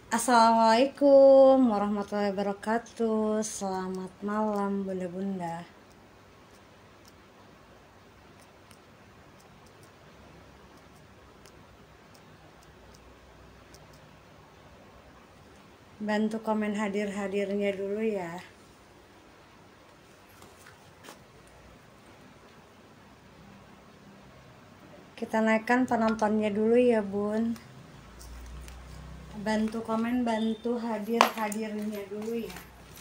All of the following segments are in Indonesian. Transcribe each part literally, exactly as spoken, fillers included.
Assalamualaikum warahmatullahi wabarakatuh. Selamat malam bunda-bunda. Bantu komen hadir-hadirnya dulu ya. Kita naikkan penontonnya dulu ya bun. Bantu komen, bantu hadir-hadirnya dulu ya.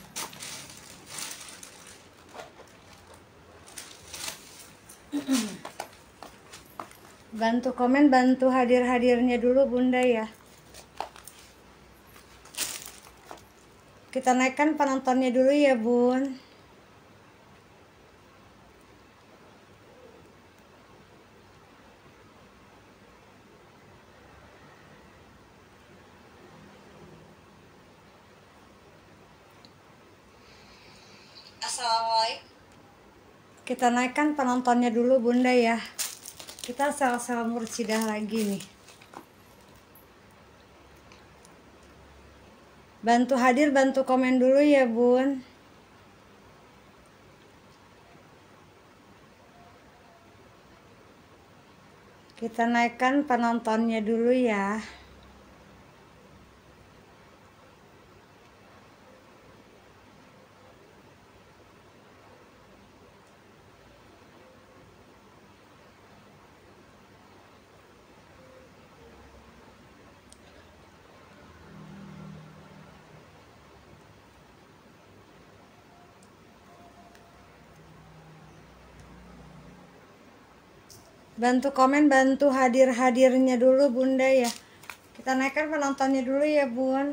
Bantu komen, bantu hadir-hadirnya dulu bunda ya. Kita naikkan penontonnya dulu ya bun. Assalamualaikum. Kita naikkan penontonnya dulu bunda ya. Kita sel-sel murcidah lagi nih. Bantu hadir, bantu komen dulu ya bun. Kita naikkan penontonnya dulu ya. Bantu komen, bantu hadir-hadirnya dulu bunda ya. Kita naikkan penontonnya dulu ya bun.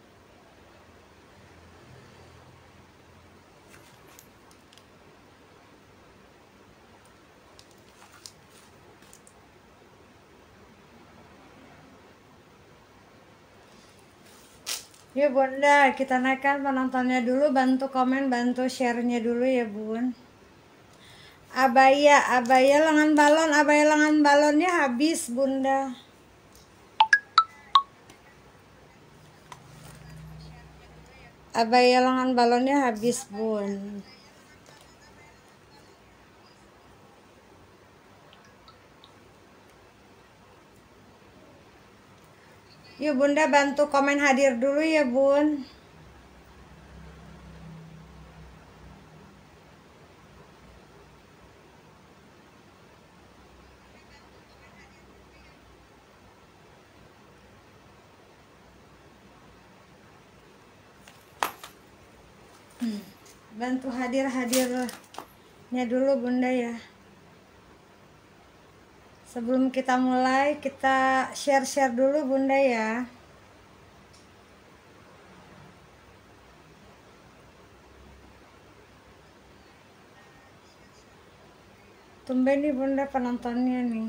Ya bunda, kita naikkan penontonnya dulu, bantu komen, bantu share-nya dulu ya bun. Abaya, abaya lengan balon, abaya lengan balonnya habis bunda. Abaya lengan balonnya habis bun. Yuk bunda, bantu komen hadir dulu ya bun. Bantu hadir-hadirnya dulu bunda ya. Sebelum kita mulai, kita share-share dulu bunda ya. Tumben nih bunda penontonnya nih.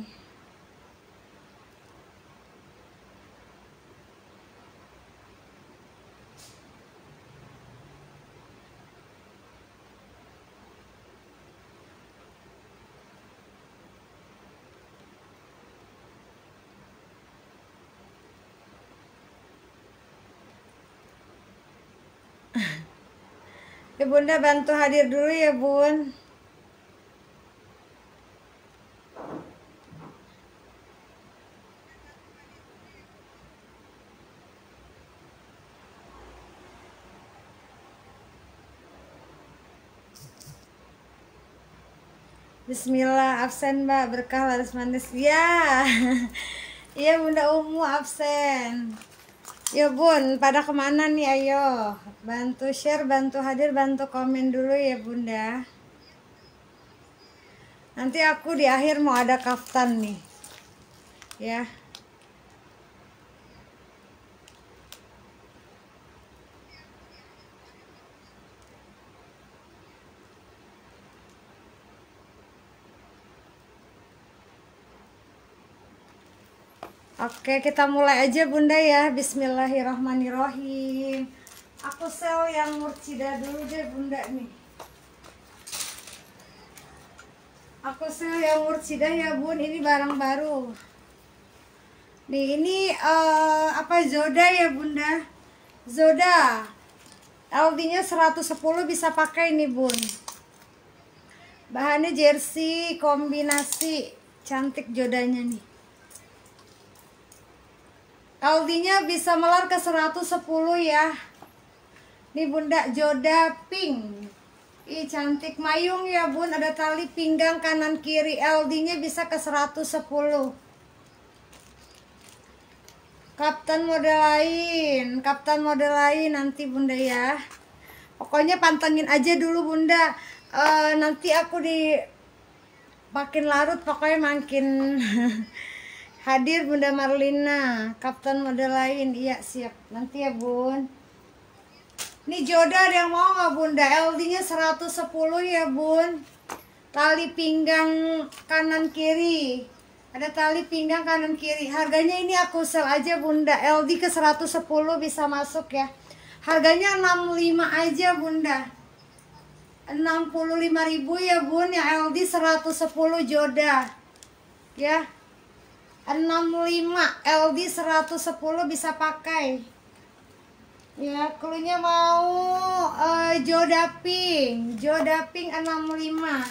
Ya bunda, bantu hadir dulu ya bun. Bismillah, absen mbak, berkah laris manis. Ya, iya bunda Umu absen. Ya bun, pada kemana nih, ayo bantu share, bantu hadir, bantu komen dulu ya bunda. Nanti aku di akhir mau ada kaftan nih ya. Oke, kita mulai aja bunda ya. Bismillahirrahmanirrahim. Aku sel yang murcidah dulu deh bunda nih. Aku sel yang murcidah ya bun, ini barang baru nih. Ini uh, apa zoda ya bunda. Zoda L D-nya seratus sepuluh bisa pakai nih bun. Bahannya jersey kombinasi, cantik jodanya nih. L D-nya bisa melar ke seratus sepuluh ya. Nih bunda, joda pink. Ih cantik, mayung ya bun, ada tali pinggang kanan kiri. L D-nya bisa ke seratus sepuluh. Kapten model lain, kapten model lain nanti bunda ya. Pokoknya pantengin aja dulu bunda. E, nanti aku di makin larut pokoknya makin hadir bunda Marlina. Kapten model lain, iya siap. Nanti ya bun. Nih joda ada yang mau nggak bunda? L D-nya seratus sepuluh ya bun. Tali pinggang kanan kiri. Ada tali pinggang kanan kiri. Harganya ini aku sel aja bunda. L D ke seratus sepuluh bisa masuk ya. Harganya enam puluh lima aja bunda. enam puluh lima ribu ya bun. Yang L D seratus sepuluh joda. Ya. enam puluh lima L D seratus sepuluh bisa pakai. Ya, klunya mau uh, joda pink. Joda pink enam puluh lima.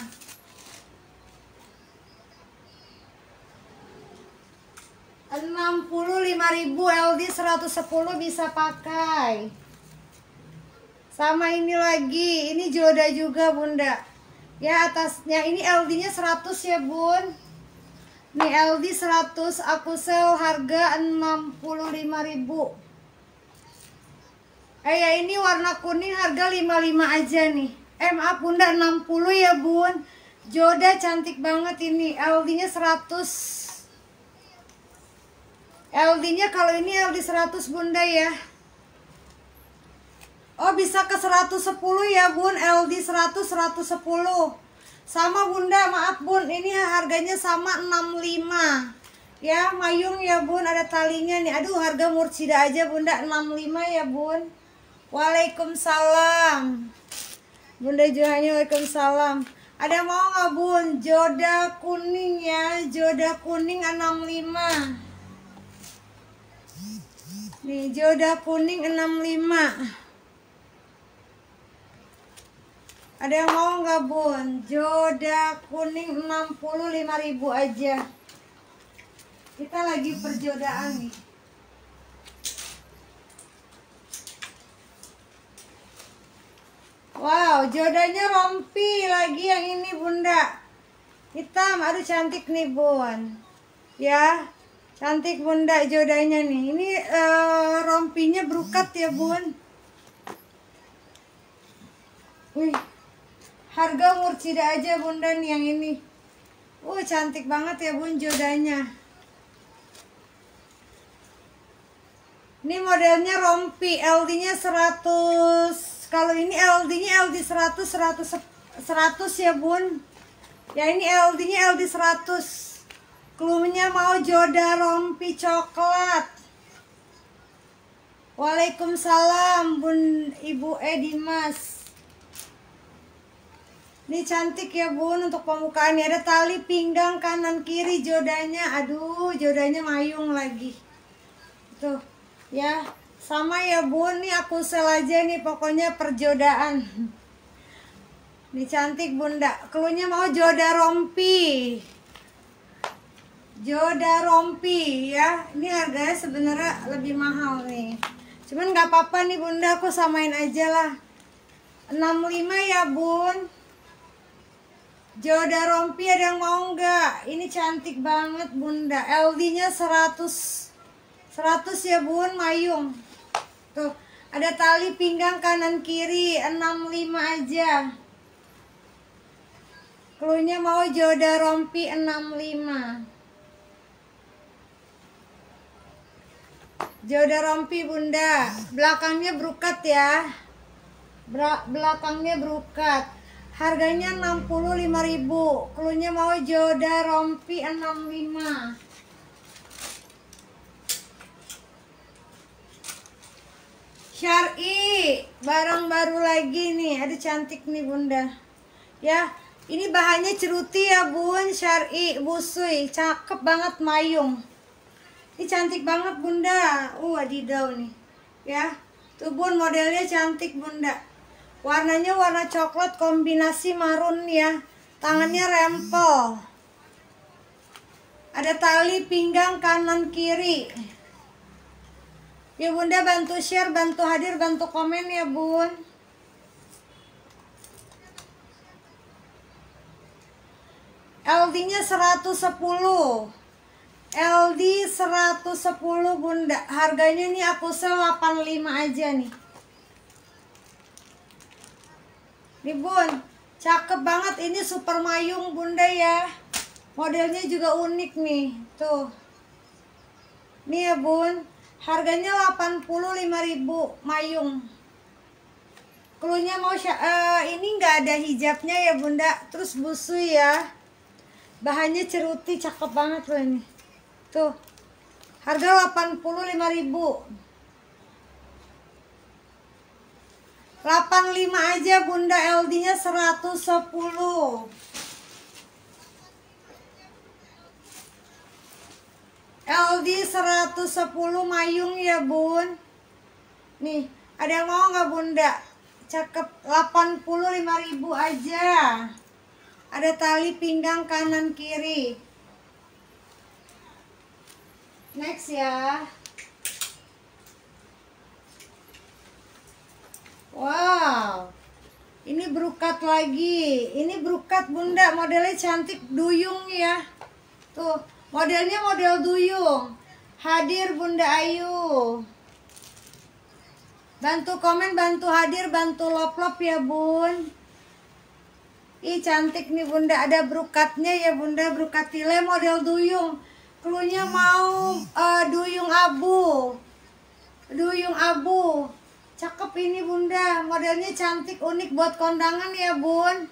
enam puluh lima ribu L D seratus sepuluh bisa pakai. Sama ini lagi, ini joda juga bunda. Ya atasnya ini L D-nya seratus ya bun. Nih L D seratus aku sel harga enam puluh lima ribu. Eh ya ini warna kuning harga lima puluh lima aja nih. Eh maaf bunda, enam puluh ya bun. Joda cantik banget ini. L D-nya seratus. L D-nya kalau ini L D seratus bunda ya. Oh bisa ke seratus sepuluh ya bun. L D seratus, seratus sepuluh. Sama bunda, maaf bun. Ini harganya sama enam puluh lima. Ya mayung ya bun, ada talinya nih. Aduh harga murcida aja bunda, enam puluh lima ya bun. Waalaikumsalam. Bunda Johanya waalaikumsalam. Ada mau nggak bun? Joda kuning ya. Joda kuning enam puluh lima. Nih joda kuning enam puluh lima. Ada yang mau nggak bun? Joda kuning enam puluh lima ribu aja. Kita lagi perjodaan nih. Wow, jodanya rompi lagi yang ini bunda. Hitam, aduh cantik nih bun. Ya, cantik bunda jodanya nih. Ini uh, rompinya berukat ya bun. Wih, harga murcida aja bunda nih yang ini. Uh, cantik banget ya bun jodanya. Ini modelnya rompi, L D-nya seratus. Kalau ini L D-nya L D seratus, seratus, seratus ya bun. Ya ini L D-nya L D seratus. Klunya mau joda rompi coklat. Waalaikumsalam bun ibu Edimas. Ini cantik ya bun untuk pembukaan. Ada tali pinggang kanan kiri jodanya. Aduh jodanya mayung lagi. Tuh ya. Sama ya bun, nih aku sel aja nih pokoknya perjodaan. Nih cantik bunda. Klunya mau joda rompi. Joda rompi ya. Ini harganya sebenarnya lebih mahal nih. Cuman nggak apa-apa nih bunda, aku samain aja lah. enam puluh lima ya bun. Joda rompi ada yang mau nggak? Ini cantik banget bunda. L D-nya seratus. seratus ya bun, mayung. Tuh, ada tali pinggang kanan kiri enam puluh lima aja. Klunya mau joda rompi enam puluh lima. Joda rompi bunda. Belakangnya berukat ya. Belakangnya berukat. Harganya enam puluh lima ribu. Klunya mau joda rompi enam puluh lima. Syari, barang baru lagi nih. Aduh cantik nih bunda. Ya, ini bahannya ceruti ya bun. Syari, busui, cakep banget mayung. Ini cantik banget bunda. Uh, adidau nih. Ya, Tuh bun, modelnya cantik bunda. Warnanya warna coklat kombinasi marun ya. Tangannya rempel. Ada tali pinggang kanan kiri. Ya bunda, bantu share, bantu hadir, bantu komen ya bun. L D-nya seratus sepuluh. L D seratus sepuluh bunda. Harganya nih aku sel delapan puluh lima aja nih. Nih bun, cakep banget, ini super mayung bunda ya. Modelnya juga unik nih. Tuh. Nih ya bun, harganya delapan puluh lima ribu mayung. Klunya mau uh, ini nggak ada hijabnya ya bunda. Terus busui ya. Bahannya ceruti, cakep banget loh ini. Tuh. Harga delapan puluh lima ribu. delapan puluh lima aja bunda, L D-nya seratus sepuluh. L D seratus sepuluh mayung ya bun. Nih, ada yang mau nggak bunda? Cakep, delapan puluh lima ribu aja. Ada tali pinggang kanan kiri. Next ya. Wow, ini brokat lagi. Ini brokat bunda, modelnya cantik, duyung ya. Tuh, modelnya model duyung. Hadir bunda Ayu. Bantu komen, bantu hadir, bantu lop-lop ya bun. Ih cantik nih bunda, ada brokatnya ya bunda, brokat tile model duyung. Klunya mau uh, duyung abu. Duyung abu. Cakep ini bunda, modelnya cantik, unik buat kondangan ya bun.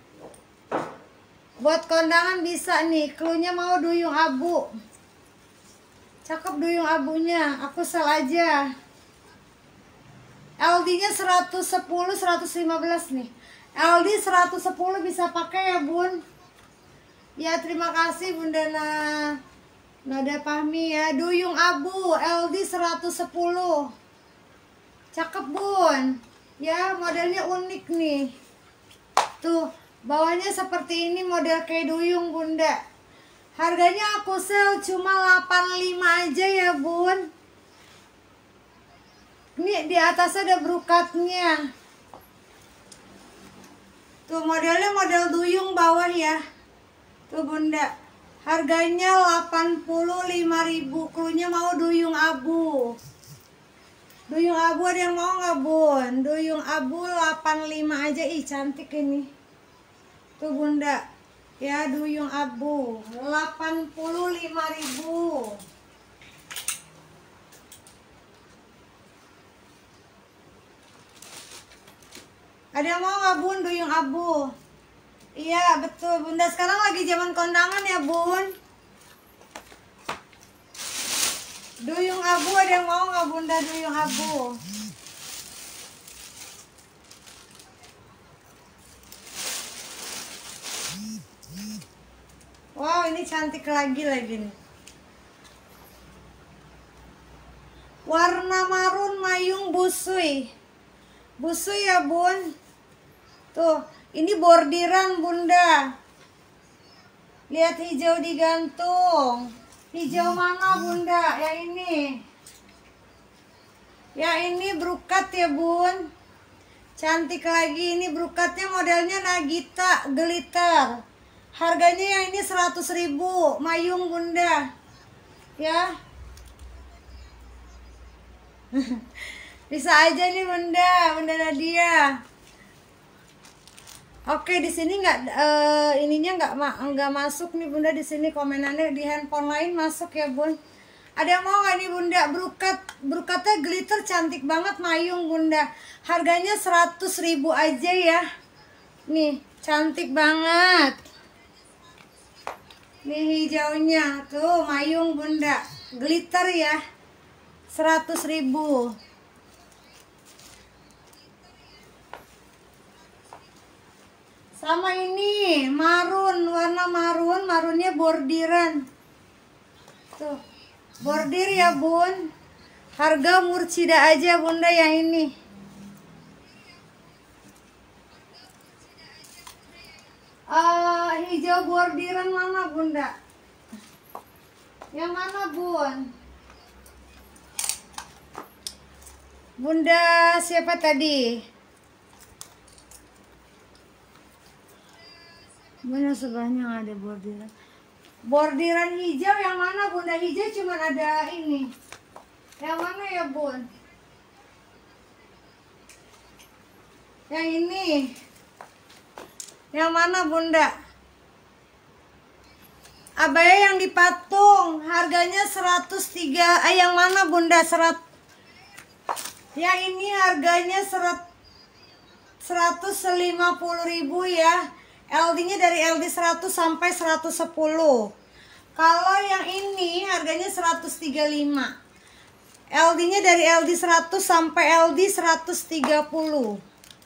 Buat kondangan bisa nih, klunya mau duyung abu. Cakep duyung abunya, aku sel aja. L D-nya seratus sepuluh, seratus lima belas nih. L D seratus sepuluh bisa pakai ya bun. Ya terima kasih bunda nah. Nada Fahmi ya, duyung abu, L D seratus sepuluh. Cakep bun. Ya modelnya unik nih. Tuh bawahnya seperti ini, model kayak duyung bunda. Harganya aku sel cuma delapan puluh lima aja ya bun. Ini di atasnya ada brokatnya. Tuh modelnya model duyung bawah ya. Tuh bunda. Harganya delapan puluh lima ribu. Klunya mau duyung abu. Duyung abu ada yang mau nggak bun? Duyung abu delapan puluh lima aja. Ih cantik ini. Tuh bunda. Ya duyung abu delapan puluh lima ribu. Ada yang mau nggak bun duyung abu? Iya betul bunda, sekarang lagi zaman kondangan ya bun. Duyung abu ada yang mau nggak bunda duyung abu? Wow ini cantik lagi lagi nih. Warna marun mayung busui. Busui ya bun. Tuh ini bordiran bunda. Lihat hijau digantung. Hijau mana bunda? Yang ini. Ya ini brokat ya bun. Cantik lagi, ini brokatnya modelnya Nagita glitter. Harganya yang ini seratus ribu mayung bunda. Ya. Bisa aja nih bunda, bunda Nadia. Oke, di sini nggak uh, ininya nggak nggak masuk nih bunda, di sini komenannya, di handphone lain masuk ya bun. Ada yang mau nggak nih bunda? Brokat, brokatnya glitter cantik banget mayung bunda. Harganya seratus ribu aja ya. Nih cantik banget. Nih hijaunya tuh mayung bunda, glitter ya. Seratus ribu. Sama ini marun, warna marun, marunnya bordiran. Tuh, bordir ya bun. Harga murcida aja bunda yang ini. Uh, hijau bordiran mana bunda? Yang mana bun? Bunda siapa tadi? Bunda sebelahnya ada bordiran. Bordiran hijau yang mana bunda? Hijau cuma ada ini. Yang mana ya bun? Yang ini. Yang mana bunda? Abaya yang dipatung harganya seratus tiga. Eh yang mana bunda? Serat. Yang ini harganya seret, seratus lima puluh ribu ya. L D-nya dari L D seratus sampai seratus sepuluh. Kalau yang ini harganya seratus tiga puluh lima. L D-nya dari L D seratus sampai L D seratus tiga puluh.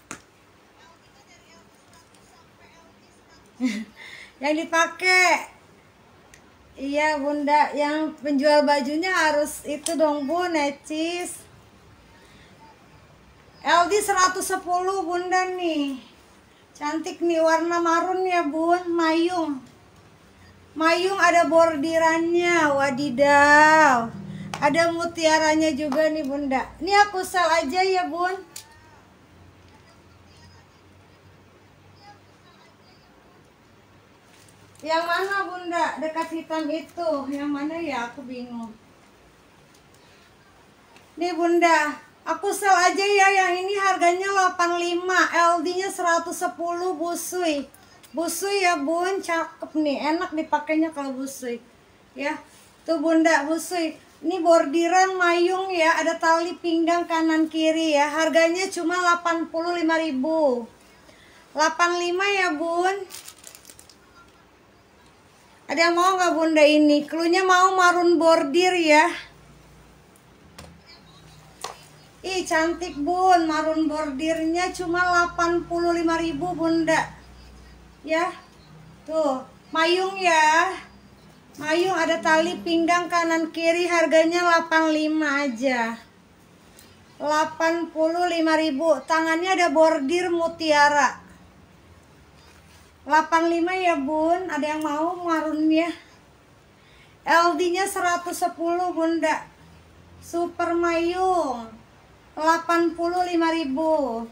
Yang dipakai. Iya bunda, yang penjual bajunya harus itu dong bu, necis. L D seratus sepuluh bunda nih. Cantik nih, warna marun ya bun, mayung. Mayung ada bordirannya, wadidaw. Ada mutiaranya juga nih bunda. Ini aku sel aja ya bun. Yang mana bunda? Dekat hitam itu. Yang mana ya? Aku bingung. Nih bunda, aku sel aja ya. Yang ini harganya delapan puluh lima. L D-nya seratus sepuluh busui. Busui ya bun, cakep nih. Enak dipakainya kalau busui. Ya, tuh bunda busui. Ini bordiran mayung ya. Ada tali pinggang kanan kiri ya. Harganya cuma delapan puluh lima ribu. delapan puluh lima ya bun. Ada yang mau nggak bunda ini? Klunya mau marun bordir ya. Ih cantik bun, marun bordirnya cuma delapan puluh lima ribu bunda. Ya, tuh mayung ya. Mayung ada tali pinggang kanan kiri, harganya delapan puluh lima aja. delapan puluh lima ribu. Tangannya ada bordir mutiara. delapan puluh lima ya bun. Ada yang mau marunnya? L D-nya seratus sepuluh bunda. Super mayung delapan puluh lima ribu.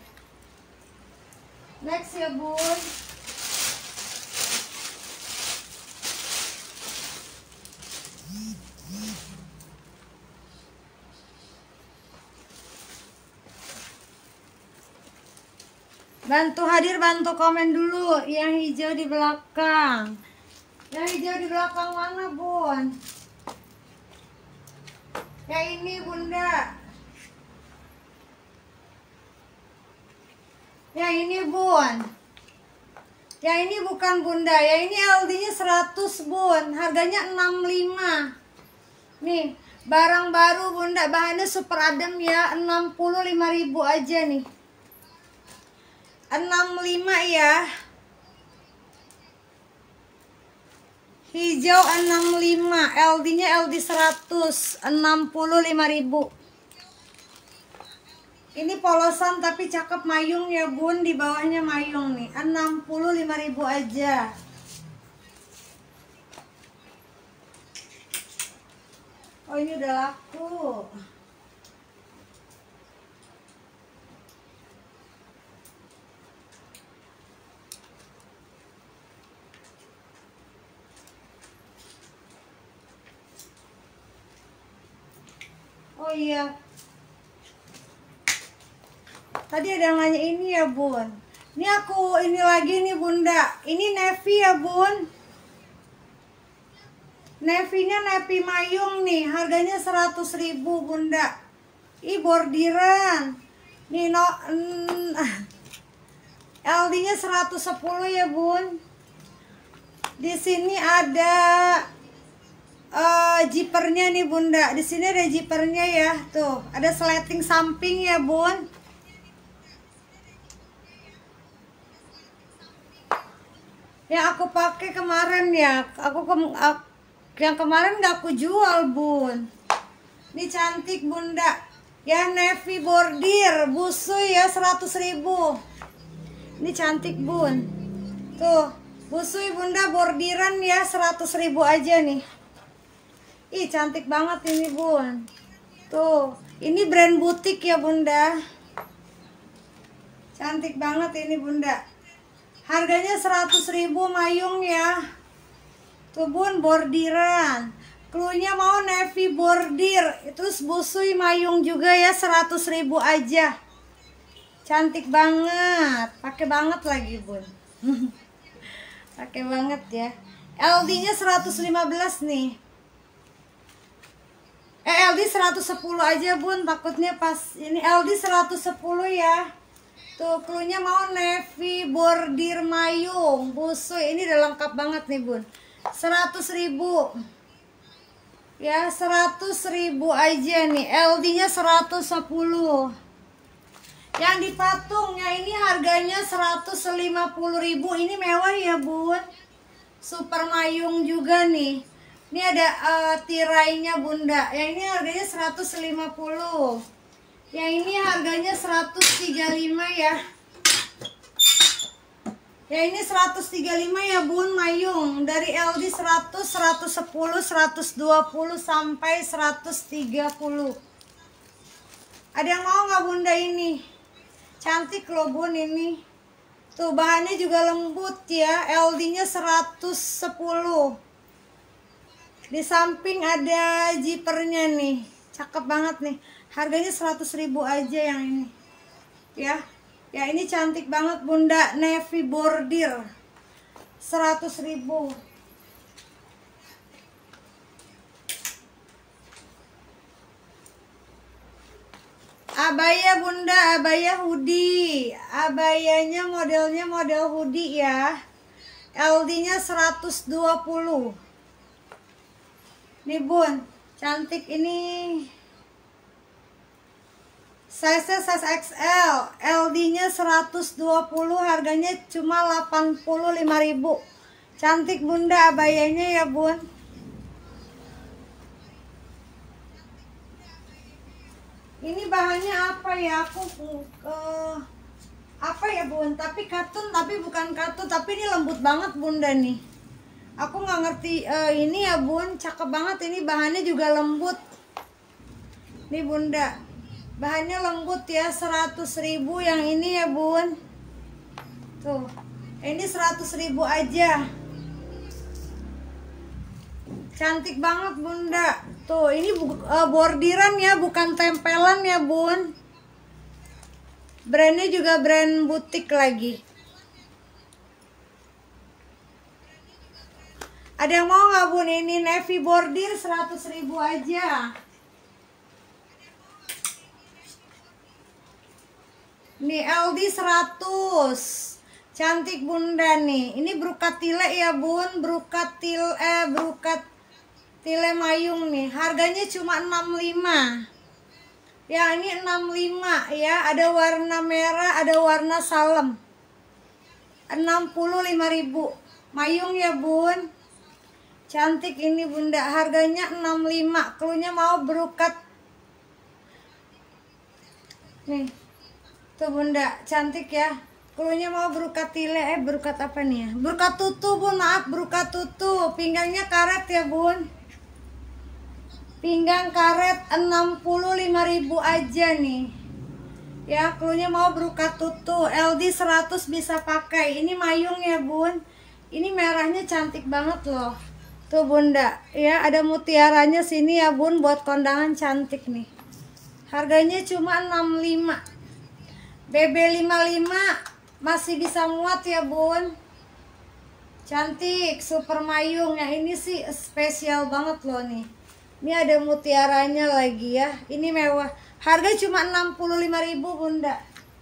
Next ya bun. Bantu hadir, bantu komen dulu. Yang hijau di belakang. Yang hijau di belakang mana bun? Yang ini bunda. Yang ini bun. Yang ini bukan bunda. Yang ini L D-nya seratus bun. Harganya enam puluh lima. Nih, barang baru bunda. Bahannya super adem ya. enam puluh lima ribu aja nih. enam puluh lima ya. Hijau enam puluh lima. L D-nya L D seratus. enam puluh lima ribu. Ini polosan tapi cakep mayung ya bun. Di bawahnya mayung nih. enam puluh lima ribu aja. Oh ini udah laku. Oh iya. Tadi ada yang nanya ini ya bun. Ini aku ini lagi nih bunda. Ini navy ya bun. Navy-nya navy mayung nih. Harganya seratus ribu bunda. Ih bordiran. Nih no mm, L D-nya seratus sepuluh ya bun. Di sini ada uh, zippernya nih bunda. Di sini ada zippernya ya. Tuh, ada sleting samping ya bun. Yang aku pakai kemarin ya. Aku ke, aku, yang kemarin nggak aku jual bun. Ini cantik bunda. Ya navy bordir, busui ya seratus ribu. Ini cantik bun. Tuh, busui bunda bordiran ya seratus ribu aja nih. Ih cantik banget ini bun. Tuh, ini brand butik ya bunda. Cantik banget ini bunda. Harganya seratus ribu mayung ya. Tuh bun, bordiran. Klunya mau navy bordir. Terus busui mayung juga ya seratus ribu aja. Cantik banget. Pakai banget lagi bun. Pakai banget ya. L D-nya seratus lima belas nih. Eh L D seratus sepuluh aja bun. Takutnya pas ini L D seratus sepuluh ya. Tuh klunya mau navy bordir mayung busui. Ini udah lengkap banget nih bun. seratus ribu. Ya seratus ribu aja nih. L D-nya seratus sepuluh. Yang di patungnya ini harganya seratus lima puluh ribu. Ini mewah ya bun. Super mayung juga nih. Ini ada uh, tirainya bunda. Yang ini harganya seratus lima puluh. Yang ini harganya seratus tiga puluh lima ya. Ya ini seratus tiga puluh lima ya bun mayung. Dari L D seratus, seratus sepuluh, seratus dua puluh sampai seratus tiga puluh. Ada yang mau nggak bunda ini? Cantik loh bun ini. Tuh bahannya juga lembut ya. L D-nya seratus sepuluh. Di samping ada zippernya nih. Cakep banget nih. Harganya seratus ribu aja yang ini. Ya. Ya ini cantik banget bunda, navy bordir seratus ribu. Abaya bunda, abaya hoodie. Abayanya modelnya model hoodie ya. L D-nya seratus dua puluh. Nih bun, cantik ini. Size size X L, L D-nya seratus dua puluh, harganya cuma delapan puluh lima ribu. Cantik bunda abayanya ya bun. Ini bahannya apa ya? Aku uh, apa ya bun? Tapi katun, tapi bukan katun, tapi ini lembut banget bunda nih. Aku nggak ngerti uh, ini ya bun. Cakep banget ini, bahannya juga lembut. Nih bunda. Bahannya lembut ya, seratus ribu yang ini ya bun. Tuh, ini seratus ribu aja. Cantik banget bunda. Tuh, ini uh, bordiran ya, bukan tempelan ya bun. Brandnya juga brand butik lagi. Ada yang mau nggak bun ini navy bordir seratus ribu aja. Nih L D seratus. Cantik bunda nih. Ini brukat tile ya bun. Brukat til eh brukat tile mayung nih. Harganya cuma enam puluh lima. Ya ini enam puluh lima ya. Ada warna merah, ada warna salem. enam puluh lima ribu. Mayung ya bun. Cantik ini bunda. Harganya enam puluh lima. Klunya mau brukat. Nih. Tuh bunda, cantik ya. Klunya mau brukat tile, eh brukat apa nih ya? Brukat tutu bun, maaf brukat tutu. Pinggangnya karet ya bun. Pinggang karet enam puluh lima ribu aja nih. Ya, klunya mau brukat tutu. L D seratus bisa pakai. Ini mayung ya bun. Ini merahnya cantik banget loh. Tuh bunda, ya ada mutiaranya sini ya bun. Buat kondangan cantik nih. Harganya cuma enam puluh lima. B B lima puluh lima masih bisa muat ya bun. Cantik, super mayung. Yang ini sih spesial banget loh nih. Ini ada mutiaranya lagi ya. Ini mewah. Harga cuma enam puluh lima ribu bunda.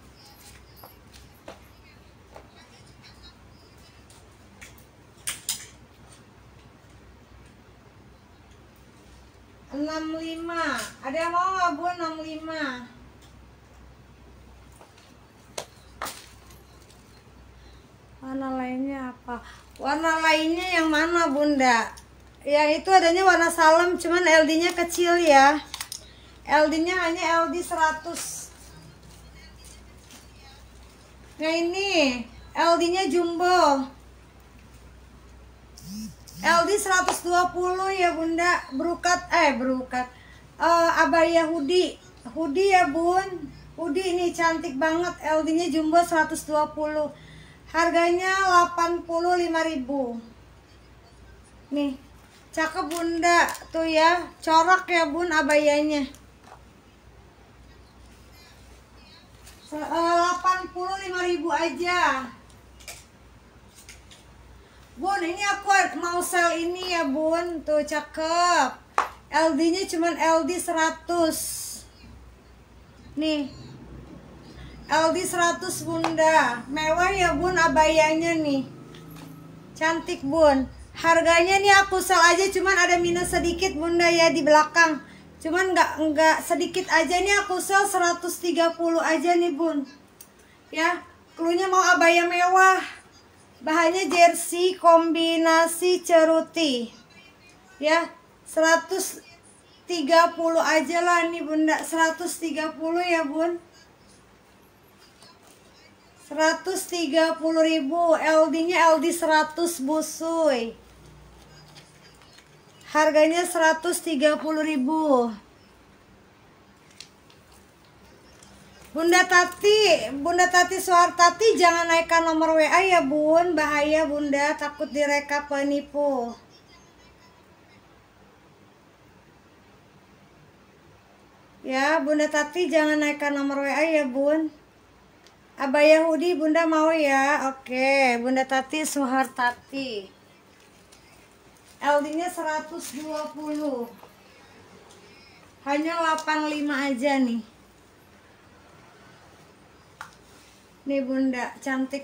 enam puluh lima. Ada yang mau nggak bun enam puluh lima? Warna lainnya apa? Warna lainnya yang mana bunda? Ya itu adanya warna salem, cuman L D-nya kecil ya. L D-nya hanya L D seratus. Nah ini L D-nya jumbo, L D seratus dua puluh ya bunda. Berukat eh berukat uh, abaya hoodie hoodie ya bun. Hoodie ini cantik banget, L D-nya jumbo seratus dua puluh. Harganya delapan puluh lima ribu. Nih, cakep bunda. Tuh ya, corak ya bun abayanya. delapan puluh lima ribu aja. Bun, ini aku mau sel ini ya bun. Tuh cakep. L D-nya cuman L D seratus. Nih. L D seratus bunda. Mewah ya bun abayanya nih. Cantik bun. Harganya nih aku sel aja cuman ada minus sedikit bunda ya di belakang. Cuman nggak nggak sedikit aja nih, aku sel seratus tiga puluh aja nih bun. Ya, klunya mau abaya mewah. Bahannya jersey kombinasi ceruti. Ya, seratus tiga puluh aja lah nih bunda. seratus tiga puluh ya bun. seratus tiga puluh ribu. L D-nya L D seratus busuy. Harganya seratus tiga puluh ribu. Bunda Tati, Bunda Tati Suhartati jangan naikkan nomor W A ya bun. Bahaya bunda, takut direkap penipu. Ya Bunda Tati jangan naikkan nomor W A ya bun. Abaya hoodie bunda mau ya. Oke, Bunda Tati Suhartati. L D-nya seratus dua puluh. Hanya delapan puluh lima aja nih. Nih bunda, cantik.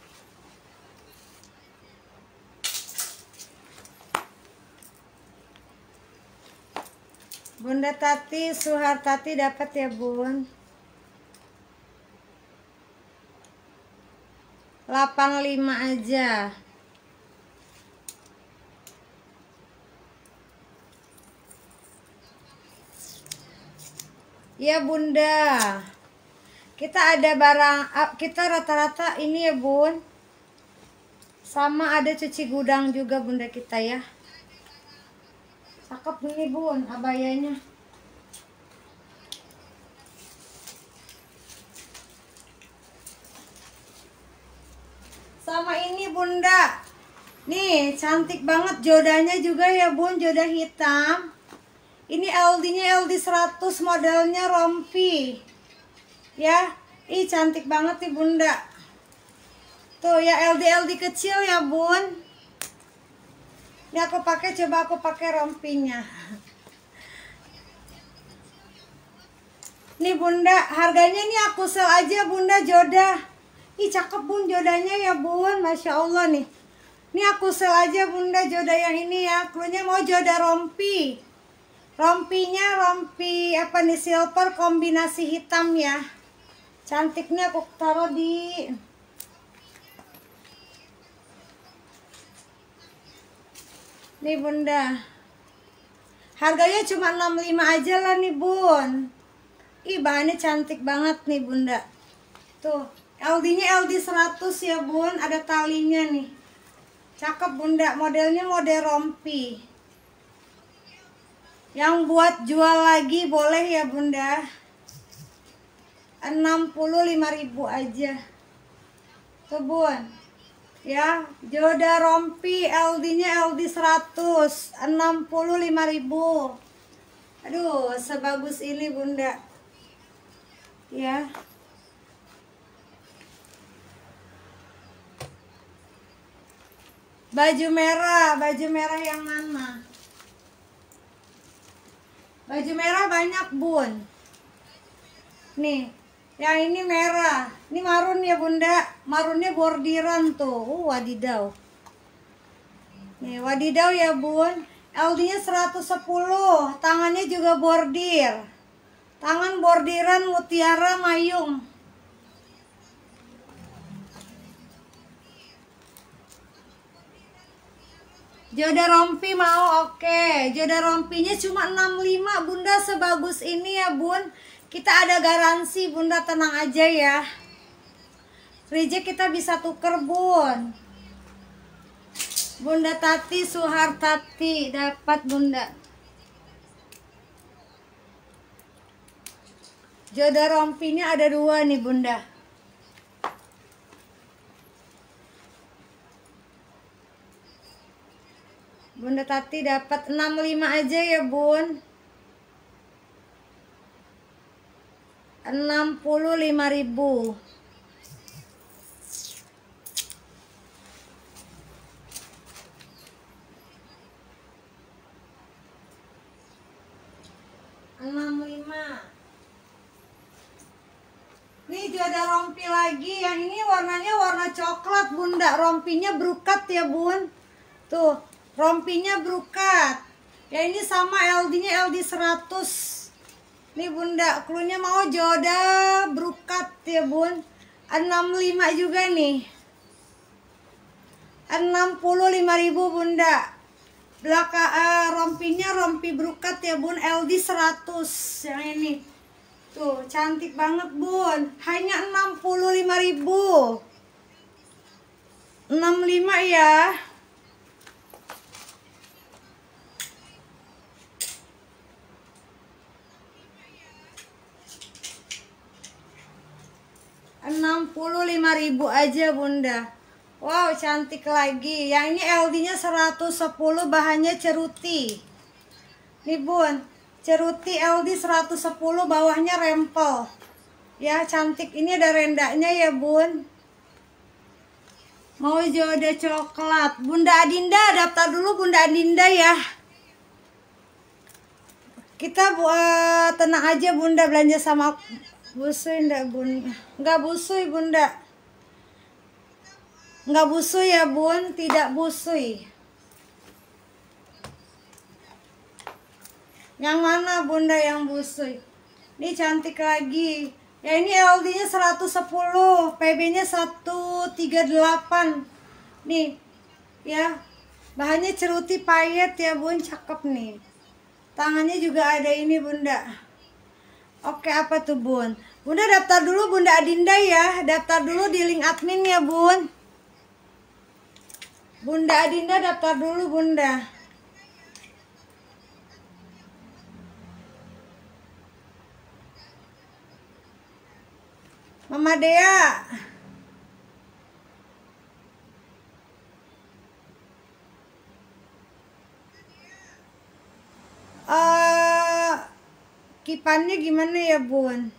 Bunda Tati Suhartati dapat ya bun. delapan puluh lima aja. Ya bunda. Kita ada barang, kita rata-rata ini ya bun. Sama ada cuci gudang juga bunda kita ya. Cakep nih bun abayanya. Sama ini bunda. Nih cantik banget jodanya juga ya bun. Joda hitam. Ini L D-nya L D seratus, modelnya rompi. Ya, ih cantik banget nih bunda. Tuh ya L D L D kecil ya bun. Ini aku pakai, coba aku pakai rompinya. Nih bunda, harganya nih aku sel aja bunda joda. Ih cakep bun jodanya ya bun, masya Allah nih. Ini aku sel aja bunda joda yang ini ya. Klunya mau joda rompi. Rompinya rompi apa nih, silver kombinasi hitam ya. Cantiknya aku taruh di nih bunda. Harganya cuma enam puluh lima aja lah nih bun. Ih bahannya cantik banget nih bunda. Tuh L D-nya L D seratus ya bun. Ada talinya nih. Cakep bunda. Modelnya model rompi. Yang buat jual lagi boleh ya bunda. enam puluh lima ribu aja. Tuh bun. Ya, joda rompi L D-nya L D seratus, enam puluh lima ribu. Aduh, sebagus ini bunda. Ya. Baju merah, baju merah yang mana? Baju merah banyak bun. Nih, yang ini merah. Ini marun ya bunda. Marunnya bordiran tuh. Uh, wadidaw. Nih, wadidaw ya bun. L D-nya seratus sepuluh. Tangannya juga bordir. Tangan bordiran mutiara mayung. Joda rompi mau, oke. Joda rompinya cuma enam puluh lima Bunda, sebagus ini ya Bun. Kita ada garansi Bunda, tenang aja ya. Reject kita bisa tuker Bun. Bunda Tati Suhartati dapat Bunda. Joda rompinya ada dua nih Bunda. Bunda Tati dapat enam puluh lima aja ya Bun. enam puluh lima ribu. enam puluh lima. Nih joda rompi lagi. Yang ini warnanya warna coklat Bunda. Rompinya brokat ya Bun. Tuh, rompinya brokat. Ya ini sama L D-nya L D seratus. Nih Bunda, klunya mau joda brokat ya Bun. enam puluh lima juga nih. enam puluh lima ribu Bunda. Belakang uh, rompinya rompi brokat ya Bun, L D seratus. Yang ini. Tuh, cantik banget Bun. Hanya enam puluh lima ribu. enam puluh lima ya. enam puluh lima ribu aja Bunda. Wow, cantik lagi. Yang ini L D-nya seratus sepuluh, bahannya ceruti. Nih Bun, ceruti L D seratus sepuluh, bawahnya rempel. Ya, cantik. Ini ada rendanya ya Bun. Mau joda coklat. Bunda Adinda, daftar dulu Bunda Adinda ya. Kita buat tenang aja Bunda, belanja sama busui enggak Bun? Enggak busui Bunda. Enggak busui ya Bun, tidak busui. Yang mana Bunda yang busui? Ini cantik lagi. Ya ini L D-nya seratus sepuluh, P B-nya seratus tiga puluh delapan. Nih. Ya. Bahannya ceruti payet ya Bun, cakep nih. Tangannya juga ada ini Bunda. Oke, apa tuh Bun? Bunda daftar dulu Bunda Adinda ya. Daftar dulu di link admin ya Bun. Bunda Adinda daftar dulu Bunda. Mama Dea. Uh, kipannya gimana ya Bun?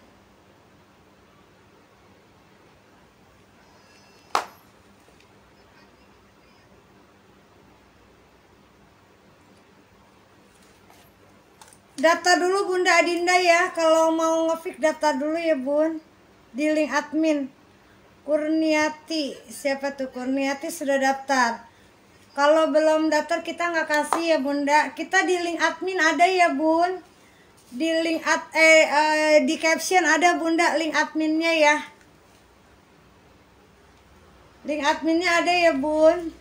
Daftar dulu Bunda Adinda ya. Kalau mau nge-fix daftar dulu ya Bun. Di link admin. Kurniati. Siapa tuh Kurniati sudah daftar. Kalau belum daftar kita nggak kasih ya Bunda. Kita di link admin ada ya Bun. Di link ad, eh, eh di caption ada Bunda link adminnya ya. Link adminnya ada ya Bun.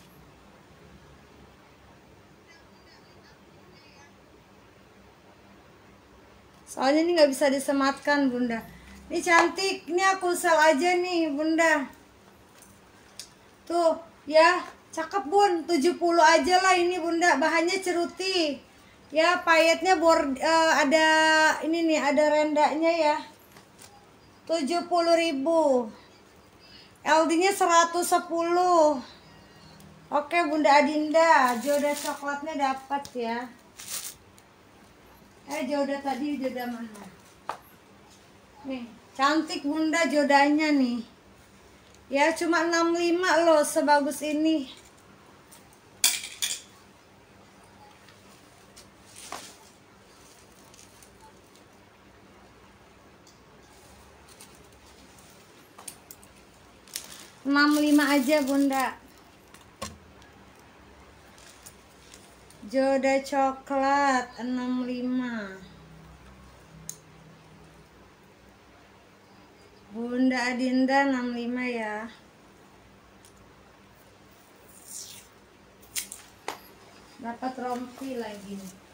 Soalnya ini nggak bisa disematkan Bunda. Ini cantik. Ini aku sel aja nih Bunda. Tuh ya. Cakep Bun. tujuh puluh aja lah ini Bunda. Bahannya ceruti. Ya payetnya board, uh, ada ini nih. Ada rendanya ya. tujuh puluh ribu. L D-nya seratus sepuluh. Oke Bunda Adinda. Joda coklatnya dapat ya. Eh joda tadi joda mana? Nih, cantik Bunda jodanya nih. Ya cuma enam puluh lima loh sebagus ini. enam puluh lima aja Bunda. Joda coklat enam puluh lima. Bunda Adinda enam puluh lima ya. Dapat rompi lagi.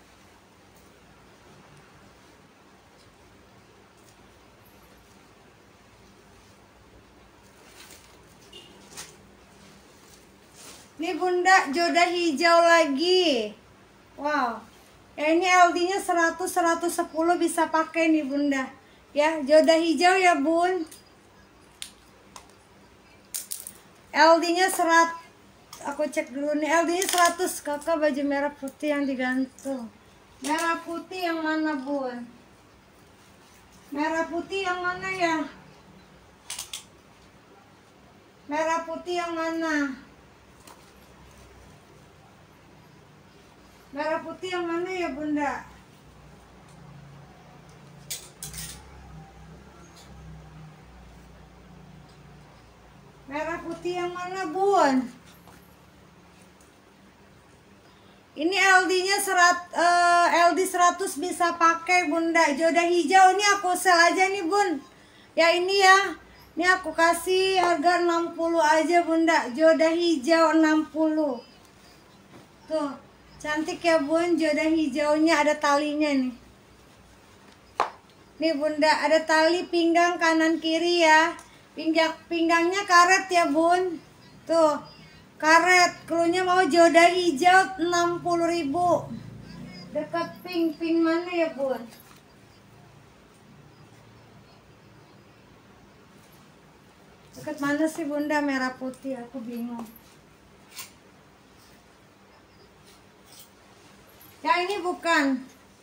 Nih bunda, jodoh hijau lagi. Wow. Ya ini L D-nya seratus seratus sepuluh bisa pakai nih bunda. Ya, jodoh hijau ya bun. L D-nya seratus. Aku cek dulu nih, L D-nya seratus. Kakak baju merah putih yang digantung. Merah putih yang mana bun? Merah putih yang mana ya? Merah putih yang mana? Merah putih yang mana ya bunda? Merah putih yang mana bun? Ini L D-nya serat, uh, L D seratus bisa pakai bunda. Jodoh hijau ini aku sel aja nih bun. Ya ini ya. Ini aku kasih harga enam puluh aja bunda. Jodoh hijau enam puluh. Tuh, cantik ya bun. Jodoh hijaunya ada talinya nih. Nih bunda, ada tali pinggang kanan kiri ya. Pinggang pinggangnya karet ya bun. Tuh, karet. Klunya mau jodoh hijau enam puluh ribu. Dekat pink, pink mana ya bun? Dekat mana sih bunda? Merah putih, aku bingung. Ya ini bukan.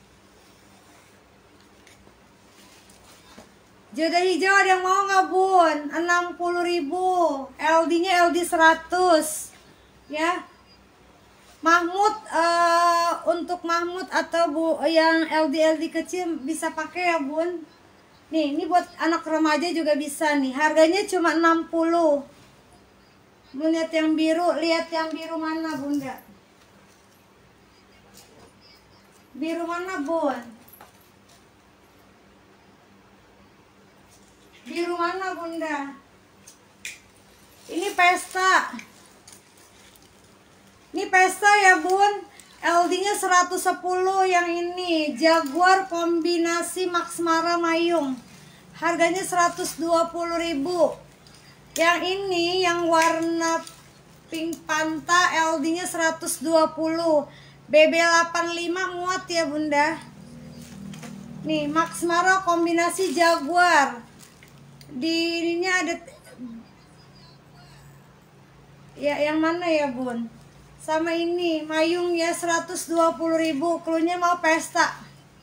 Jodoh hijau ada yang mau nggak bun? enam puluh ribu. L D-nya L D seratus. Ya. Mahmud uh, untuk Mahmud atau bu yang L D L D kecil bisa pakai ya bun. Nih, ini buat anak remaja juga bisa nih. Harganya cuma enam puluh. Mau lihat yang biru, lihat yang biru mana bunda? Biru mana bun? Biru mana bunda? Ini pesta. Ini pesta ya bun. L D-nya seratus sepuluh yang ini. Jaguar kombinasi Max Mara Mayung. Harganya seratus dua puluh ribu. Yang ini yang warna pink panta L D-nya seratus dua puluh. B B delapan puluh lima muat ya bunda. Nih Max Mara kombinasi Jaguar. Di ininya ada ya yang mana ya bun? Sama ini mayung ya seratus dua puluh ribu. Klunya mau pesta.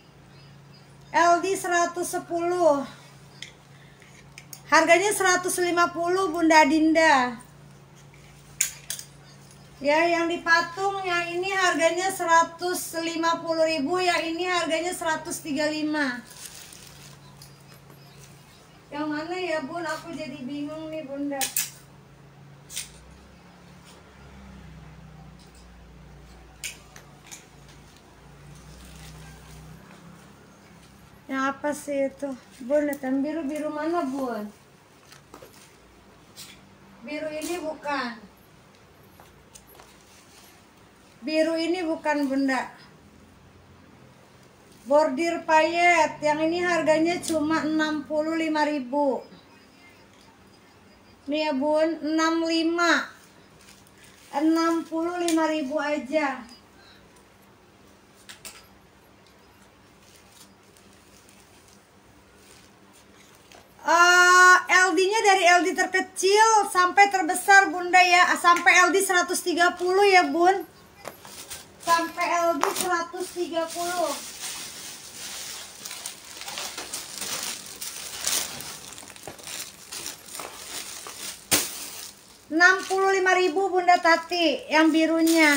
L D seratus sepuluh. Harganya seratus lima puluh bunda Dinda. Ya yang di patung yang ini harganya seratus lima puluh ribu. Yang ini harganya seratus tiga puluh lima. Yang mana ya bun? Aku jadi bingung nih bunda. Yang apa sih itu? Bun, yang biru-biru mana bun? Biru ini bukan. Biru ini bukan bunda. Bordir payet. Yang ini harganya cuma enam puluh lima ribu. Nih ya bun, enam puluh lima. enam puluh lima ribu aja. Uh, L D-nya dari L D terkecil sampai terbesar bunda ya. Sampai L D seratus tiga puluh ya bun. Sampai L D seratus tiga puluh. enam puluh lima ribu bunda Tati yang birunya.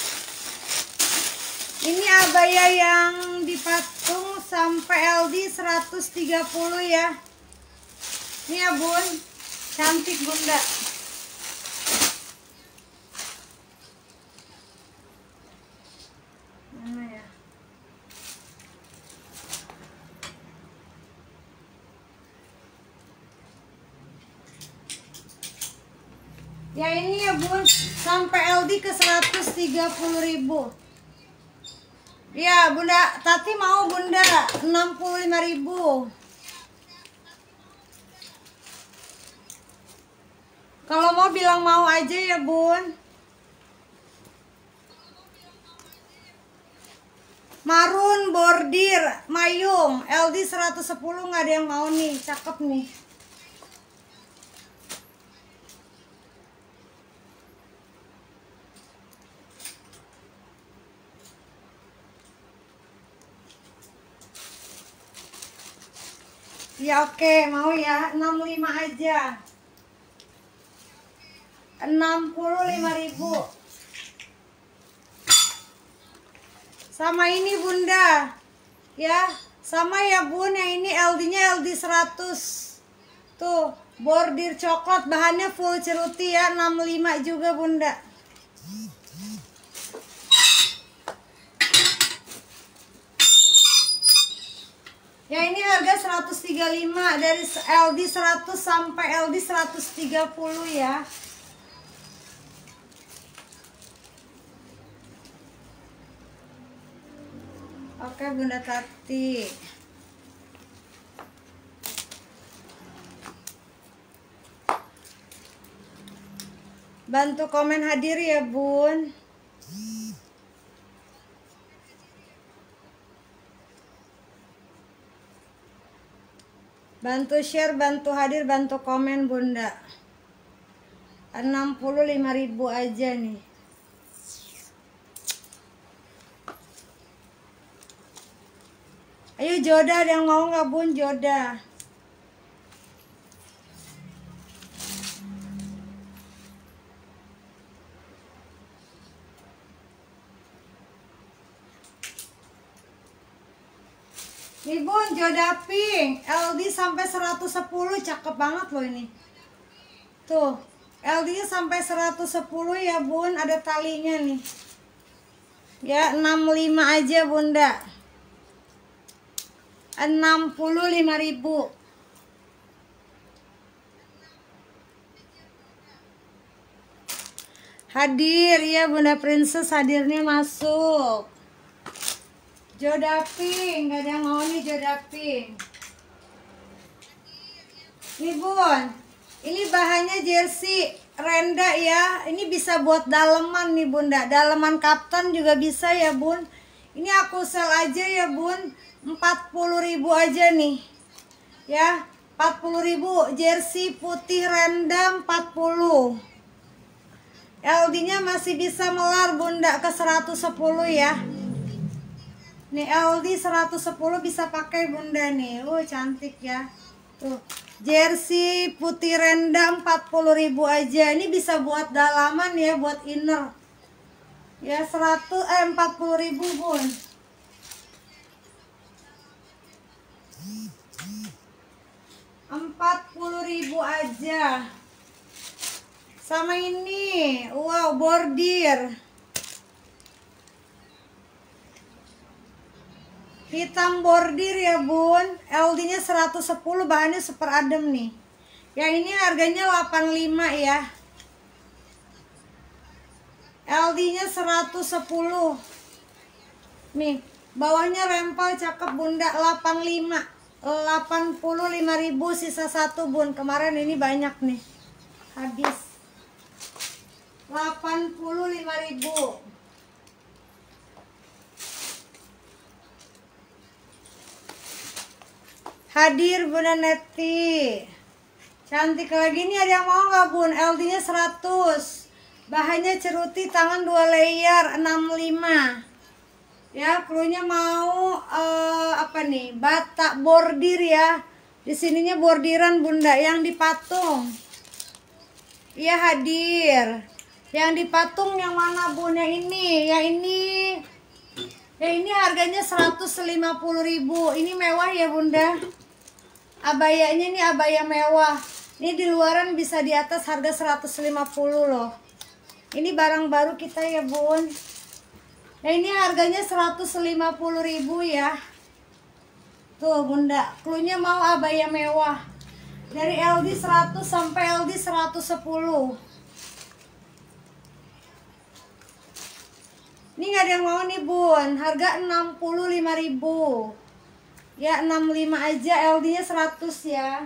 Ini abaya yang dipatung sampai L D seratus tiga puluh ya. Ini ya bun, cantik bunda. Mana ya? Ya ini ya bun, sampai L D ke seratus tiga puluh ribu. Iya, Bunda Tati mau, Bunda, enam puluh lima ribu. Kalau mau bilang mau aja ya, Bun. Marun bordir mayung L D seratus sepuluh, nggak ada yang mau nih, cakep nih. Ya oke, mau ya, enam puluh lima aja. enam puluh lima ribu. Sama ini, Bunda. Ya, sama ya, Bun. Yang ini L D-nya L D seratus. Tuh, bordir coklat, bahannya full ceruti ya, enam puluh lima juga, Bunda. Ya, ini harga seratus tiga puluh lima, dari L D seratus sampai L D seratus tiga puluh ya. Oke, Bunda Tati. Bantu komen hadir ya, Bun. Bantu share, bantu hadir, bantu komen, Bunda. enam puluh lima ribu aja nih. Ayo Joda, ada yang mau nggak, Bun? Joda. Nih, Bun, Joda pink L D sampai seratus sepuluh, cakep banget loh ini. Tuh, L D-nya sampai seratus sepuluh ya, Bun, ada talinya nih. Ya, enam puluh lima aja, Bunda. enam puluh lima ribu. Hadir ya, Bunda Princess, hadirnya masuk. Joda pink, gak ada yang mau nih Joda pink. Nih, Bun, ini bahannya jersey renda ya. Ini bisa buat daleman nih, Bunda. Daleman kaftan juga bisa ya, Bun. Ini aku sel aja ya, Bun, empat puluh ribu aja nih. Ya, empat puluh ribu. Jersey putih renda empat puluh. L D-nya masih bisa melar, Bunda, ke seratus sepuluh ya. Nih L D seratus sepuluh bisa pakai, Bunda nih. Uh, cantik ya. Tuh, jersey putih renda empat puluh ribu aja. Ini bisa buat dalaman ya, buat inner. Ya, seratus eh empat puluh ribu, Bun. empat puluh ribu aja. Sama ini, wow, bordir hitam bordir ya, Bun. L D-nya seratus sepuluh, bahannya super adem nih. Yang ini harganya delapan puluh lima ya. L D-nya seratus sepuluh. Nih, bawahnya rempel cakep, Bunda, delapan puluh lima. delapan puluh lima ribu, sisa satu, Bun. Kemarin ini banyak nih. Habis. delapan puluh lima ribu. Hadir, Bunda Neti. Cantik lagi nih, ada yang mau nggak, Bun? L D-nya seratus. Bahannya ceruti, tangan dua layer, enam puluh lima. Ya, krunya mau uh, apa nih? Batak bordir ya. Di sininya bordiran, Bunda, yang dipatung. Iya, hadir. Yang dipatung yang mana, Bun? Yang ini, yang ini. Ya, ini harganya seratus lima puluh ribu. Ini mewah ya, Bunda. Abayanya nih abaya mewah. Ini di luaran bisa di atas harga seratus lima puluh loh. Ini barang baru kita ya, Bun. Nah, ini harganya seratus lima puluh ribu ya. Tuh, Bunda, klunya mau abaya mewah. Dari L D seratus sampai L D seratus sepuluh. Ini nggak ada yang mau nih bun, harga enam puluh lima ribu. Ya enam puluh lima aja, L D-nya seratus ya.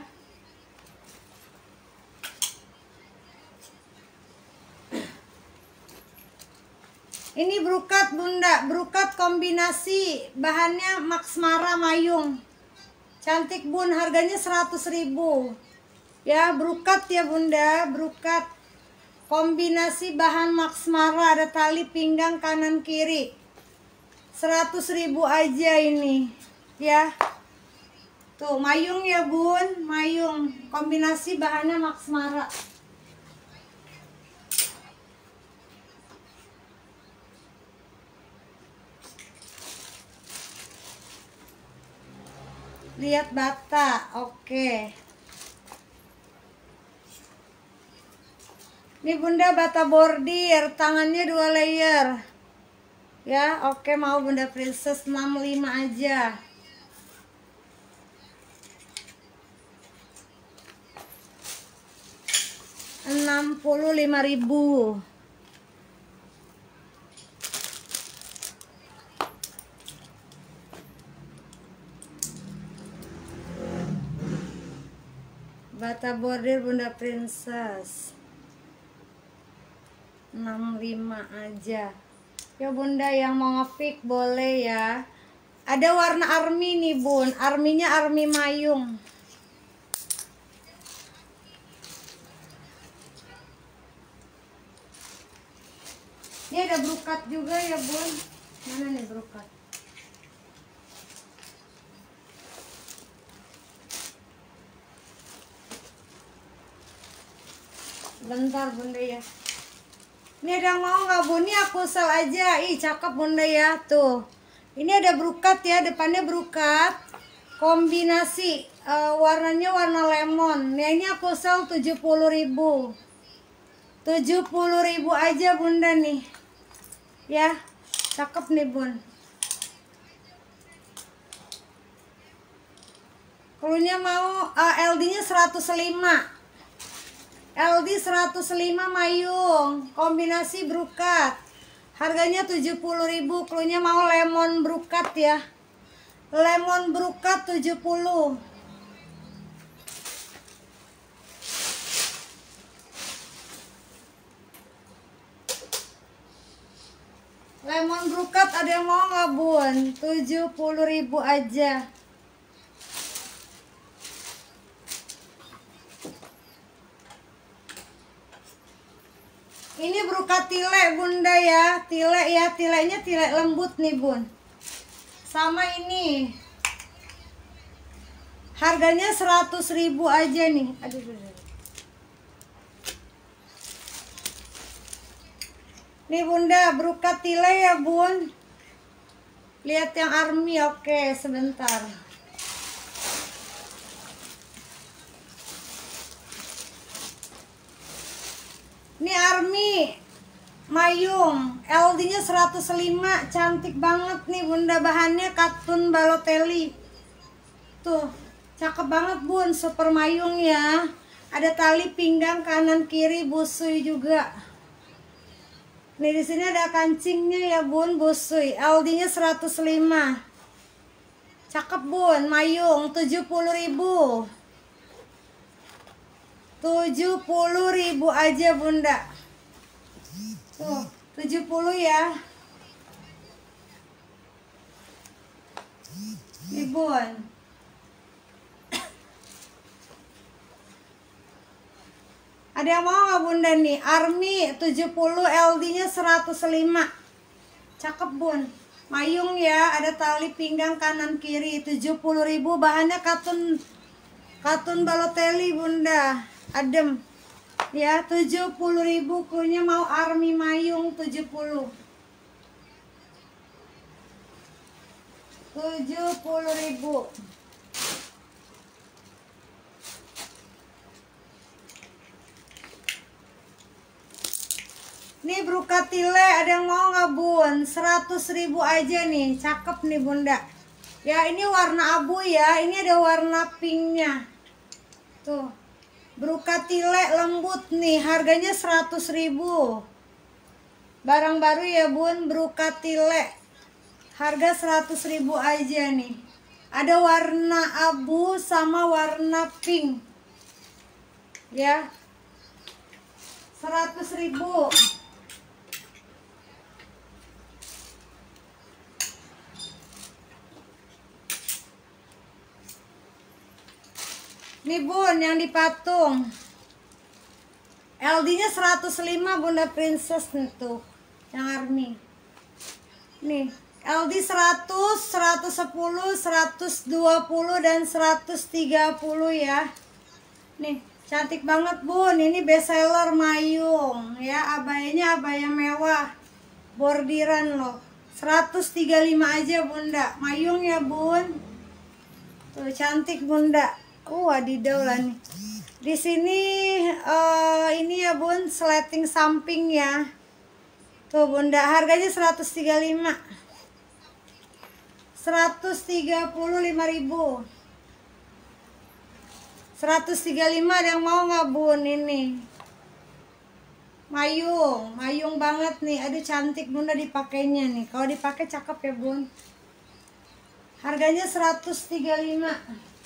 Ini brokat bunda, brokat kombinasi, bahannya Max Mara Mayung. Cantik bun, harganya seratus ribu. Ya brokat ya bunda, brokat kombinasi bahan Max Mara, ada tali pinggang kanan kiri. seratus ribu aja ini. Ya. Tuh, mayung ya bun, mayung. Kombinasi bahannya Max Mara. Lihat bata, oke. Ini bunda bata bordir, tangannya dua layer. Ya, oke, mau bunda princess enam puluh lima aja. enam puluh lima ribu. Bata bordir bunda princess enam puluh lima aja. Ya bunda yang mau nge-fix boleh ya. Ada warna army nih bun, arminya army mayung. Ini ada brokat juga ya bun. Mana nih brokat? Bentar bunda ya. Ini ada yang mau nggak bun? Ini aku sel aja. Ih cakep bunda ya. Tuh. Ini ada brokat ya. Depannya brokat. Kombinasi. Uh, warnanya warna lemon. Nah, ini aku sel tujuh puluh ribu. tujuh puluh ribu aja bunda nih. Ya. Cakep nih bun. Klunya mau uh, L D-nya seratus lima. L D seratus lima mayung, kombinasi brokat. Harganya tujuh puluh ribu, klunya mau lemon brokat ya. Lemon brokat tujuh puluh. Lemon brokat ada yang mau nggak bun? tujuh puluh ribu aja. Ini brokat tile bunda ya, tile ya, tilenya tile lembut nih bun. Sama ini, harganya seratus ribu aja nih. Aduh, aduh, aduh. Nih bunda, brokat tile ya bun. Lihat yang army, oke sebentar. Ini army mayung, L D-nya seratus lima, cantik banget nih bunda, bahannya katun Balotelli. Tuh, cakep banget bun, super mayung ya. Ada tali pinggang kanan kiri, busui juga. Nih di sini ada kancingnya ya bun, busui. L D-nya seratus lima. Cakep bun, mayung tujuh puluh ribu. tujuh puluh ribu aja bunda. Tuh, tujuh puluh ya. Nih bun. Ada yang mau nggak bunda nih? Army tujuh puluh, L D-nya seratus lima. Cakep bun. Mayung ya, ada tali pinggang kanan kiri, tujuh puluh ribu, bahannya katun katun Balotelli bunda. Adem ya, tujuh puluh ribu, klunya mau army mayung tujuh puluh. tujuh puluh ribu. Nih brokat tile ada yang mau nggak bun? seratus ribu aja nih, cakep nih bunda. Ya ini warna abu ya, ini ada warna pinknya. Tuh. Brokat tile lembut nih, harganya seratus ribu. Barang baru ya bun, Brukatile. Harga seratus ribu aja nih. Ada warna abu sama warna pink. Ya. seratus ribu. Nih bun, yang dipatung. L D-nya seratus lima Bunda Princess nih tuh. Yang army. Nih, L D seratus, seratus sepuluh, seratus dua puluh dan seratus tiga puluh ya. Nih, cantik banget bun. Ini best seller mayung ya. Abayanya abaya mewah. Bordiran loh. seratus tiga puluh lima aja bunda. Mayung ya bun. Tuh cantik bunda. Uh, wadidaw lah nih. Di sini uh, ini ya bun, sleting samping ya. Tuh bunda, harganya seratus tiga puluh lima. seratus tiga puluh lima ribu. seratus tiga puluh lima, ada yang mau nggak bun ini? Mayung, mayung banget nih. Aduh cantik bunda dipakainya nih. Kalau dipakai cakep ya bun. Harganya seratus tiga puluh lima.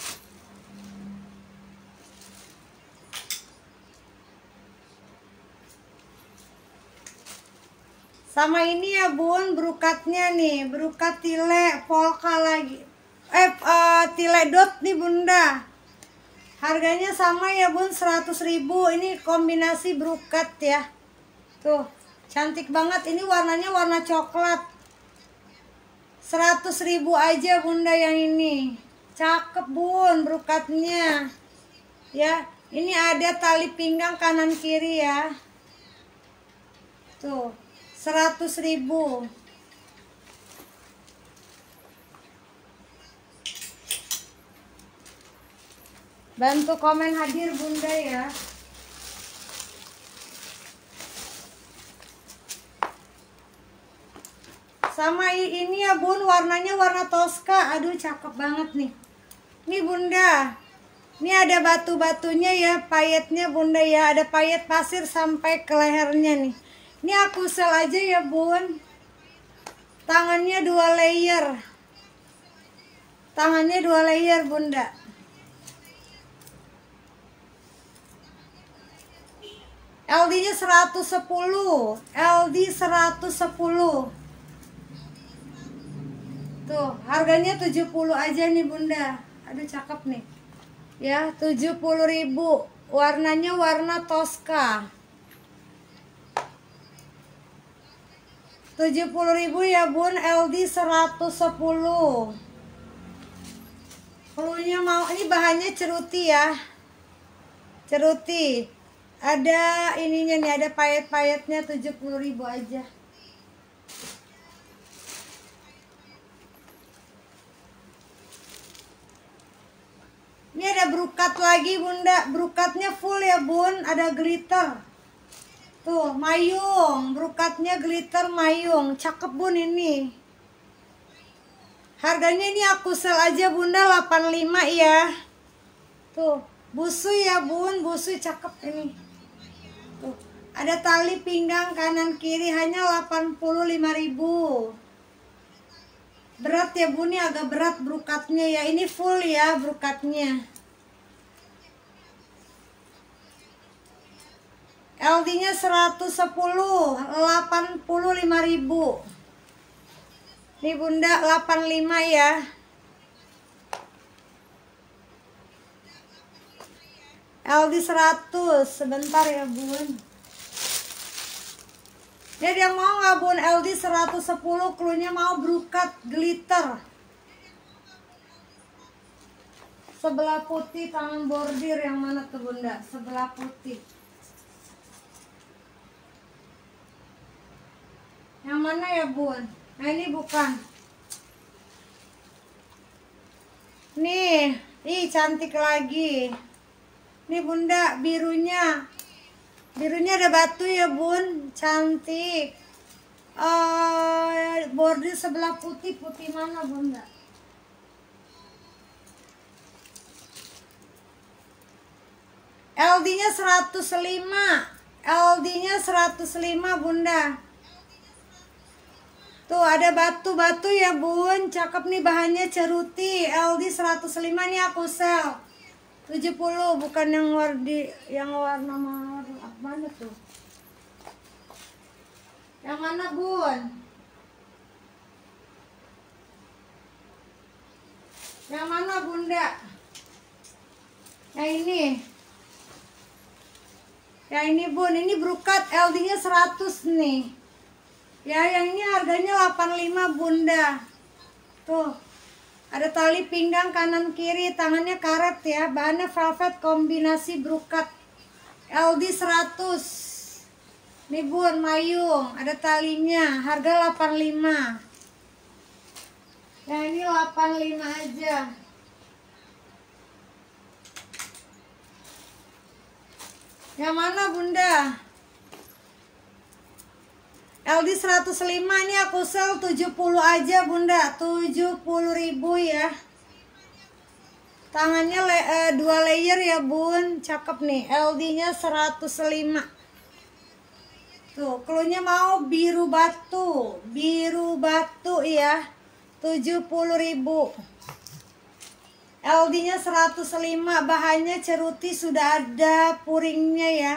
Sama ini ya bun, brukatnya nih, brukat tile polka lagi. Eh, uh, tile dot nih bunda. Harganya sama ya bun, seratus ribu. Ini kombinasi brukat ya. Tuh, cantik banget. Ini warnanya warna coklat. seratus ribu aja bunda yang ini. Cakep bun, brukatnya. Ya, ini ada tali pinggang kanan kiri ya. Tuh. seratus ribu. Bantu komen hadir bunda ya. Sama ini ya bun, warnanya warna Tosca. Aduh cakep banget nih. Nih bunda. Ini ada batu-batunya ya, payetnya bunda ya. Ada payet pasir sampai ke lehernya nih. Ini aku sel aja ya bun. Tangannya dua layer. Tangannya dua layer bunda. L D-nya seratus sepuluh. L D seratus sepuluh. Tuh, harganya tujuh puluh aja nih bunda. Aduh cakep nih. Ya, tujuh puluh ribu. Warnanya warna Tosca. tujuh puluh ribu ya bun, L D seratus sepuluh. Klunya mau, ini bahannya ceruti ya. Ceruti. Ada ininya nih, ada payet-payetnya, tujuh puluh ribu aja. Ini ada brukat lagi bunda. Brukatnya full ya bun, ada glitter. Tuh, mayung, brukatnya glitter mayung. Cakep bun ini. Harganya ini aku sel aja bunda delapan puluh lima ya. Tuh, busui ya bun, busui cakep ini. Tuh, ada tali pinggang kanan kiri hanya delapan puluh lima ribu. Berat ya bun, ini agak berat brukatnya ya. Ini full ya brukatnya. L D-nya seratus sepuluh, delapan puluh lima ribu. Ini bunda delapan puluh lima ya. L D seratus, sebentar ya bun. Jadi yang mau nggak bun L D seratus sepuluh, klunya mau brukat glitter. Sebelah putih tangan bordir, yang mana tuh bunda? Sebelah putih. Yang mana ya bun? Nah ini bukan. Nih, ih cantik lagi. Nih bunda, birunya. Birunya ada batu ya bun, cantik. Uh, bordir sebelah putih, putih mana bunda? L D-nya seratus lima. L D-nya seratus lima bunda. Tuh ada batu-batu ya bun, cakep nih bahannya, ceruti, L D seratus lima nih aku sel tujuh puluh, bukan yang warna yang warna mana tuh? Yang mana bun? Yang mana bunda? Yang ini. Yang ini bun, ini brokat L D nya seratus nih. Ya yang ini harganya delapan puluh lima bunda. Tuh ada tali pinggang kanan kiri, tangannya karet ya, bahannya velvet kombinasi brokat L D seratus. Nih bun, mayung, ada talinya, harga delapan puluh lima. Yang ini delapan puluh lima aja. Yang mana bunda? L D seratus lima ini aku sel tujuh puluh aja bunda, tujuh puluh ribu ya. Tangannya le, eh, dua layer ya bun, cakep nih, L D nya seratus lima. Tuh klunya mau biru batu, biru batu ya, tujuh puluh ribu. L D nya seratus lima, bahannya ceruti, sudah ada puringnya ya,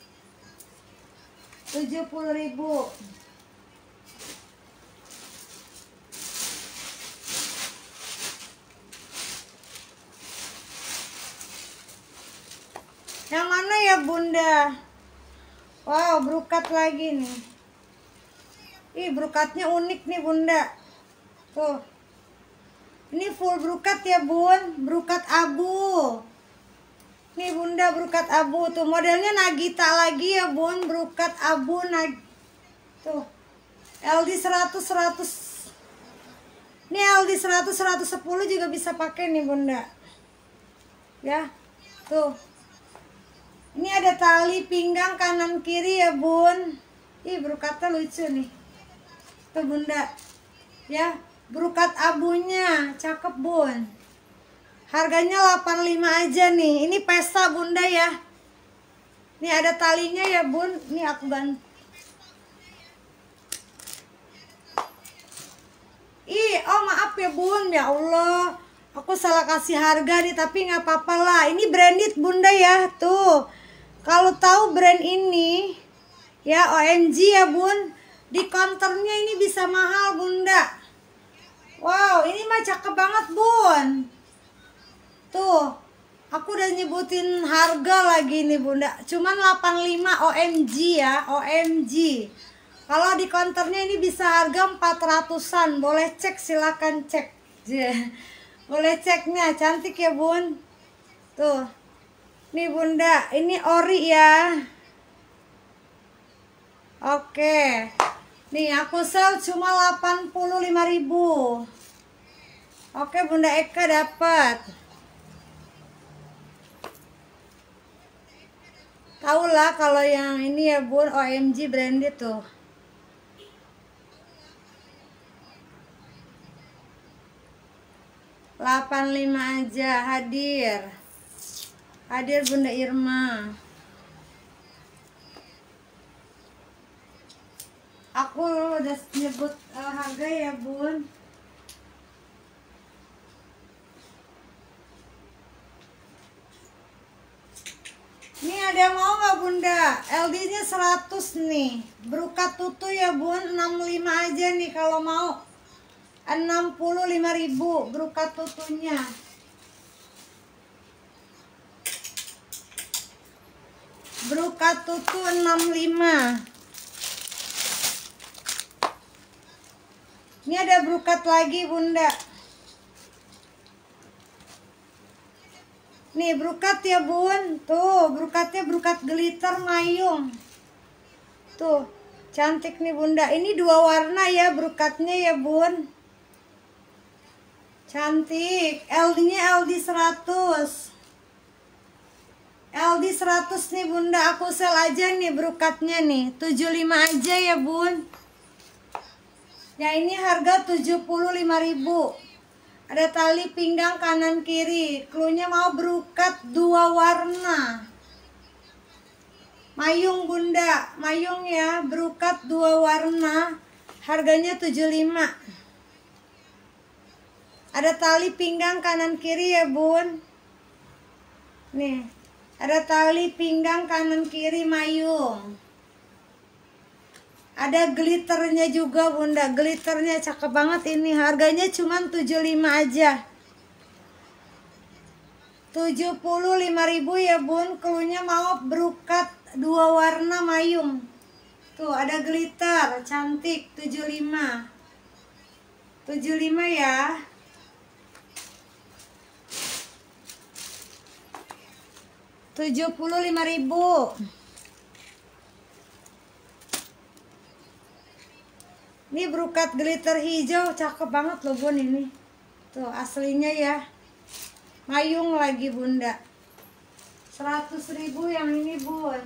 tujuh puluh ribu. Yang mana ya bunda? Wow, brokat lagi nih. Ih, brokatnya unik nih bunda. Tuh, ini full brokat ya bun, brokat abu. Nih bunda, brokat abu. Tuh modelnya Nagita lagi ya bun, brokat abu nag. Tuh L D seratus seratus. Ini L D seratus seratus sepuluh juga bisa pakai nih bunda. Ya, tuh. Ini ada tali pinggang kanan kiri ya bun. Ih, brokatnya lucu nih. Tuh bunda. Ya, brokat abunya cakep bun. Harganya delapan puluh lima aja nih. Ini pesta bunda ya. Ini ada talinya ya bun. Ini aku bantu. Ih, oh maaf ya bun. Ya Allah, aku salah kasih harga nih, tapi nggak apa-apa lah. Ini branded bunda ya. Tuh, kalau tahu brand ini ya, O M G ya bun, di counternya ini bisa mahal bunda. Wow, ini mah cakep banget bun. Tuh, aku udah nyebutin harga lagi nih bunda, cuman delapan puluh lima O M G ya, O M G. Kalau di counternya ini bisa harga empat ratusan, boleh cek, silakan cek. Boleh ceknya, cantik ya bun. Tuh, nih bunda, ini ori ya. Oke, nih aku sel cuma delapan puluh lima ribu. Oke bunda Eka dapat. Tahu lah kalau yang ini ya bun, O M G branded tuh. delapan puluh lima aja, hadir. Hadir bunda Irma. Aku udah nyebut uh, harga ya bun. Ini ada yang mau nggak bunda? L D nya seratus nih. Brokat tutu ya bun, enam puluh lima aja nih kalau mau. enam puluh lima ribu brokat tutunya. Brokat tutu enam puluh lima. Ini ada brokat lagi bunda. Nih brokat ya bun. Tuh brokatnya brokat glitter mayung. Tuh cantik nih bunda. Ini dua warna ya brokatnya ya bun. Cantik. L D nya L D seratus. L D seratus nih bunda. Aku sel aja nih brokatnya nih, tujuh puluh lima aja ya bun. Ya ini harga tujuh puluh lima ribu. Ada tali pinggang kanan kiri. Klunya mau brokat dua warna. Mayung bunda, mayung ya, brokat dua warna. Harganya tujuh puluh lima. Ada tali pinggang kanan kiri ya bun. Nih, ada tali pinggang kanan kiri mayung. Ada glitternya juga bunda. Glitternya cakep banget ini. Harganya cuma tujuh puluh lima aja. tujuh puluh lima ribu ya bun. Klunya mau berukat dua warna mayung. Tuh ada glitter. Cantik. tujuh puluh lima. tujuh puluh lima ya. tujuh puluh lima ribu. Ini berukat glitter hijau, cakep banget loh bun ini. Tuh aslinya ya. Mayung lagi bunda. seratus ribu yang ini bun.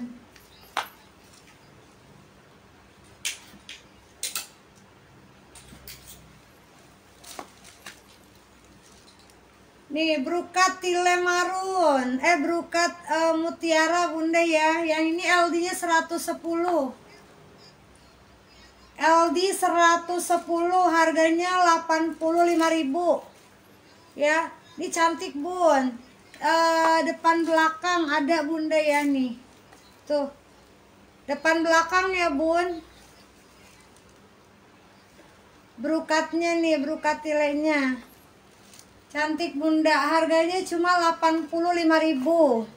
Nih berukat tile marun. Eh berukat uh, mutiara bunda ya. Yang ini L D-nya seratus sepuluh. L D seratus sepuluh, harganya delapan puluh lima ribu. Ya, ini cantik bun. Uh, depan belakang ada bunda ya nih. Tuh. Depan belakang ya bun. Berukatnya nih, berukat tilenya. Cantik bunda, harganya cuma delapan puluh lima ribu.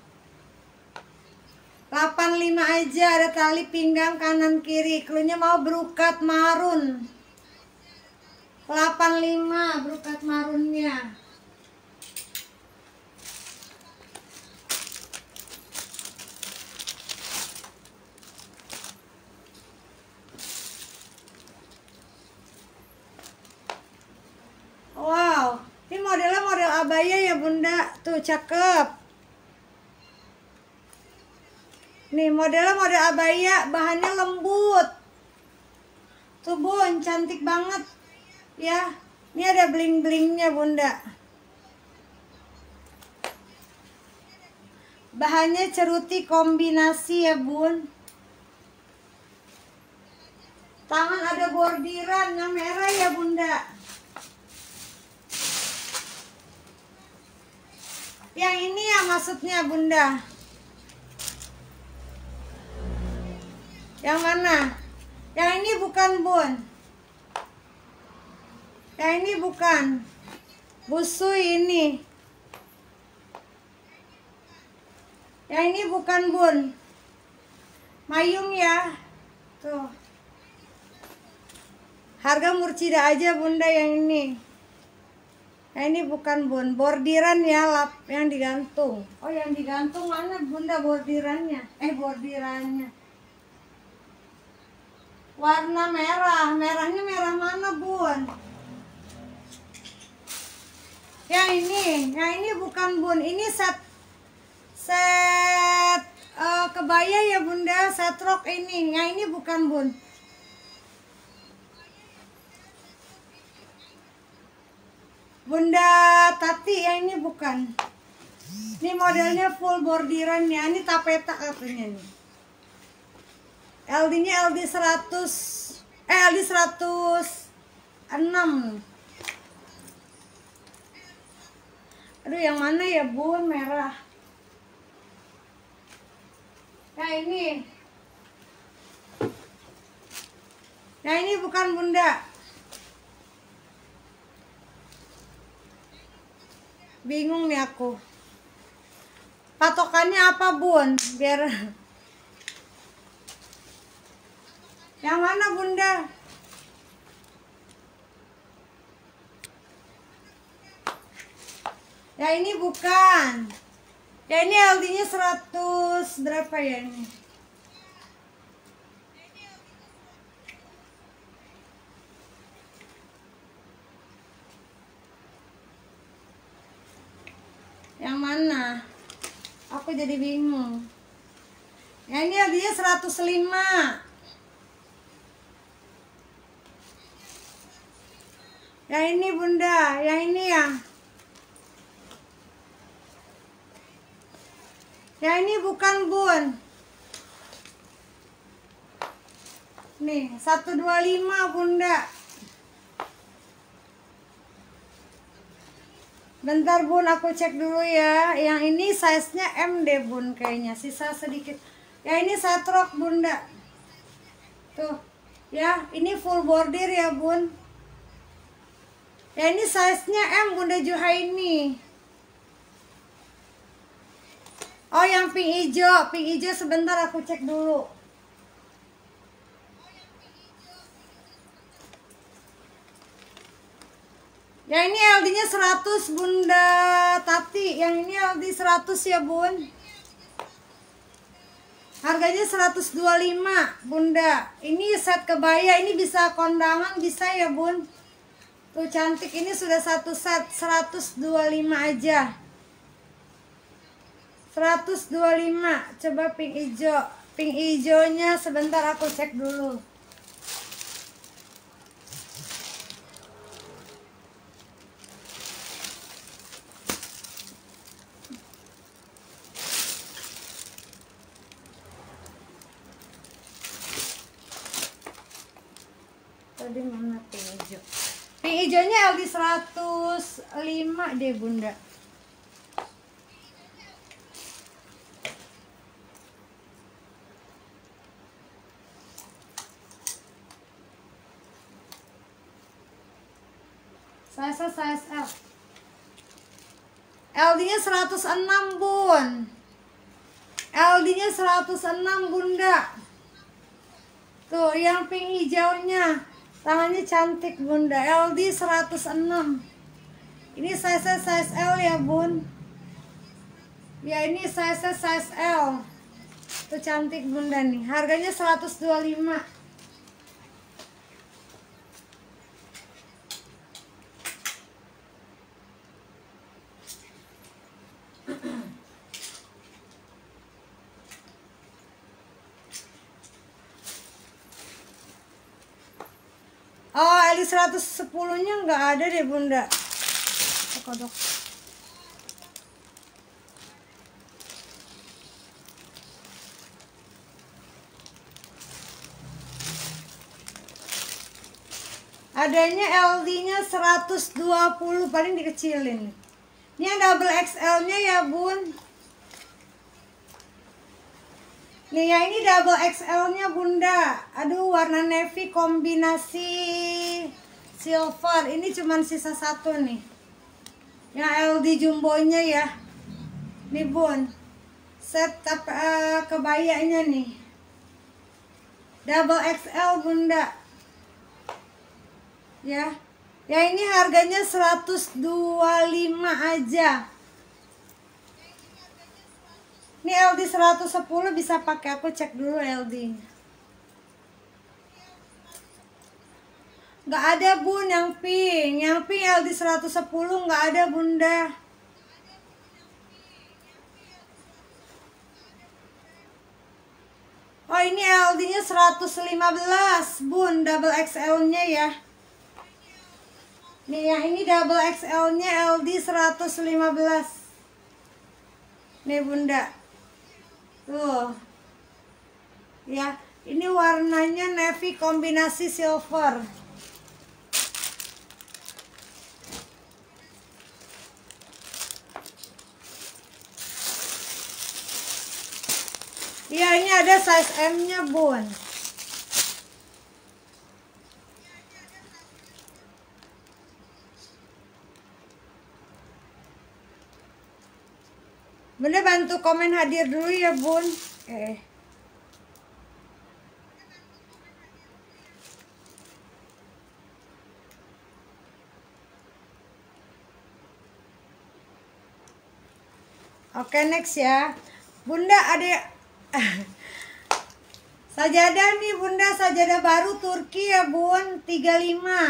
delapan puluh lima aja, ada tali pinggang kanan kiri. Klunya mau berukat marun. delapan puluh lima berukat marunnya. Wow, ini modelnya model abaya ya bunda. Tuh cakep. Nih modelnya model abaya, bahannya lembut. Tuh bun, cantik banget ya. Ini ada bling-blingnya bunda. Bahannya ceruti kombinasi ya bun. Tangan ada bordiran yang merah ya bunda. Yang ini ya maksudnya bunda. Yang mana? Yang ini bukan bun. Yang ini bukan. Busui ini. Yang ini bukan bun. Mayung ya. Tuh. Harga murcida aja bunda yang ini. Yang ini bukan bun. Bordiran ya lap yang digantung. Oh yang digantung mana bunda bordirannya? Eh bordirannya. Warna merah, merahnya merah mana bun? Yang ini, yang ini bukan bun, ini set set uh, kebaya ya bunda, set rok ini, yang ini bukan bun. Bunda Tati yang ini bukan. Ini modelnya full bordiran ya, ini tapeta katanya nih. L D-nya L D seratus, eh L D seratus enam. Aduh yang mana ya bun, merah. Nah ini. Nah ini bukan bunda. Bingung nih aku. Patokannya apa bun? Biar yang mana bunda? Ya ini bukan. Ya ini L D-nya seratus berapa ya ini? Yang mana? Aku jadi bingung. Ya ini L D-nya seratus lima. Yang ini bunda, yang ini ya. Yang ini bukan bun. Nih, seratus dua puluh lima Bunda. Bentar Bun, aku cek dulu ya. Yang ini size-nya M deh Bun kayaknya, sisa sedikit. Ya ini setrok Bunda. Tuh, ya ini full bordir ya Bun. Ya ini size-nya M Bunda Juhaini. Oh yang pink hijau, pink hijau sebentar aku cek dulu. Ya ini L D-nya seratus Bunda Tati. Yang ini L D seratus ya Bun. Harganya seratus dua puluh lima Bunda. Ini set kebaya, ini bisa kondangan bisa ya Bun. Tuh cantik, ini sudah satu set seratus dua puluh lima aja. seratus dua puluh lima. Coba pink hijau. Pink hijaunya sebentar aku cek dulu. Tadi mana pink hijau? Pink hijaunya L D seratus lima deh Bunda. Size size L. L D-nya seratus enam Bun. L D-nya seratus enam Bunda. Tuh yang pink hijaunya. Tangannya cantik Bunda. L D seratus enam. Ini size size L ya Bun. Ya ini size size L. Tuh cantik Bunda nih. Harganya seratus dua puluh lima. Oh, L seratus sepuluh-nya nggak ada deh Bunda. Kodok. Adanya L D-nya seratus dua puluh, paling dikecilin. Ini yang double X L-nya ya Bun. Nih ya ini double X L-nya Bunda. Aduh warna navy kombinasi silver. Ini cuman sisa satu nih. Yang L D jumbonya ya. Nih Bun. Set uh, kebayanya nih. Double X L Bunda. Ya. Ya ini harganya seratus dua puluh lima aja. Ini L D seratus sepuluh bisa pakai, aku cek dulu L D-nya. Nggak ada Bun yang pink. Yang pink L D seratus sepuluh nggak ada Bunda. Oh ini L D-nya seratus lima belas Bun, double X L-nya ya. Nih yang ini double X L-nya L D seratus lima belas. Nih Bunda. Tuh. Ya, ini warnanya navy kombinasi silver. Iya, ini ada size M-nya, Bun. Bunda bantu komen hadir dulu ya Bun. Eh. Oke next ya. Bunda ada sajadah nih Bunda, sajadah baru Turki ya Bun, tiga puluh lima.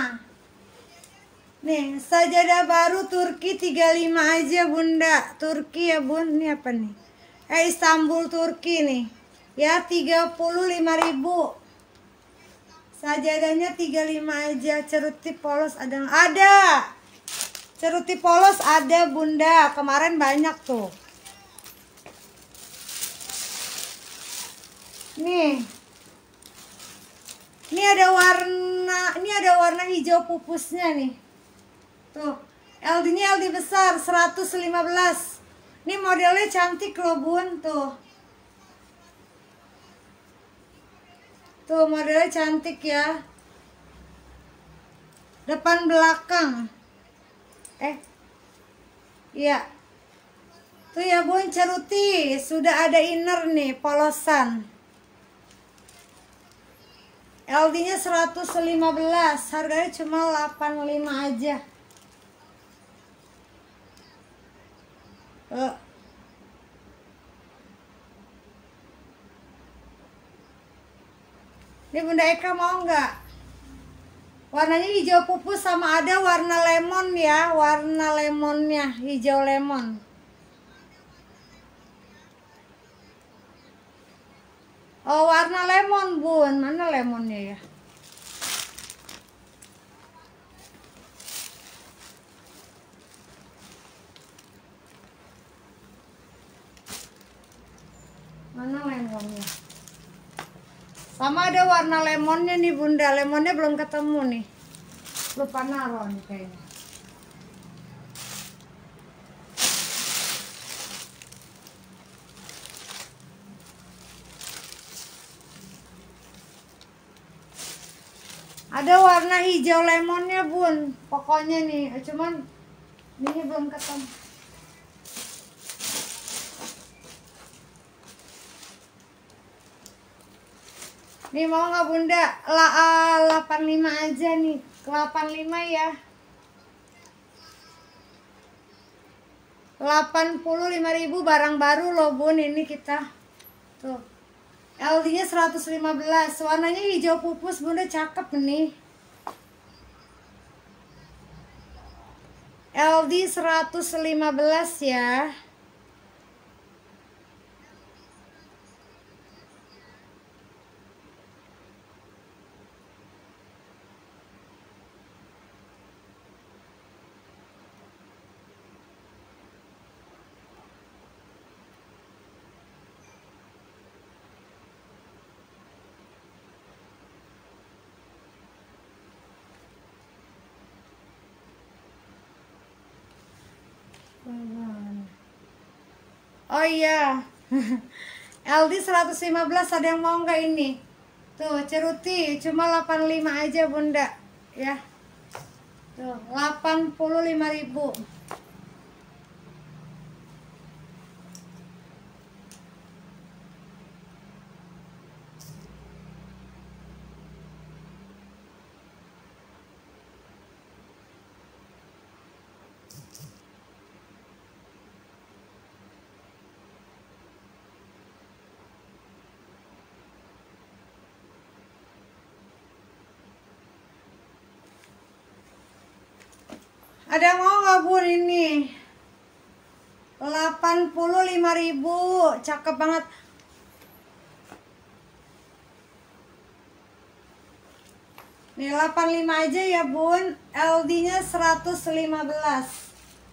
Nih, sajadah baru Turki tiga puluh lima aja Bunda. Turki ya Bun, ini apa nih? Eh Istanbul Turki nih. Ya tiga puluh lima ribu. Sajadahnya tiga puluh lima aja. Ceruti polos ada? Ada. Ceruti polos ada Bunda. Kemarin banyak tuh. Nih. Ini ada warna, ini ada warna hijau pupusnya nih. Tuh, L D-nya L D besar seratus lima belas. Ini modelnya cantik loh bun, tuh. Tuh modelnya cantik ya. Depan belakang. Eh. Iya. Tuh ya bun, ceruti. Sudah ada inner nih, polosan. L D-nya seratus lima belas, harganya cuma delapan puluh lima aja. Uh. Ini Bunda Eka mau nggak? Warnanya hijau pupus sama ada warna lemon ya, warna lemonnya hijau lemon. Oh warna lemon bun, mana lemonnya ya? Mana lemonnya? Sama ada warna lemonnya nih bunda, lemonnya belum ketemu nih. Lupa naruh nih kayaknya. Ada warna hijau lemonnya bun, pokoknya nih, cuman ini belum ketemu. Nih mau nggak bunda? La, uh, delapan puluh lima aja nih, delapan puluh lima ya. delapan puluh lima ribu barang baru loh bun, ini kita. Tuh. L D-nya seratus lima belas, warnanya hijau pupus bunda, cakep nih. L D seratus lima belas ya. Oh iya. L D seratus lima belas, ada yang mau nggak ini? Tuh ceruti cuma delapan puluh lima aja bunda ya. Tuh delapan puluh lima ribu. Ada mau nggak bun ini? delapan puluh lima ribu, cakep banget. Nih delapan puluh lima aja ya bun, L D-nya seratus lima belas.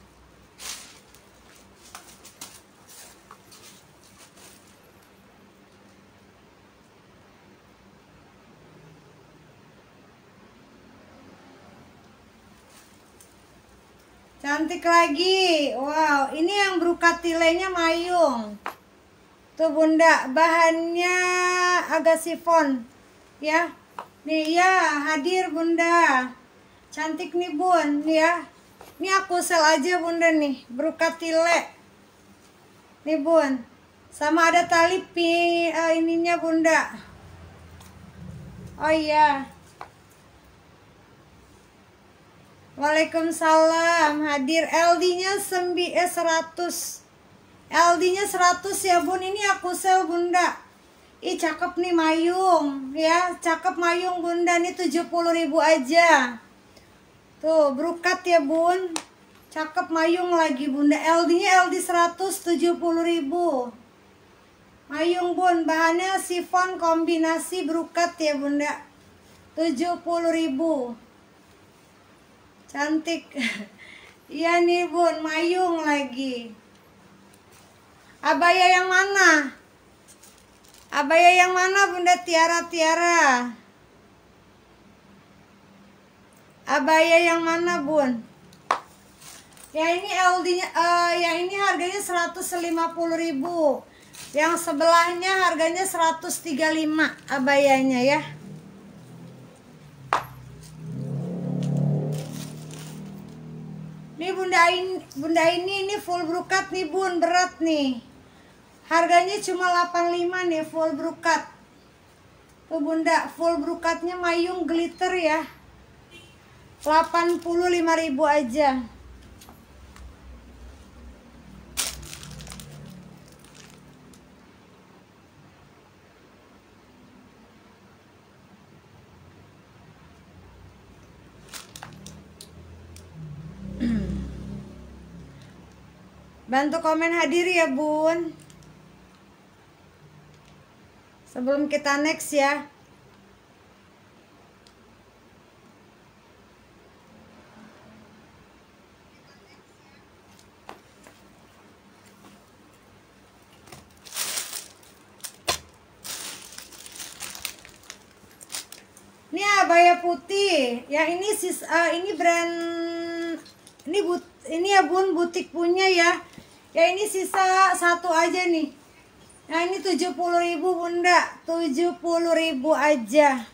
Cantik lagi. Wow, ini yang brukatilenya mayung. Tuh bunda, bahannya agak sifon ya. Nih ya, hadir bunda. Cantik nih bun, nih ya. Ini aku sel aja bunda nih, brukatile. Nih bun. Sama ada tali pi, uh, ininya bunda. Oh iya. Waalaikumsalam, hadir. L D-nya seratus. L D-nya seratus ya bun, ini aku sel bunda. Ih cakep nih mayung ya, cakep mayung bunda, nih tujuh puluh ribu aja. Tuh brukat ya bun, cakep mayung lagi bunda. L D-nya L D seratus, tujuh puluh ribu. Mayung bun, bahannya sifon kombinasi brukat ya bunda, tujuh puluh ribu. Cantik. Iya nih bun, mayung lagi. Abaya yang mana? Abaya yang mana bunda? Tiara Tiara. Abaya yang mana, Bun? Ya ini L D-nya, uh, yang ini harganya seratus lima puluh ribu. Yang sebelahnya harganya seratus tiga puluh lima abayanya ya. Nih Bunda ini, Bunda ini ini full brokat nih Bun, berat nih. Harganya cuma delapan puluh lima nih full brokat. Tuh Bunda, full brokatnya mayung glitter ya. delapan puluh lima ribu aja. Bantu komen hadir ya Bun, sebelum kita next ya. Ini abaya putih ya, ini sis uh, ini brand ini but ini ya Bun, butik punya ya. Ya ini sisa satu aja nih. Nah ini tujuh puluh ribu Bunda, tujuh puluh ribu aja.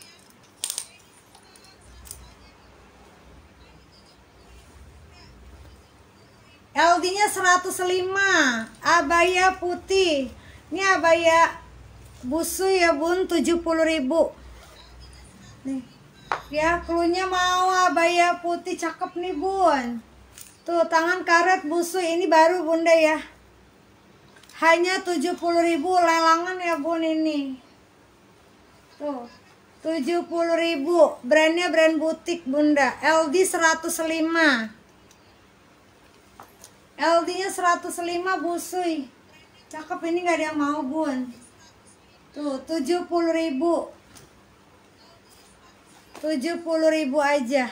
L D-nya seratus lima, abaya putih. Ini abaya busu ya Bun, tujuh puluh ribu. Nih. Ya, klunya mau abaya putih cakep nih Bun. Tuh tangan karet busu, ini baru Bunda ya. Hanya tujuh puluh ribu lelangan ya Bun ini. Tuh, tujuh puluh ribu. Brandnya brand butik Bunda. L D seratus lima. L D-nya seratus lima busui. Cakep, ini gak ada yang mau Bun. Tuh, tujuh puluh ribu. tujuh puluh ribu aja.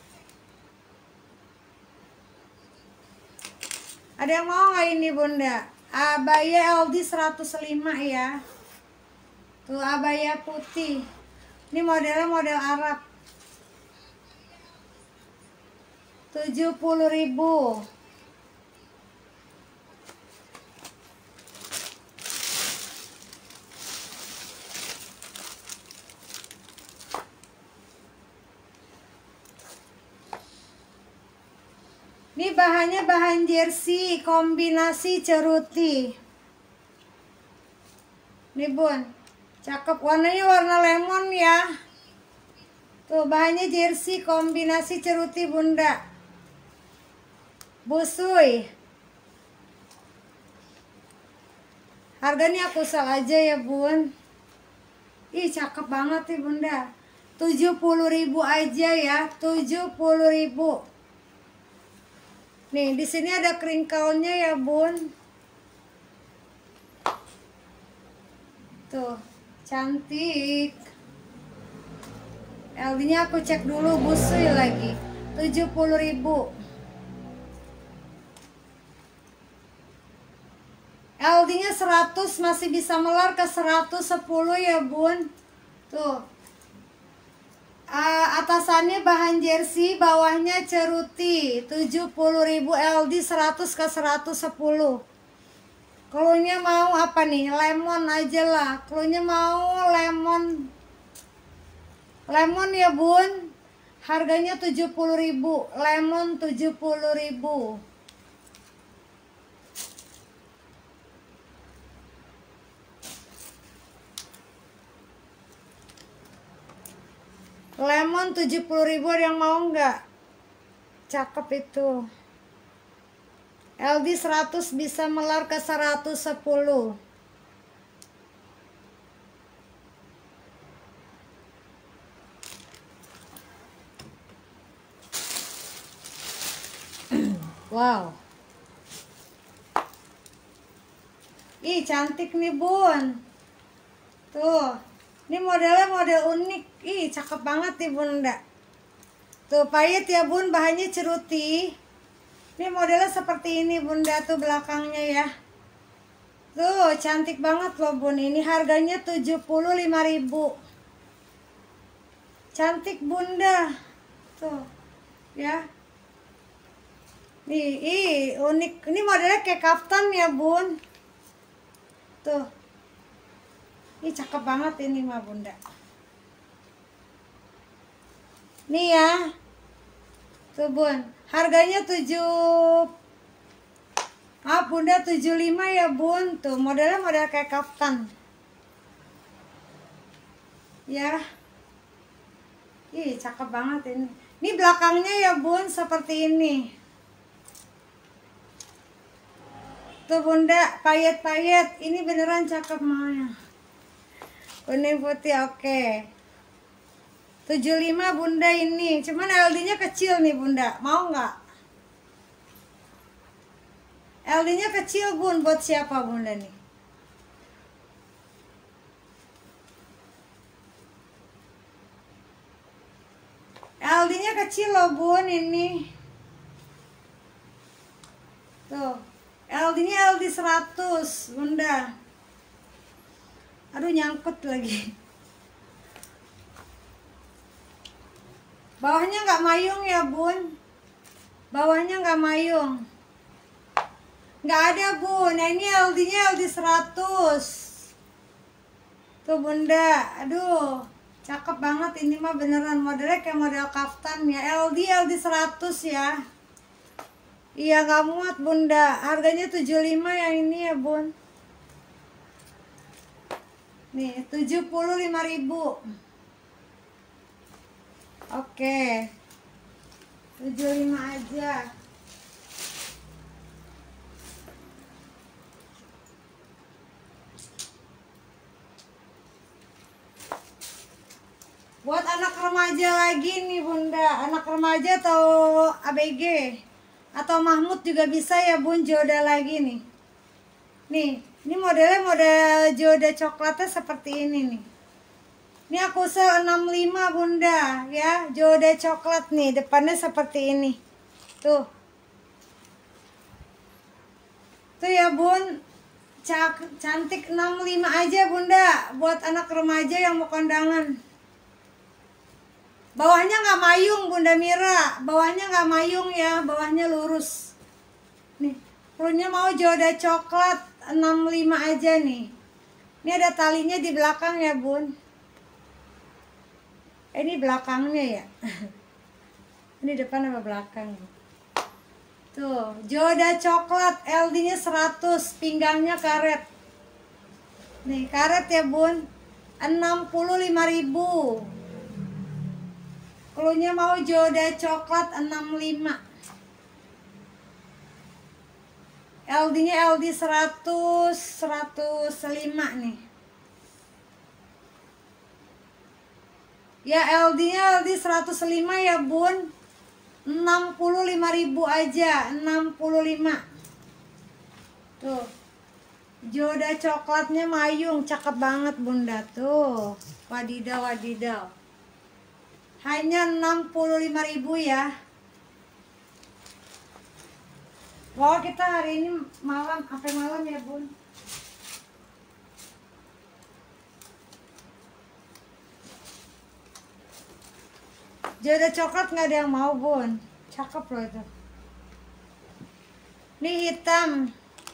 Ada yang mau nggak ini Bunda? Abaya L D seratus lima ya. Tuh abaya putih. Ini modelnya model Arab. tujuh puluh ribu. Ini bahannya bahan jersey kombinasi ceruti. Nih Bun, cakep, warnanya warna lemon ya. Tuh bahannya jersey kombinasi ceruti Bunda. Busui. Harganya aku sel aja ya Bun. Ih cakep banget nih Bunda. tujuh puluh ribu aja ya, tujuh puluh ribu. Nih, di sini ada crinkle-nya ya, Bun. Tuh, cantik. L D-nya aku cek dulu, busui lagi. tujuh puluh ribu. L D-nya seratus, masih bisa melar ke seratus sepuluh ya, Bun. Tuh. Uh, atasannya bahan jersey, bawahnya ceruti. Tujuh puluh ribu L D seratus ke seratus sepuluh. Klunya mau apa nih? Lemon aja lah. Klunya mau lemon. Lemon ya Bun. Harganya tujuh puluh ribu. Lemon tujuh puluh ribu. Lemon tujuh puluh ribu, ada yang mau nggak? Cakep itu. L D seratus bisa melar ke seratus sepuluh. Wow. Ih, cantik nih, Bun. Tuh. Ini modelnya model unik. Ih, cakep banget nih Bunda. Tuh, pahit ya Bun, bahannya ceruti. Ini modelnya seperti ini Bunda, tuh belakangnya ya. Tuh, cantik banget loh Bun. Ini harganya tujuh puluh lima ribu. Cantik Bunda. Tuh, ya. Nih, ih, unik. Ini modelnya kayak kaftan ya, Bun. Tuh. Ini cakep banget ini mah, Bunda. Nih ya. Tuh, Bun. Harganya tujuh. Ah, Bunda tujuh puluh lima ya, Bun. Tuh, modelnya model kayak kaftan. Ya. Ih, cakep banget ini. Ini belakangnya ya, Bun, seperti ini. Tuh, Bunda, payet-payet. Ini beneran cakep maunya. Kuning putih, oke. tujuh puluh lima, Bunda ini. Cuman L D-nya kecil nih, Bunda. Mau nggak? L D-nya kecil, Bun. Buat siapa, Bunda nih? L D-nya kecil loh, Bun, ini. Tuh. L D-nya L D seratus, Bunda. Aduh, nyangkut lagi. Bawahnya nggak mayung ya, Bun. Bawahnya nggak mayung. Nggak ada, Bun. Nah, ini L D-nya L D seratus. Tuh, Bunda. Aduh, cakep banget ini mah beneran. Modelnya kayak model kaftan ya. L D L D seratus ya. Iya, nggak muat, Bunda. Harganya tujuh puluh lima yang ini ya, Bun. Nih, tujuh puluh lima ribu. Oke. tujuh puluh lima aja. Buat anak remaja lagi nih, Bunda. Anak remaja atau A B G atau Mahmud juga bisa ya, Bun. Joda lagi nih. Nih, ini modelnya model joda coklatnya seperti ini nih. Ini aku sel enam puluh lima, Bunda, ya. Joda coklat nih, depannya seperti ini. Tuh. Tuh ya, Bun. Cak, cantik enam puluh lima aja, Bunda, buat anak remaja yang mau kondangan. Bawahnya nggak mayung, Bunda Mira. Bawahnya nggak mayung ya, bawahnya lurus. Nih, perutnya mau joda coklat enam puluh lima aja nih. Ini ada talinya di belakang ya, Bun. Eh, ini belakangnya ya. Ini depan apa belakang? Tuh, joda coklat L D-nya seratus, pinggangnya karet. Nih, karet ya, Bun. enam puluh lima ribu. Klunya mau joda coklat enam puluh lima. L D-nya L D seratus, seratus lima nih. Ya, L D-nya L D seratus lima ya, Bun. enam puluh lima ribu aja, enam puluh lima. Tuh. Joda coklatnya mayung, cakep banget, Bunda. Tuh. Wadidaw, wadidaw. Hanya enam puluh lima ribu ya. Wah, kita hari ini malam, sampai malam ya, Bun. Joda coklat nggak ada yang mau, Bun. Cakep loh itu. Ini hitam.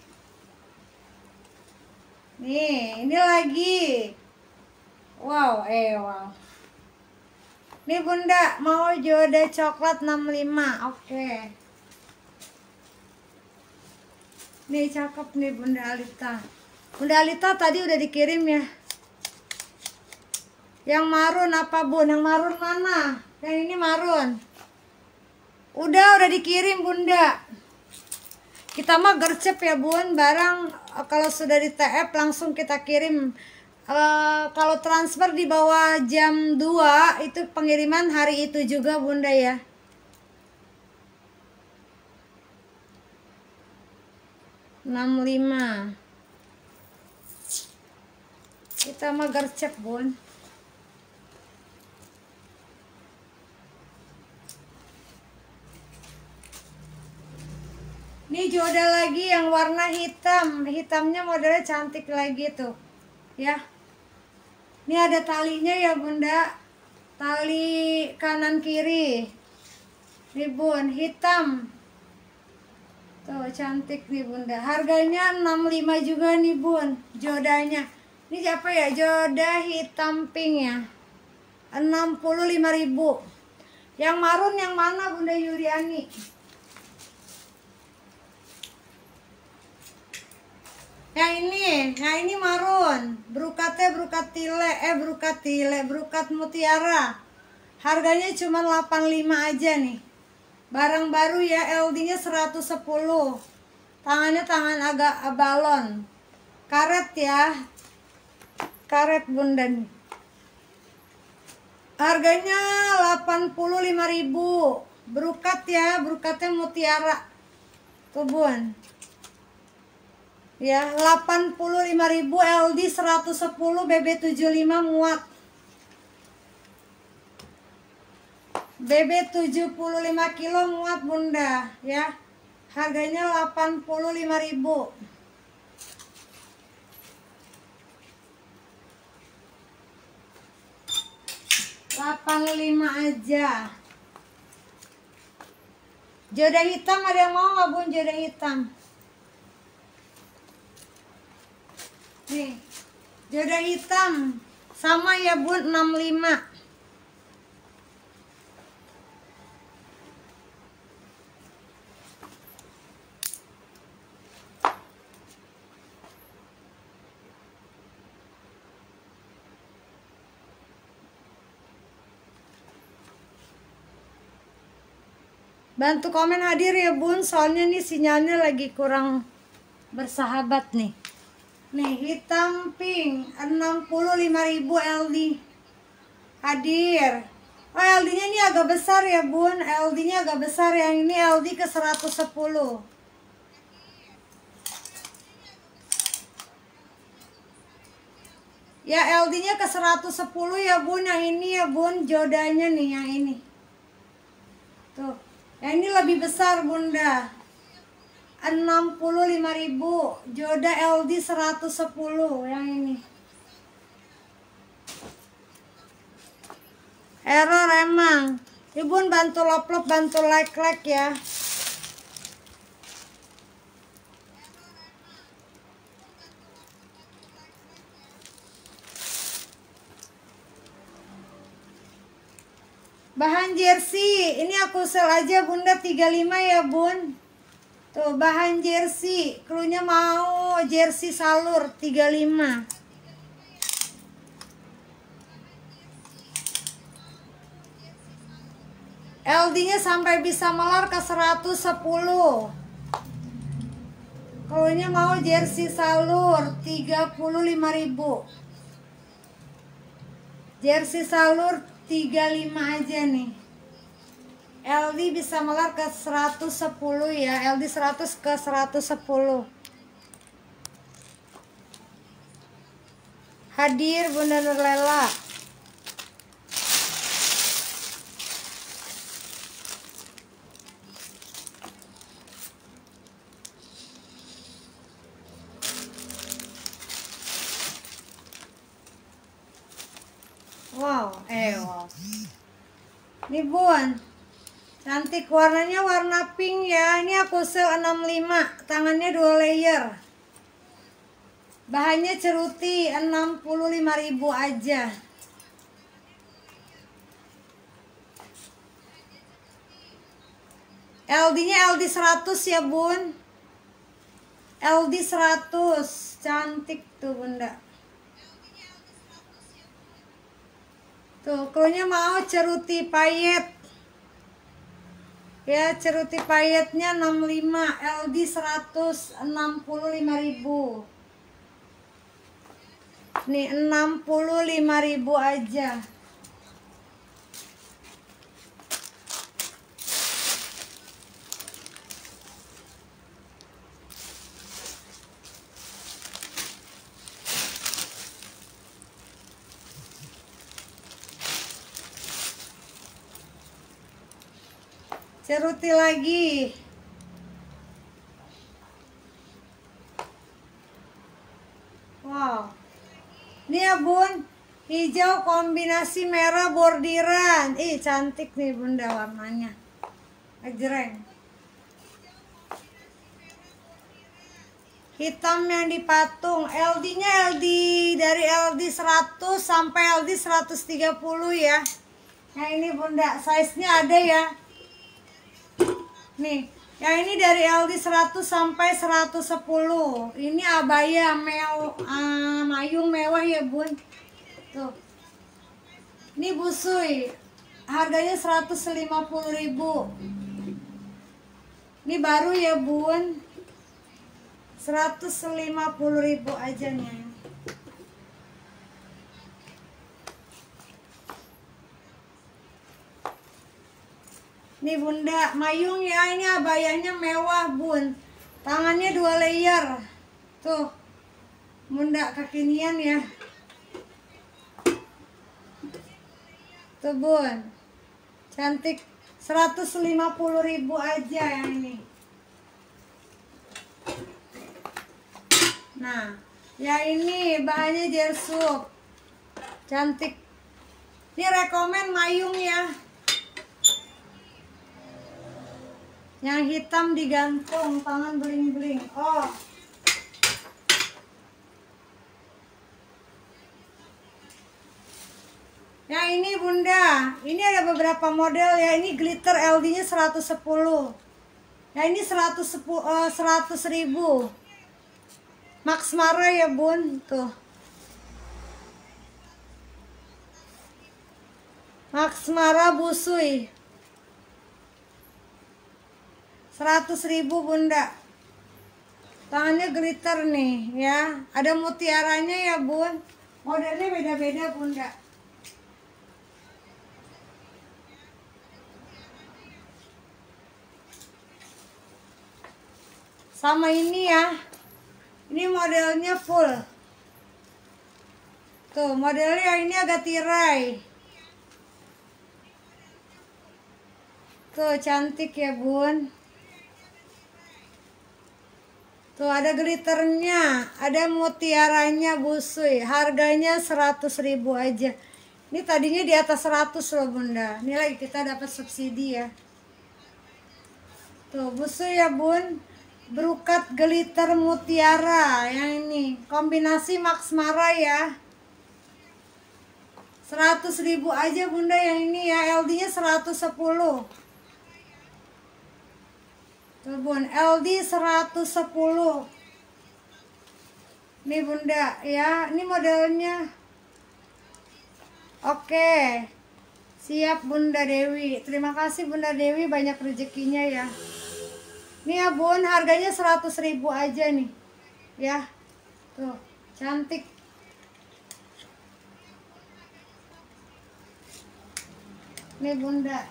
Nih, ini lagi. Wow, eh wow. Nih, Bunda, mau joda coklat enam puluh lima. Oke. Nih, cakep nih, Bunda Alita. Bunda Alita tadi udah dikirim ya. Yang marun apa, Bun? Yang marun mana? Yang ini marun. Udah, udah dikirim, Bunda. Kita mah gercep ya, Bun. Barang kalau sudah di T F langsung kita kirim. Uh, kalau transfer di bawah jam dua itu pengiriman hari itu juga, Bunda ya. enam puluh lima. Kita mah gercep, Bun. Ini joda lagi yang warna hitam. Hitamnya modelnya cantik lagi tuh. Ya. Ini ada talinya ya, Bunda. Tali kanan kiri. Nih bun, hitam. Tuh cantik nih bunda. Harganya enam puluh lima juga nih bun. Jodanya. Ini siapa ya? Joda hitam pink ya. enam puluh lima ribu. Yang marun yang mana Bunda Yuliani? Yang ini, yang ini marun. Brukatnya brukat tile, eh brukat tile, brukat mutiara. Harganya cuma delapan puluh lima aja nih. Barang baru ya, L D-nya seratus sepuluh. Tangannya tangan agak balon. Karet ya. Karet bunda nih. Harganya delapan puluh lima ribu. Brukat ya, brukatnya mutiara. Tuh bun. Ya, delapan puluh lima ribu L D seratus sepuluh B B tujuh puluh lima muat. B B tujuh puluh lima kilo muat bunda ya. Harganya delapan puluh lima ribu. delapan puluh lima aja. Joda hitam ada yang mau nggak bun? Joda hitam. Nih, joda hitam sama ya bun, enam puluh lima. Bantu komen hadir ya bun, soalnya nih sinyalnya lagi kurang bersahabat nih. Nih hitam pink enam puluh lima ribu L D. Hadir. Oh L D-nya ini agak besar ya bun, L D-nya agak besar, yang ini L D ke seratus sepuluh. Ya L D-nya ke seratus sepuluh ya bun, yang ini ya bun, jodanya nih yang ini. Tuh, yang ini lebih besar bunda. enam puluh lima ribu, joda L D seratus sepuluh yang ini. Error emang. Ibu bantu lop-lop, bantu like-like ya. Bahan jersey, ini aku sel aja bunda tiga puluh lima ya bun. Tuh bahan jersey, krunya mau jersey salur tiga puluh lima. L D-nya sampai bisa melar ke seratus sepuluh. Krunya mau jersey salur tiga puluh lima ribu. Jersey salur tiga puluh lima aja nih. L D bisa melar ke seratus sepuluh ya, L D seratus ke seratus sepuluh. Hadir Bunda Nurlela. Wow, eh wow. Nih bun, cantik, warnanya warna pink ya. Ini aku sel enam puluh lima, tangannya dua layer. Bahannya ceruti, enam puluh lima ribu aja. L D-nya L D seratus ya bun. L D seratus, cantik tuh bunda. Tuh, krunya mau ceruti payet. Ya, ceruti payetnya enam puluh lima, L D seratus, enam puluh lima ribu. Nih, enam puluh lima ribu aja. Ceruti lagi. Wow. Ini ya bun, hijau kombinasi merah bordiran. Ih cantik nih bunda warnanya. ngejreng. Hitam yang dipatung, L D-nya L D dari L D seratus sampai L D seratus tiga puluh ya. Yang ini Bunda, size-nya ada ya. Nih, yang ini dari L D seratus sampai seratus sepuluh. Ini abaya mew, uh, mayung mewah ya Bun. Tuh. Ini busui. Harganya seratus lima puluh ribu. Ini baru ya Bun. seratus lima puluh ribu aja nih. Nih Bunda, mayung ya, ini abayanya mewah Bun. Tangannya dua layer. Tuh. Bunda kekinian ya. Tuh Bun. Cantik. seratus lima puluh ribu aja yang ini. Nah, ya ini bahannya jersub. Cantik. Ini rekomen mayung ya. Yang hitam digantung, tangan bling-bling. Oh. Yang ini Bunda, ini ada beberapa model ya. Ini glitter L D-nya seratus sepuluh. Ya ini seratus sepuluh, uh, seratus ribu. Max Mara ya Bun, tuh. Max Mara busui. seratus ribu Bunda. Tangannya glitter nih ya. Ada mutiaranya ya Bun. Modelnya beda-beda Bunda. Sama ini ya. Ini modelnya full. Tuh, modelnya ini agak tirai. Tuh, cantik ya, Bun. Tuh, ada glitternya, ada mutiaranya busui. Harganya seratus ribu aja. Ini tadinya di atas seratus loh, Bunda. Ini lagi kita dapat subsidi ya. Tuh, busui ya, Bun. Brokat glitter mutiara yang ini kombinasi Max Mara ya. Seratus ribu aja Bunda yang ini ya. L D-nya seratus sepuluh. Tuh Bun, L D seratus sepuluh. Nih Bunda ya. Ini modelnya. Oke. Siap Bunda Dewi. Terima kasih Bunda Dewi, banyak rezekinya ya. Nih ya Bun, harganya seratus ribu aja nih. Ya. Tuh, cantik. Nih Bunda.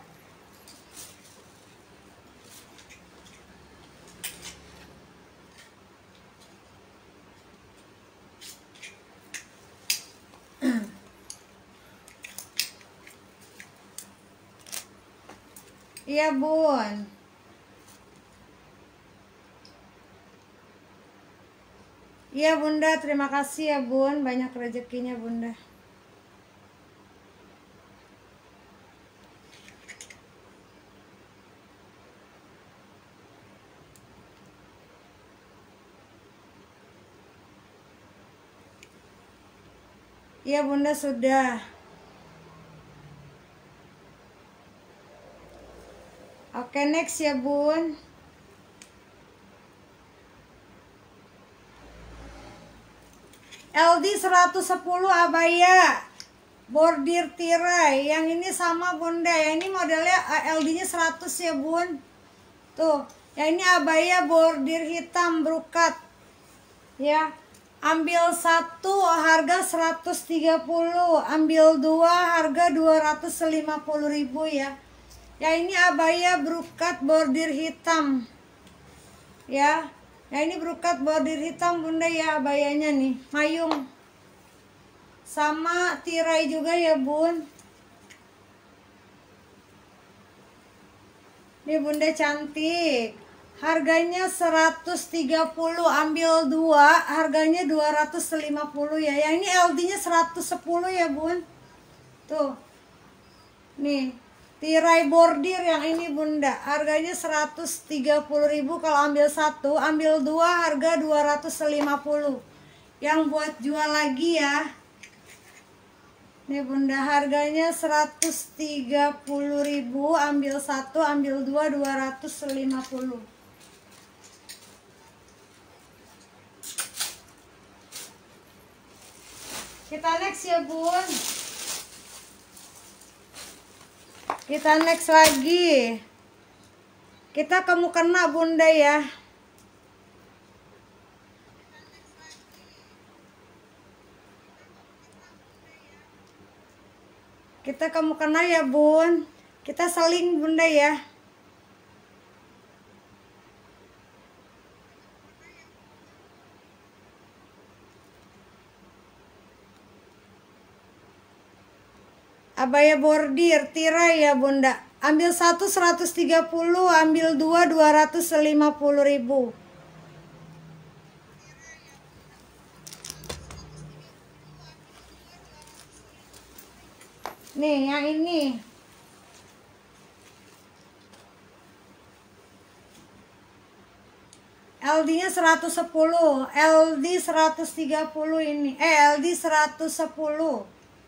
Iya Bun. Iya Bunda, terima kasih ya Bun, banyak rezekinya Bunda. Iya Bunda sudah. Oke, next ya Bun. L D seratus sepuluh abaya bordir tirai. Yang ini sama Bunda. Yang ini modelnya L D-nya seratus ya Bun. Tuh, yang ini abaya bordir hitam brokat. Ya. Ambil satu harga seratus tiga puluh, ambil dua harga dua ratus lima puluh ribu ya. Ya ini abaya brokat bordir hitam. Ya. Ya ini brokat bordir hitam Bunda ya, abayanya nih, mayung. Sama tirai juga ya Bun. Nih Bunda cantik. Harganya seratus tiga puluh, ambil dua, harganya dua ratus lima puluh ya. Yang ini L D-nya seratus sepuluh ya Bun. Tuh. Nih. Tirai bordir yang ini bunda, harganya seratus tiga puluh ribu. Kalau ambil satu, ambil dua harga dua ratus lima puluh. Yang buat jual lagi ya. Nih bunda, harganya seratus tiga puluh ribu, ambil satu, ambil dua dua ratus lima puluh. Kita next ya bun. Kita next lagi. Kita ke mukena bunda ya. Kita ke mukena ya bun. Kita seling bunda ya. Abaya bordir, tirai ya bunda. Ambil satu seratus tiga puluh, ambil dua dua ratus lima puluh ribu. Nih yang ini. L D-nya seratus sepuluh, L D seratus tiga puluh ini. Eh, L D seratus sepuluh.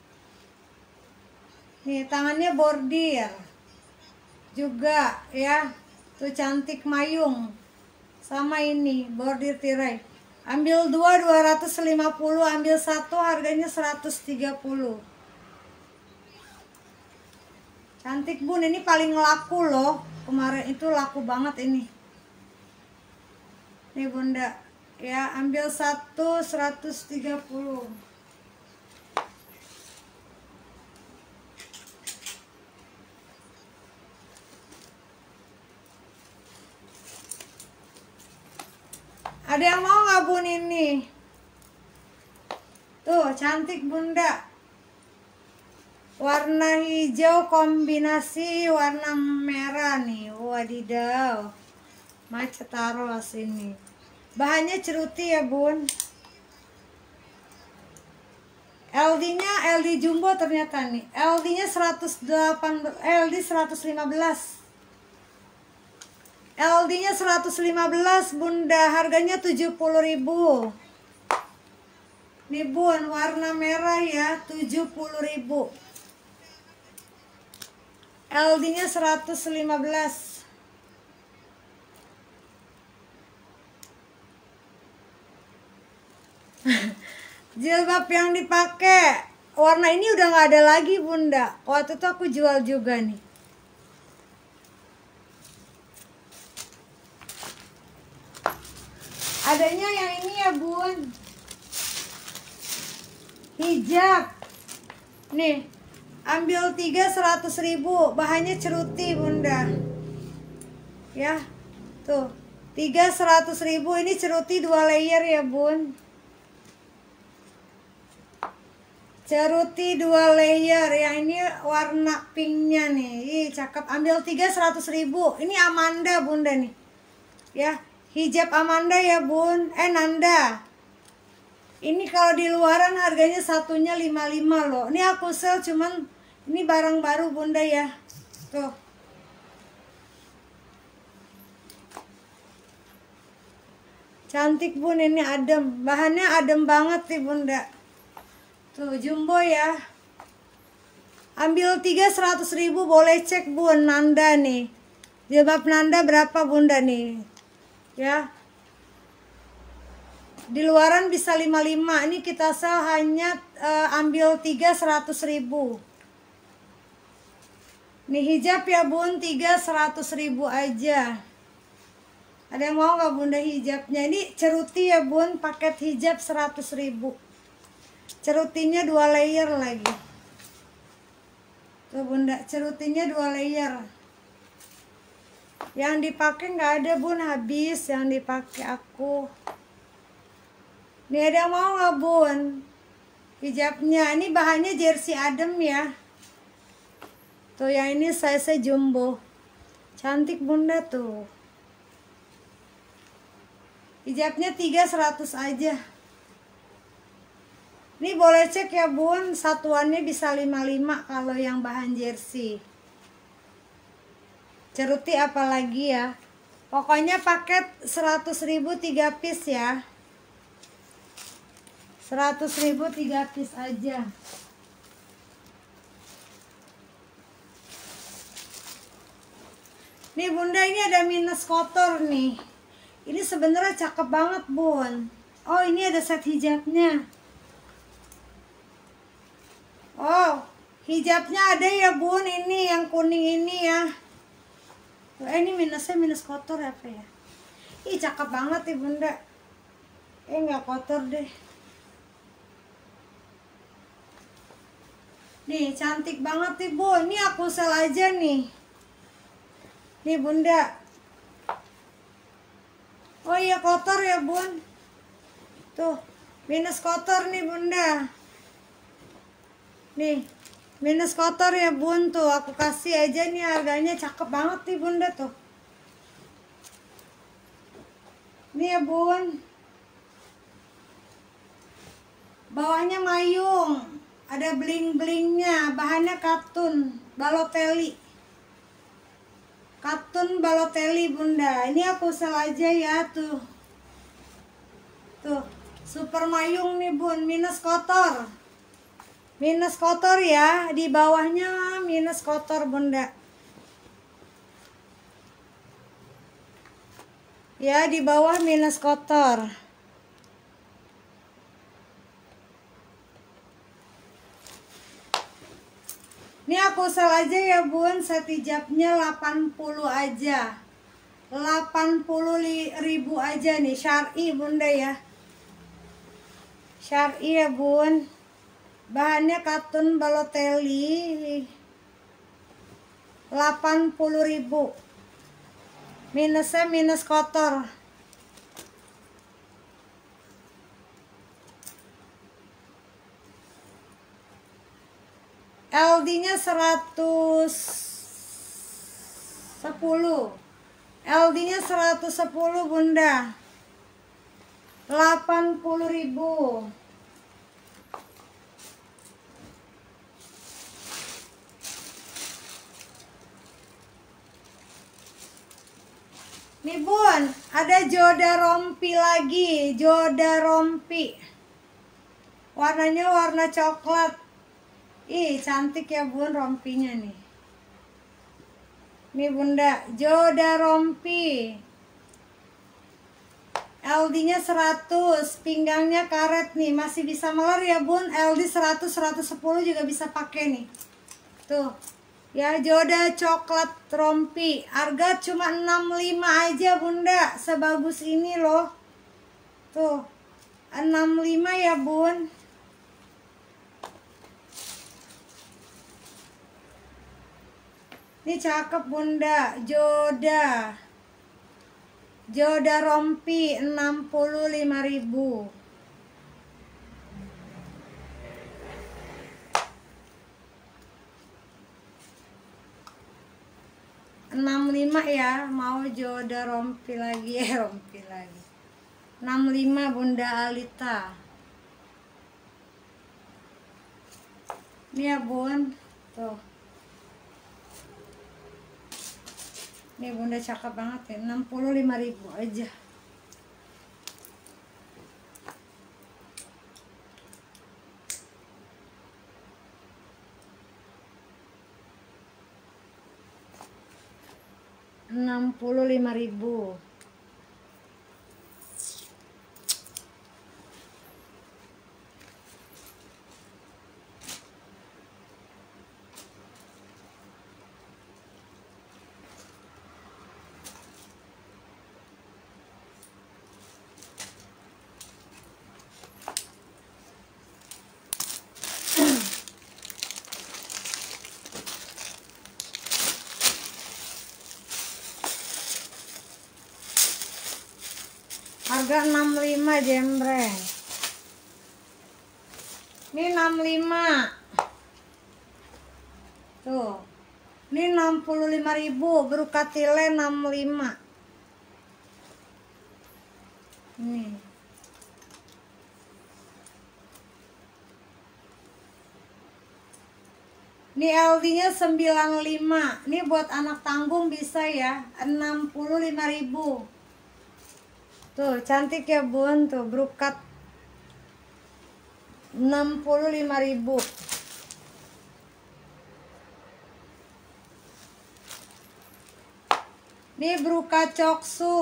Nih tangannya bordir juga ya, tuh cantik mayung. Sama ini bordir tirai. Ambil dua dua ratus lima puluh, ambil satu harganya seratus tiga puluh. Cantik bun, ini paling laku loh. Kemarin itu laku banget ini. Nih bunda ya, ambil satu seratus tiga puluh. Ada yang mau nggak bun ini? Tuh cantik bunda. Warna hijau kombinasi warna merah nih. Wadidaw. Macet taruh sini. Bahannya ceruti ya bun. L D-nya L D jumbo ternyata nih. L D-nya seratus delapan belas, L D seratus lima belas. L D-nya seratus lima belas bunda, harganya tujuh puluh ribu. Nih bun, warna merah ya, tujuh puluh ribu. L D-nya seratus lima belas. Jilbab yang dipakai warna ini udah nggak ada lagi bunda. Waktu itu aku jual juga nih. Adanya yang ini ya bun, hijab. Nih, ambil tiga seratus ribu, bahannya ceruti bunda. Ya, tuh tiga seratus ribu, ini ceruti dua layer ya bun. Ceruti dua layer, yang ini warna pinknya nih. Ih, cakep. Ambil tiga seratus ribu. Ini Amanda bunda nih. Ya. Hijab Amanda ya bun, eh Nanda. Ini kalau di luaran harganya satunya lima puluh lima loh. Ini aku sel cuman ini barang baru bunda ya. Tuh. Cantik bun, ini adem. Bahannya adem banget nih bunda. Tuh jumbo ya. Ambil tiga seratus ribu, boleh cek bun Nanda nih. Jilbab Nanda berapa bunda nih? Ya, di luaran bisa lima puluh lima. Ini kita sel hanya uh, ambil tiga seratus ribu. Nih hijab ya bun, tiga seratus ribu aja. Ada yang mau nggak bunda hijabnya? Ini ceruti ya bun, paket hijab seratus ribu. Cerutinya dua layer lagi. Tuh bunda, cerutinya dua layer. Yang dipakai nggak ada bun, habis yang dipakai aku. Nih ada yang mau nggak bun hijabnya? Ini bahannya jersey adem ya. Tuh yang ini size jumbo. Cantik bunda tuh. Hijabnya tiga seratus aja. Ini boleh cek ya bun, satuannya bisa lima puluh lima kalau yang bahan jersey. Ceruti apalagi ya. Pokoknya paket seratus ribu tiga piece ya. seratus ribu tiga piece aja. Nih bunda, ini ada minus kotor nih. Ini sebenarnya cakep banget bun. Oh, ini ada set hijabnya. Oh, hijabnya ada ya bun. Ini yang kuning ini ya. Eh, ini minusnya minus kotor apa ya? Ih, cakep banget nih bunda. Eh, nggak kotor deh. Nih, cantik banget nih bun. Ini aku sel aja nih. Nih bunda. Oh iya, kotor ya bun. Tuh, minus kotor nih bunda. Nih, minus kotor ya bun. Tuh, aku kasih aja nih, harganya cakep banget nih bunda tuh. Nih ya bun. Bawahnya mayung. Ada bling-blingnya. Bahannya katun Balotelli. Katun Balotelli bunda. Ini aku sel aja ya tuh. Tuh, super mayung nih bun, minus kotor. Minus kotor ya, di bawahnya minus kotor bunda. Ya, di bawah minus kotor. Ini aku sel aja ya bun, set hijabnya delapan puluh aja. delapan puluh ribu aja nih, syar'i bunda ya. Syar'i ya bun. Bahannya katun Balotelli. delapan puluh ribu. Minusnya minus kotor. L D-nya seratus sepuluh. L D-nya seratus sepuluh bunda. delapan puluh ribu. Nih bun, ada joda rompi lagi. Joda rompi. Warnanya warna coklat. Ih, cantik ya bun rompinya nih. Nih bunda, joda rompi. L D-nya seratus, pinggangnya karet nih, masih bisa meler ya bun. L D seratus, seratus sepuluh juga bisa pakai nih. Tuh. Ya, joda coklat rompi. Harga cuma enam puluh lima aja bunda. Sebagus ini loh. Tuh. enam puluh lima ya bun. Ini cakep bunda, joda. Joda rompi enam puluh lima ribu. enam puluh lima ya, mau joda rompi lagi ya, rompi lagi. enam puluh lima bunda Alita. Ini ya bun, tuh. Ini bunda cakep banget ya, enam puluh lima ribu aja. enam puluh lima ribu. Harga enam puluh lima jembreng. Ini enam puluh lima. Tuh. Ini enam puluh lima ribu, berukatile enam puluh lima. Nih. Ini L D-nya sembilan puluh lima. Ini buat anak tanggung bisa ya, enam puluh lima ribu. Tuh, cantik ya Bun, tuh brokat enam puluh lima ribu. Ini brokat coksu.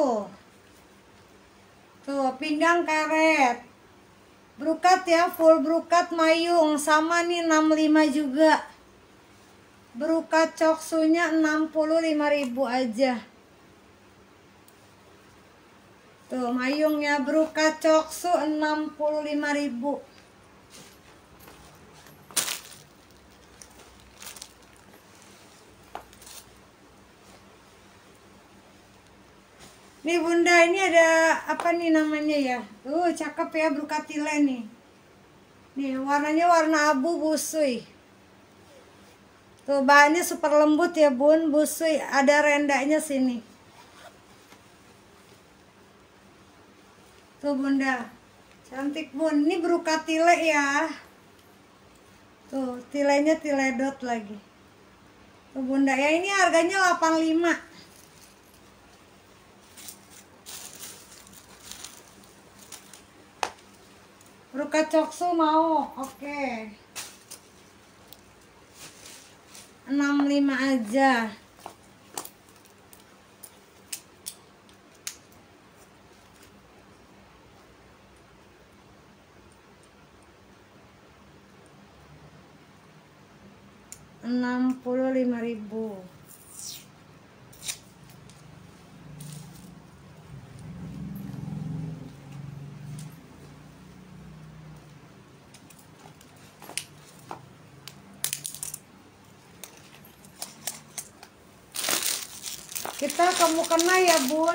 Tuh, pinggang karet. Brokat ya, full brokat mayung. Sama nih enam puluh lima juga. Brokat coksunya enam puluh lima ribu aja. Tuh, mayungnya brokat coksu enam puluh lima ribu. Nih Bunda, ini ada apa nih namanya ya? Tuh, cakep ya brokat tile nih. Nih, warnanya warna abu busui. Tuh, bahannya super lembut ya Bun, busui, ada rendanya sini. Tuh Bunda, cantik Bun. Ini brokat tile ya. Tuh, tilenya tile dot lagi. Tuh Bunda, ya ini harganya delapan puluh lima. Brokat coksu mau, oke. enam puluh lima aja. enam puluh lima ribu. Kita kamu kena ya Bun.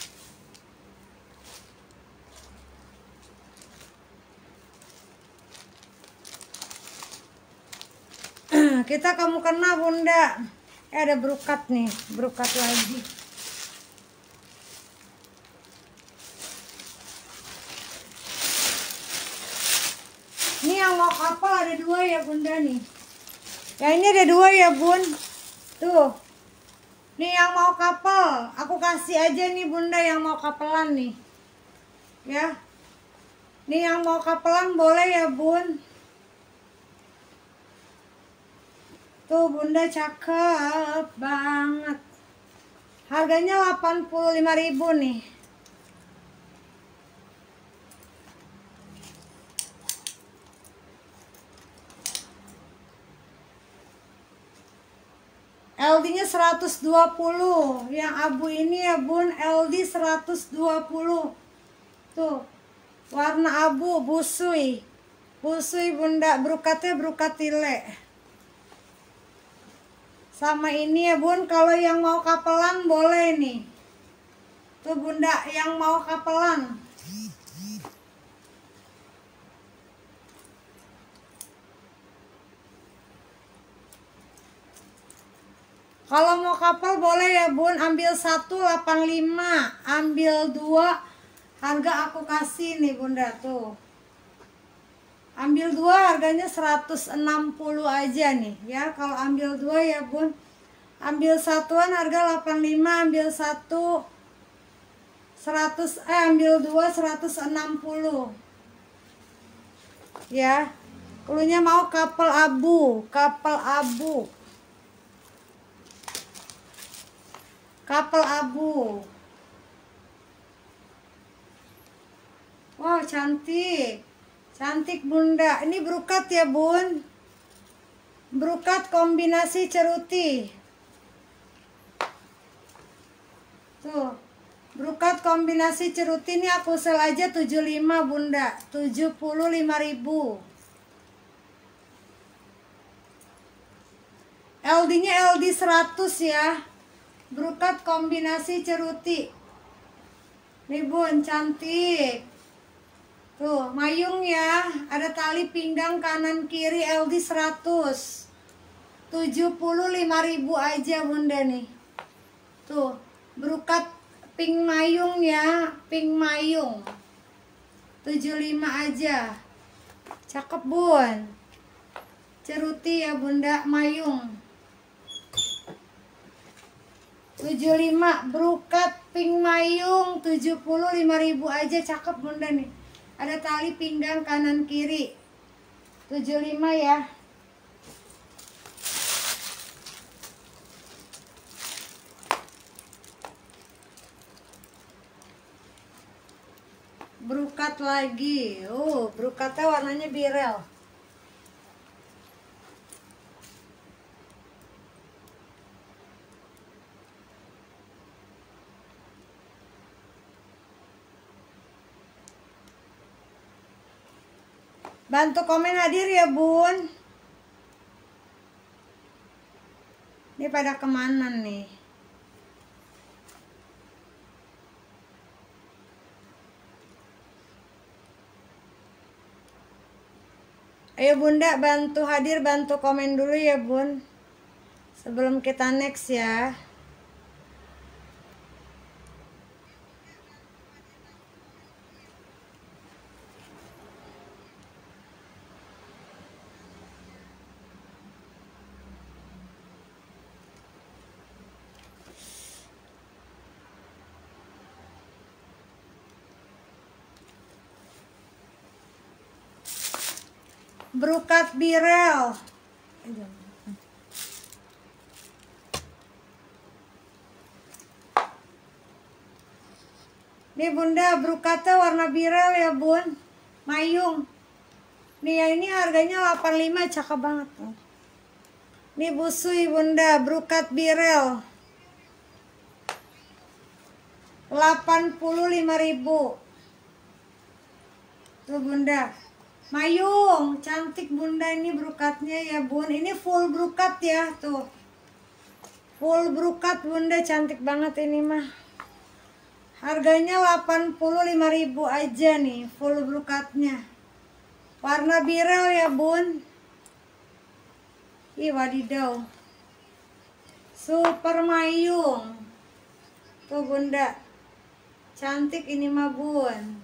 Kita kamu kena Bunda. Eh, ada brokat nih, brokat lagi. Ini yang mau kapal ada dua ya Bunda nih. Ya ini ada dua ya Bun. Tuh. Nih yang mau kapal, aku kasih aja nih Bunda yang mau kapelan nih. Ya. Nih yang mau kapelan boleh ya Bun. Tuh Bunda cakep banget. Harganya delapan puluh lima ribu nih. L D-nya seratus dua puluh. Yang abu ini ya Bun, L D seratus dua puluh. Tuh. Warna abu busui. Busui Bunda, brokatnya brokat tile. Sama ini ya Bun, kalau yang mau kapelan boleh nih. Tuh Bunda, yang mau kapelan. Kalau mau kapal boleh ya Bun, ambil satu delapan puluh lima, ambil dua harga aku kasih nih Bunda tuh. Ambil dua harganya seratus enam puluh aja nih ya. Kalau ambil dua ya Bun. Ambil satuan harga delapan puluh lima, ambil satu seratus eh ambil dua seratus enam puluh. Ya. Klunya mau kapal abu, kapal abu. Kapal abu. Wow, cantik. Cantik Bunda. Ini brokat ya Bun. Brokat kombinasi ceruti. Tuh. Brokat kombinasi ceruti ini aku sel aja tujuh puluh lima Bunda. tujuh puluh lima ribu. L D-nya L D seratus ya. Brokat kombinasi ceruti. Nih Bun, cantik. Tuh, mayung ya. Ada tali pinggang kanan kiri L D seratus. tujuh puluh lima ribu aja Bunda nih. Tuh, brokat pink mayung ya, pink mayung. tujuh puluh lima aja. Cakep Bun. ceruti ya bunda, mayung tujuh puluh lima, brokat pink mayung tujuh puluh lima ribu aja, cakep bunda nih. Ada tali pinggang kanan kiri tujuh puluh lima ya. Brokat lagi. Oh, brokatnya warnanya birel. Bantu komen hadir ya bun. Ini pada kemana nih? Ayo bunda bantu hadir, bantu komen dulu ya bun, sebelum kita next ya. Brokat birel. Nih bunda, brokatnya warna birel ya bun, mayung. Nih ya, ini harganya delapan puluh lima, cakep banget. Nih busui bunda, brokat birel delapan puluh lima ribu. Tuh bunda, mayung cantik bunda, ini brokatnya ya bun. Ini full brokat ya, tuh full brokat bunda, cantik banget ini mah. Harganya delapan puluh lima ribu aja nih, full brokatnya. Warna birel ya bun. Ih wadidaw, super mayung. Tuh bunda, cantik ini mah bun.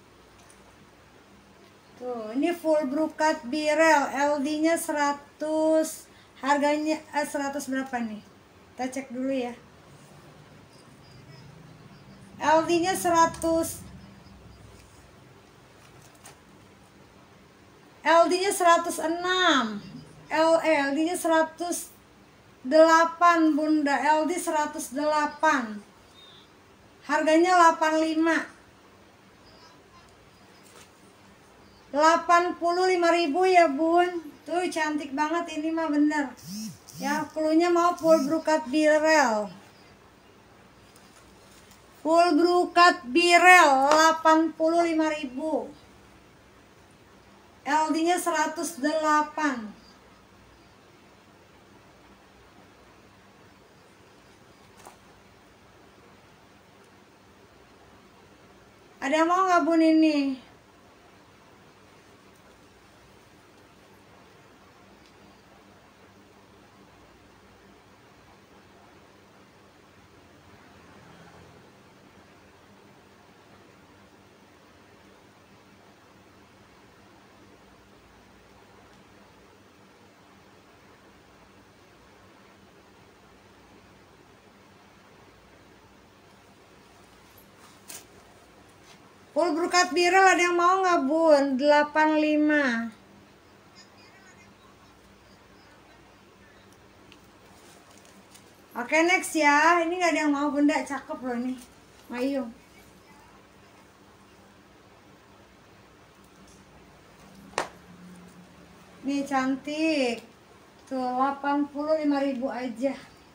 Tuh, ini full brokat birel, L D-nya seratus, harganya eh, seratus berapa nih? Kita cek dulu ya. L D-nya seratus. L D-nya seratus enam. L L D-nya seratus delapan bunda, L D seratus delapan. Harganya delapan puluh lima. delapan puluh lima ribu ya bun. Tuh cantik banget ini mah bener. Ya, klunya mau full brokat birel. Full brokat birel delapan puluh lima ribu. L D-nya seratus delapan. Ada mau nggak bun ini? Full brokat birel ada yang mau nggak bun? delapan puluh lima. Oke next ya. Ini nggak ada yang mau bunda, cakep loh nih mayung. Nih cantik. Tuh delapan puluh lima ribu aja.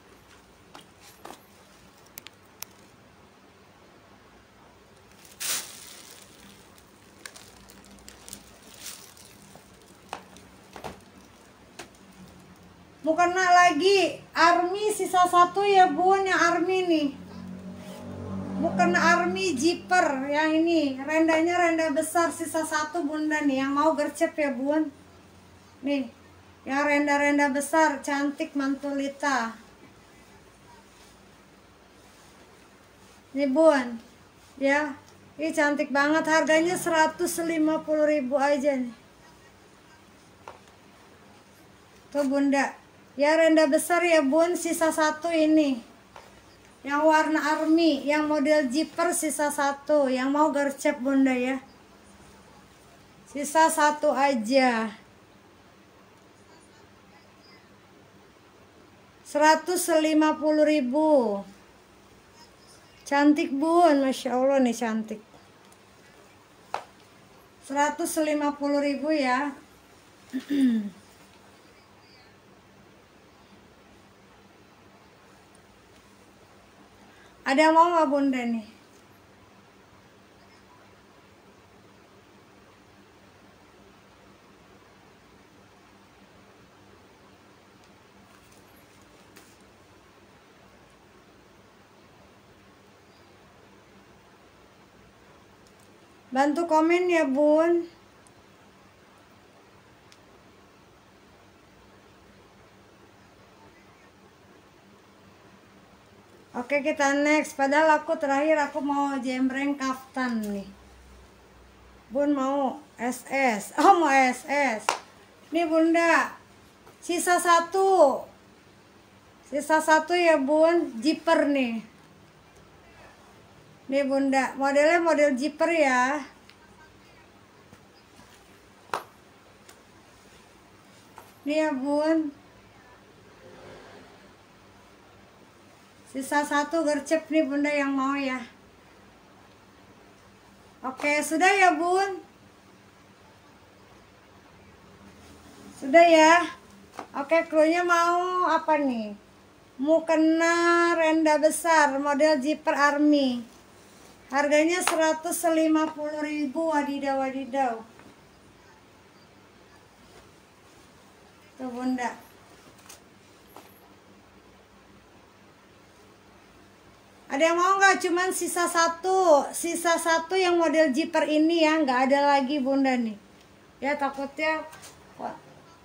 Mau kena lagi army sisa satu ya bun, yang army nih. Mau kena army zipper yang ini, rendanya renda besar sisa satu bunda nih, yang mau gercep ya bun. Nih, yang renda-renda besar cantik mantulita. Nih bun, ya, ini cantik banget, harganya seratus lima puluh ribu aja nih. Tuh bunda. Ya renda besar ya bun, sisa satu ini. Yang warna army, yang model zipper sisa satu. Yang mau gercep bunda ya. Sisa satu aja. seratus lima puluh ribu. Cantik bun, Masya Allah nih cantik. seratus lima puluh ribu ya. Ada yang mau nggak bunda nih? Bantu komen ya bun. Oke kita next. Padahal aku terakhir aku mau jembreng kaftan nih. Bun mau S S. Oh mau S S. Nih bunda. Sisa satu. Sisa satu ya bun. Zipper nih. Nih bunda. Modelnya model zipper ya. Nih ya bun. Sisa satu gercep nih bunda yang mau ya. Oke sudah ya bun. Sudah ya. Oke krunya mau apa nih? Mukena renda besar model zipper army. Harganya seratus lima puluh ribu. Wadidaw wadidaw. Tuh bunda. Ada yang mau nggak? Cuman sisa satu. Sisa satu yang model zipper ini ya. Nggak ada lagi bunda nih. Ya takutnya. Wah.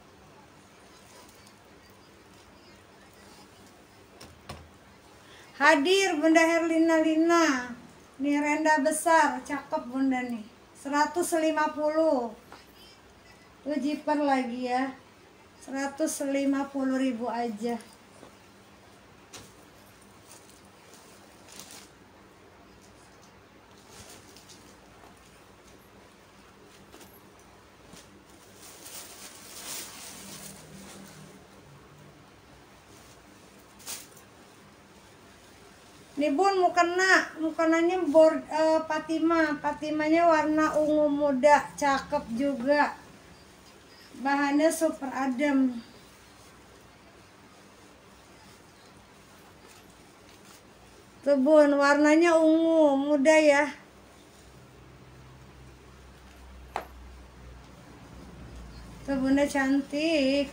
Hadir bunda Herlina Lina. Nih renda besar. Cakep bunda nih. seratus lima puluh. Tuh zipper lagi ya. seratus lima puluh ribu aja. Nih bun mukena, mukenanya board uh, patima, patimanya warna ungu muda, cakep juga. Bahannya super adem. Tuh bun, warnanya ungu muda ya. Tuh bunda cantik.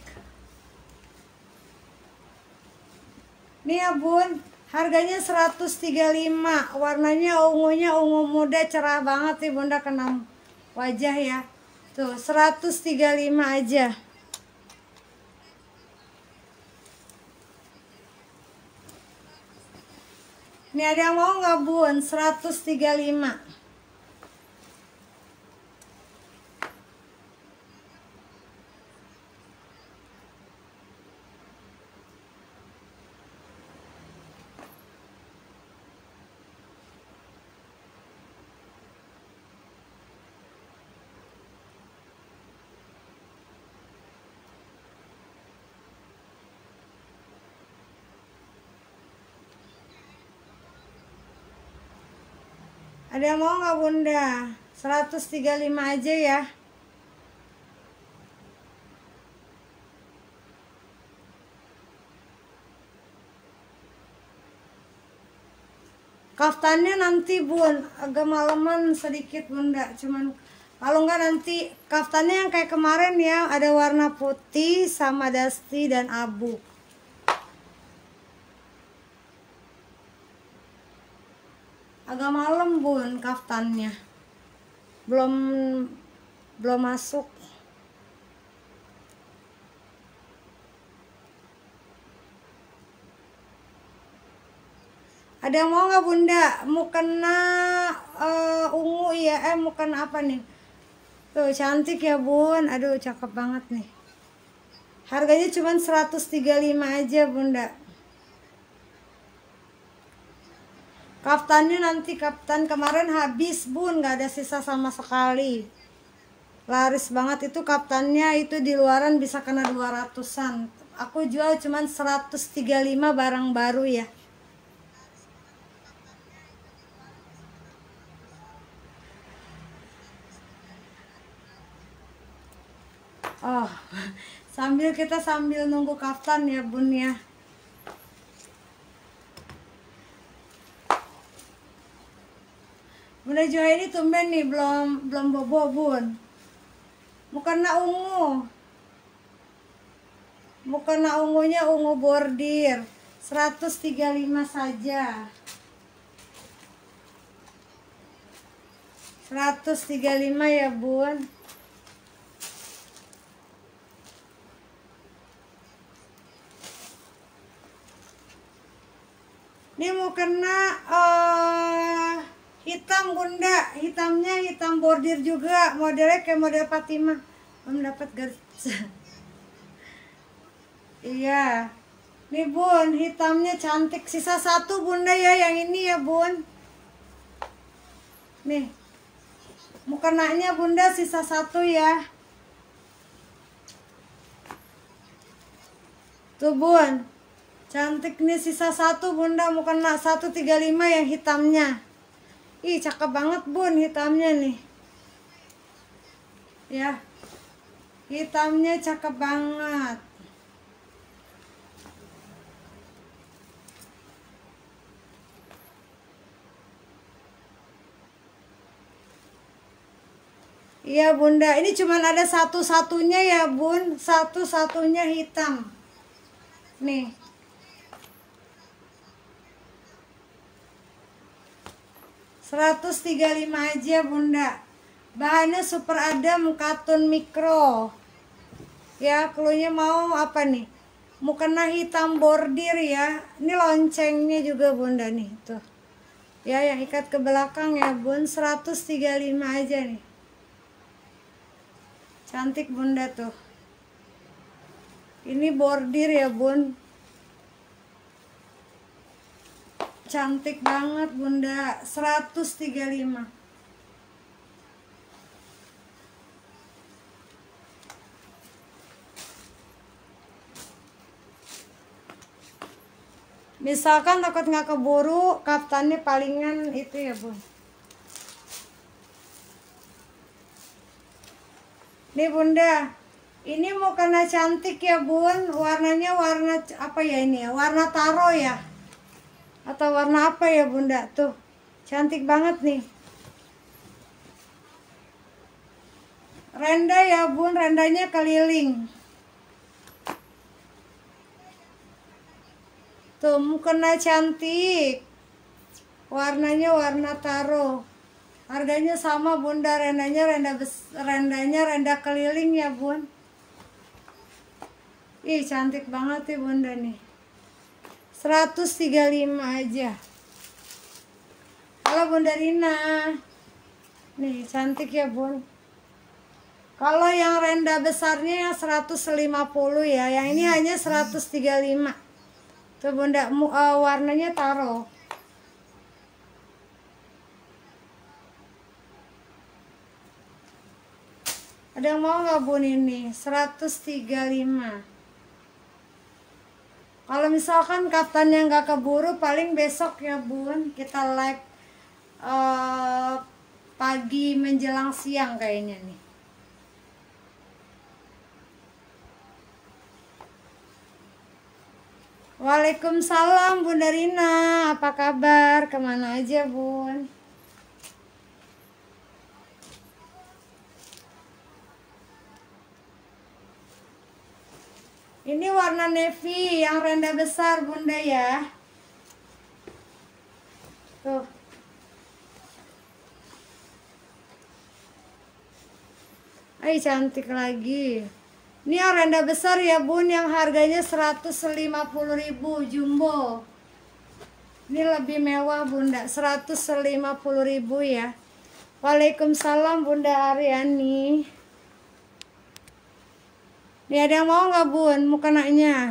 Nih ya bun, harganya seratus tiga puluh lima. Warnanya ungunya ungu muda, cerah banget nih bunda, kena wajah ya. Tuh seratus tiga puluh lima aja. Ini ada yang mau nggak bun? seratus tiga puluh lima. Ada yang mau nggak bunda? seratus tiga puluh lima aja ya. Kaftannya nanti bun, agak maleman sedikit bunda. Cuman kalau nggak nanti kaftannya yang kayak kemarin ya, ada warna putih sama dusty dan abu. Agak malam bun kaftannya. Belum belum masuk. Ada yang mau nggak bunda? Mukena uh, ungu ya, eh mukena apa nih? Tuh cantik ya bun, aduh cakep banget nih. Harganya cuma seratus tiga puluh lima aja bunda. Kaftannya nanti kaftan kemarin habis bun, nggak ada sisa sama sekali. Laris banget itu kaftannya, itu di luaran bisa kena dua ratusan. Aku jual cuma seratus tiga puluh lima, barang baru ya. Oh, sambil kita sambil nunggu kaftan ya bun ya. Bunda Joha ini tumben nih belum belum bobo bun. Mukena ungu. Mukena ungunya ungu bordir. seratus tiga puluh lima saja. seratus tiga puluh lima ya bun. Ini mukena uh, hitam bunda, hitamnya hitam bordir juga, modelnya kayak model Fatimah. Belum dapat garis. Iya, nih bun, hitamnya cantik. Sisa satu bunda ya, yang ini ya bun. Nih, mukenanya bunda sisa satu ya. Tuh bun, cantik nih, sisa satu bunda, mukena seratus tiga puluh lima yang hitamnya. Ih, cakep banget bun hitamnya nih. Ya. Hitamnya cakep banget. Iya bunda, ini cuman ada satu-satunya ya bun, satu-satunya hitam. Nih. seratus tiga puluh lima aja bunda. Bahannya super adam katun mikro. Ya, klunya mau apa nih? Mukena hitam bordir ya. Ini loncengnya juga bunda nih, tuh. Ya, yang ikat ke belakang ya bun, seratus tiga puluh lima aja nih. Cantik bunda tuh. Ini bordir ya bun. Cantik banget bunda, seratus tiga puluh lima. Misalkan takut nggak keburu, kaftannya palingan itu ya bun. Nih bunda, ini mukena cantik ya bun. Warnanya warna apa ya ini ya? Warna taro ya? Atau warna apa ya bunda? Tuh, cantik banget nih. Renda ya bun, rendanya keliling. Tuh, mukena cantik. Warnanya warna taro. Harganya sama bunda, rendanya renda bes, rendanya renda keliling ya bun. Ih, cantik banget nih bunda nih. seratus tiga puluh lima aja. Halo Bunda Rina. Nih, cantik ya bun. Kalau yang renda besarnya yang seratus lima puluh ya, yang ini hanya seratus tiga puluh lima. Tuh bunda, uh, warnanya taro. Ada yang mau nggak bun ini? seratus tiga puluh lima. Kalau misalkan kaftannya nggak keburu, paling besok ya bun, kita live uh, pagi menjelang siang kayaknya nih. Waalaikumsalam Bunda Rina, apa kabar? Kemana aja bun? Ini warna navy yang renda besar bunda ya. Tuh. Ay, cantik lagi. Ini yang renda besar ya bun, yang harganya seratus lima puluh ribu jumbo. Ini lebih mewah bunda, seratus lima puluh ribu ya. Waalaikumsalam Bunda Ariani. Nih ada yang mau nggak bun mukenanya?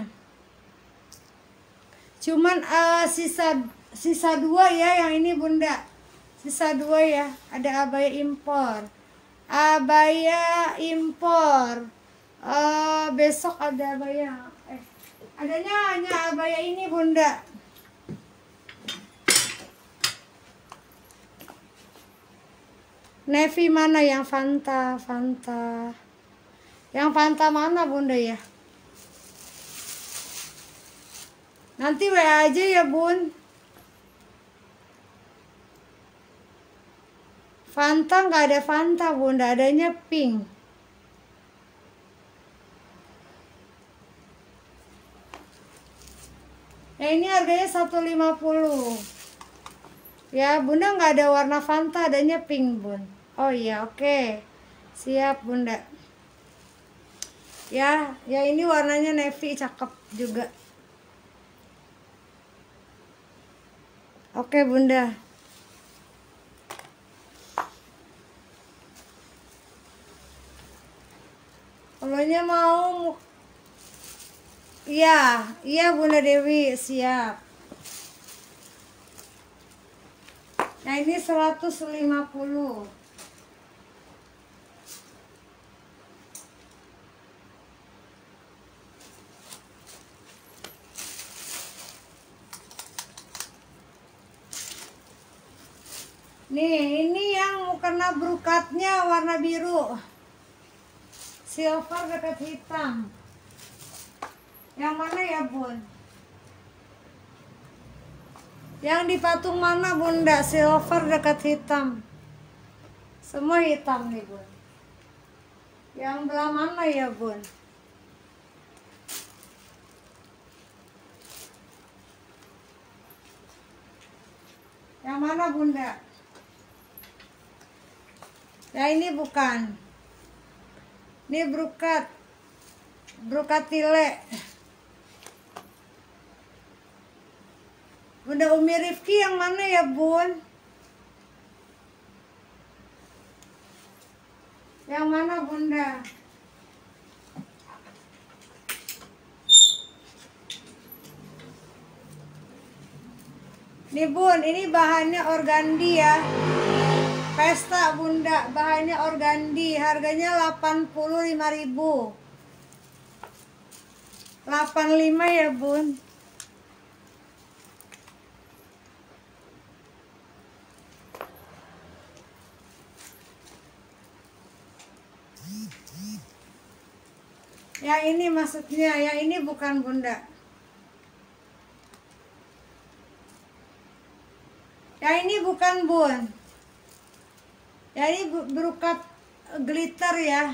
Cuman uh, sisa sisa dua ya yang ini bunda. Sisa dua ya. Ada abaya impor. Abaya impor. Uh, besok ada abaya. Eh, adanya hanya abaya ini bunda. Navy mana yang Fanta? Fanta. Yang Fanta mana bunda ya? Nanti W A aja ya bun. Fanta nggak ada Fanta bunda, adanya pink. Nah ini harganya seratus lima puluh. Ya bunda nggak ada warna Fanta, adanya pink bun. Oh iya oke okay. Siap bunda. Ya, ya ini warnanya navy cakep juga. Oke bunda. Kalau mau, iya, iya bunda Dewi siap. Nah ini seratus lima puluh. Nih, ini yang mukena brokatnya warna biru. Silver dekat hitam. Yang mana ya, Bun? Yang di patung mana, Bunda? Silver dekat hitam. Semua hitam nih, Bun. Yang belah mana ya, Bun? Yang mana, Bunda? Ya ini bukan. Ini brokat. Brokat tile. Bunda Umi Rifki yang mana ya, Bun? Yang mana, Bunda? Nih, Bun, ini bahannya organdi ya. Pesta Bunda, bahannya organdi, harganya delapan puluh lima ribu. delapan puluh lima ya, Bun. Yang ini maksudnya, yang ini bukan, Bunda. Yang ini bukan, Bun. Yang ini brokat glitter ya.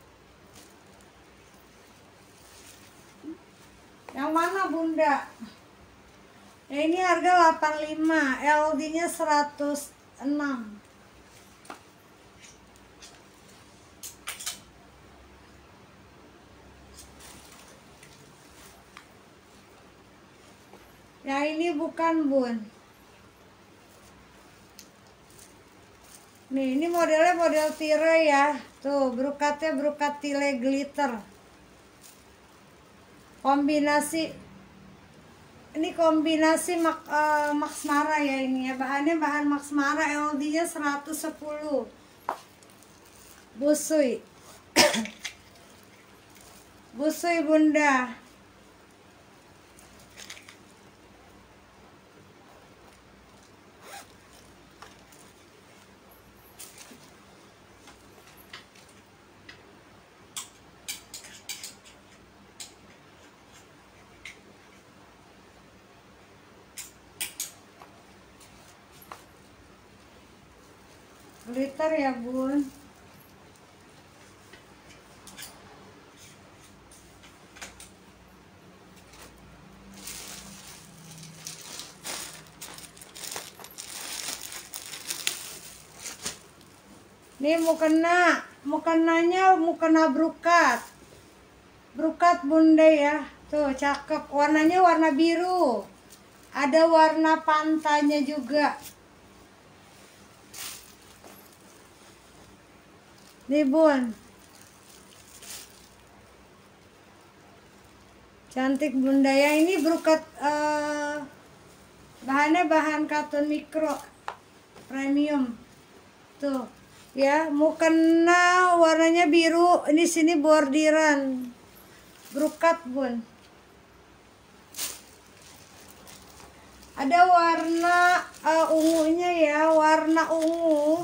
Yang mana, Bunda? Yang ini harga delapan puluh lima, L D-nya seratus enam. Yang ini bukan, Bun. Nih, ini modelnya model tire ya. Tuh, brokatnya brokat tile glitter. Kombinasi ini kombinasi mak, uh, Max Mara ya ini ya. Bahannya bahan Max Mara, L D-nya seratus sepuluh. Busui. Busui, Bunda. Glitter ya, Bun. Nih mukena, mukenanya mukena brokat. Brokat, Bunda ya. Tuh, cakep. Warnanya warna biru. Ada warna pantanya juga. Nih, Bun. Cantik bunda ya. Ini brokat uh, bahannya bahan katun mikro premium tuh ya. Mukena warnanya biru, ini sini bordiran brokat bun. Ada warna uh, ungunya ya, warna ungu.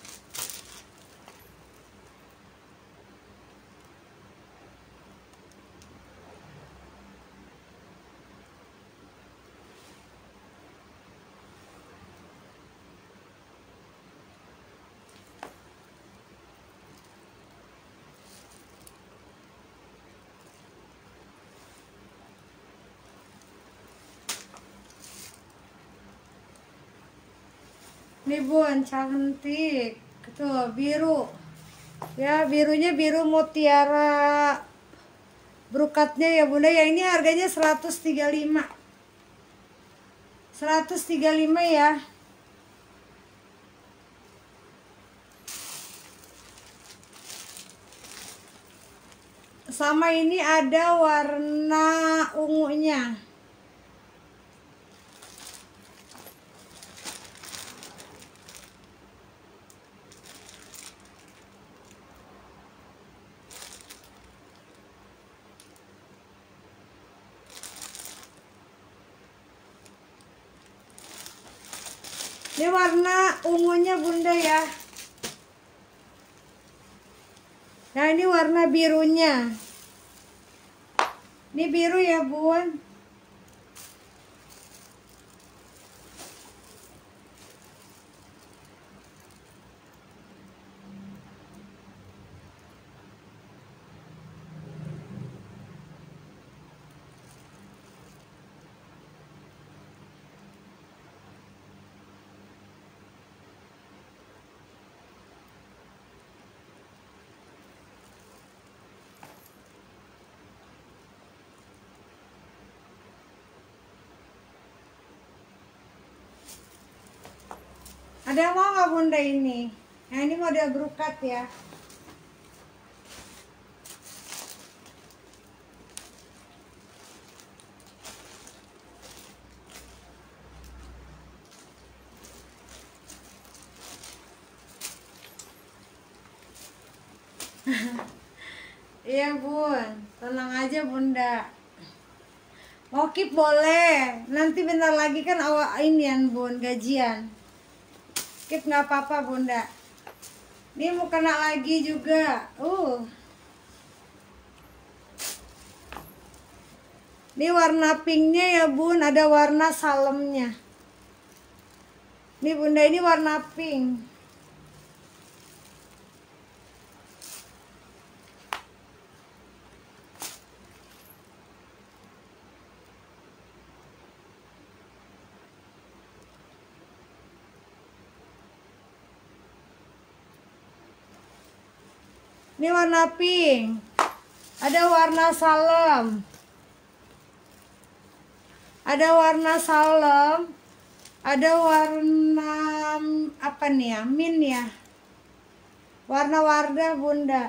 Nih bun, cantik tuh, biru ya, birunya biru mutiara brokatnya ya bunda ya. Ini harganya seratus tiga puluh lima, seratus tiga puluh lima ya. Sama ini ada warna ungunya. Ini warna ungunya bunda ya. Nah ini warna birunya. Ini biru ya bun. Ada yang mau nggak bunda ini? Nah ini model brokat ya. Iya bun, tenang aja bunda. Mau keep boleh. Nanti bentar lagi kan awal inian bun, gajian. Keep nggak apa-apa bunda. Ini mau kena lagi juga. Uh. Ini warna pinknya ya bun, ada warna salemnya. Ini bunda, ini warna pink. Ini warna pink. Ada warna salem. Ada warna salem. Ada warna apa nih ya? Mint ya. Warna wardah bunda.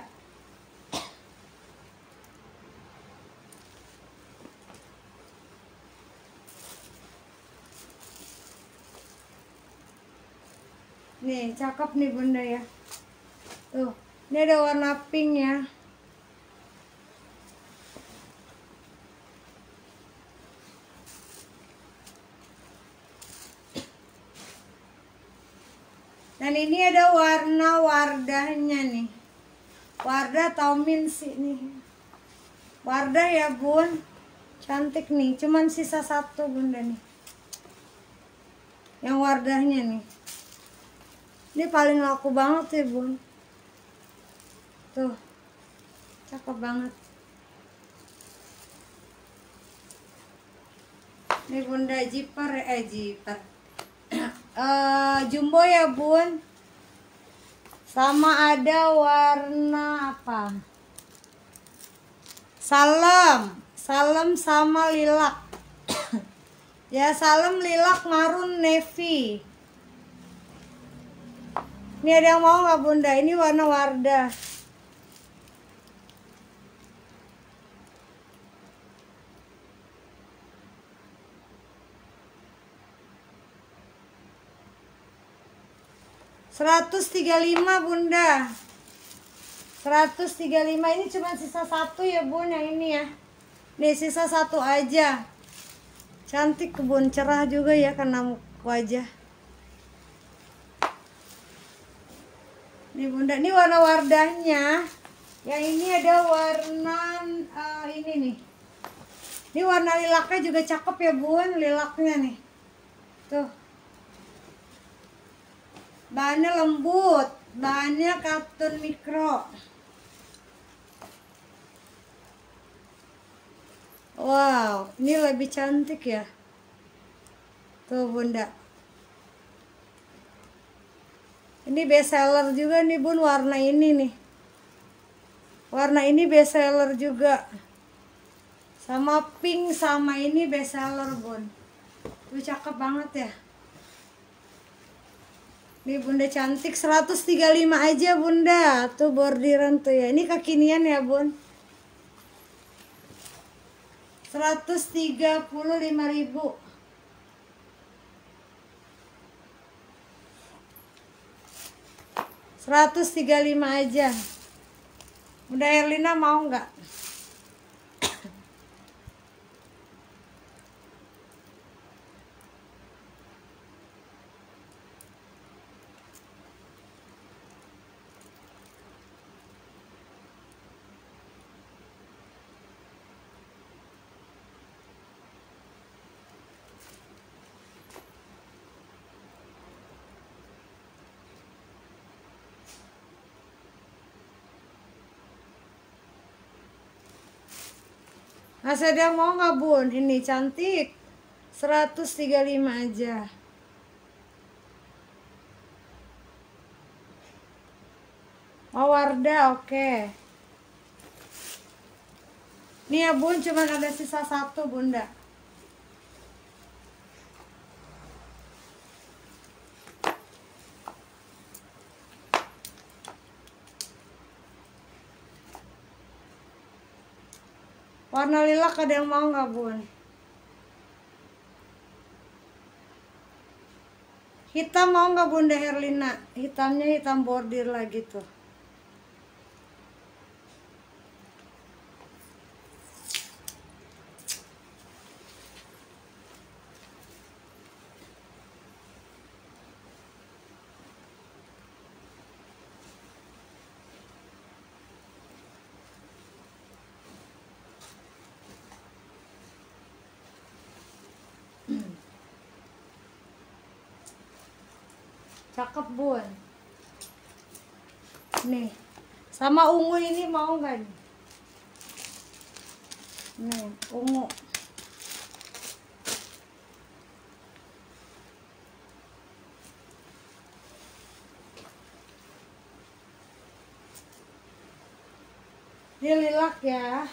Nih, cakep nih bunda ya. Tuh. Ini ada warna pink ya. Dan ini ada warna wardahnya nih. Wardah atau mint sih nih. Wardah ya bun. Cantik nih. Cuman sisa satu bunda nih. Yang wardahnya nih. Ini paling laku banget ya bun. Tuh, cakep banget. Ini bunda jiper, eh jiper, uh, jumbo ya bun. Sama ada warna apa? Salem, salem sama lilac. Ya salem, lilac, marun, navy. Ini ada yang mau nggak bunda? Ini warna wardah. seratus tiga puluh lima bunda, seratus tiga puluh lima. Ini cuma sisa satu ya bun, yang ini ya. Nih sisa satu aja. Cantik bun, cerah juga ya karena wajah. Nih bunda, ini warna wardahnya. Yang ini ada warna uh, ini nih. Ini warna lilaknya juga cakep ya bun, lilaknya nih. Tuh. Bahannya lembut, bahannya katun mikro. Wow, ini lebih cantik ya. Tuh bunda. Ini best seller juga nih bun, warna ini nih. Warna ini best seller juga. Sama pink sama ini best seller bun. Tuh cakep banget ya. Nih bunda cantik, seratus tiga puluh lima aja bunda. Tuh bordiran tuh ya. Ini kekinian ya bun. seratus tiga puluh lima ribu. seratus tiga puluh lima aja. Bunda Herlina mau nggak? Masih ada yang mau nggak bun? Ini cantik, seratus tiga puluh lima aja. Oh Wardah, oke. Okay. Nih ya bun, cuma ada sisa satu bunda. Warna lilac ada yang mau nggak bun? Hitam mau nggak bunda Herlina? Hitamnya hitam bordir lagi tuh. Cakep bun. Nih, sama ungu ini mau nggak nih? Nih, ungu. Ini lilac ya.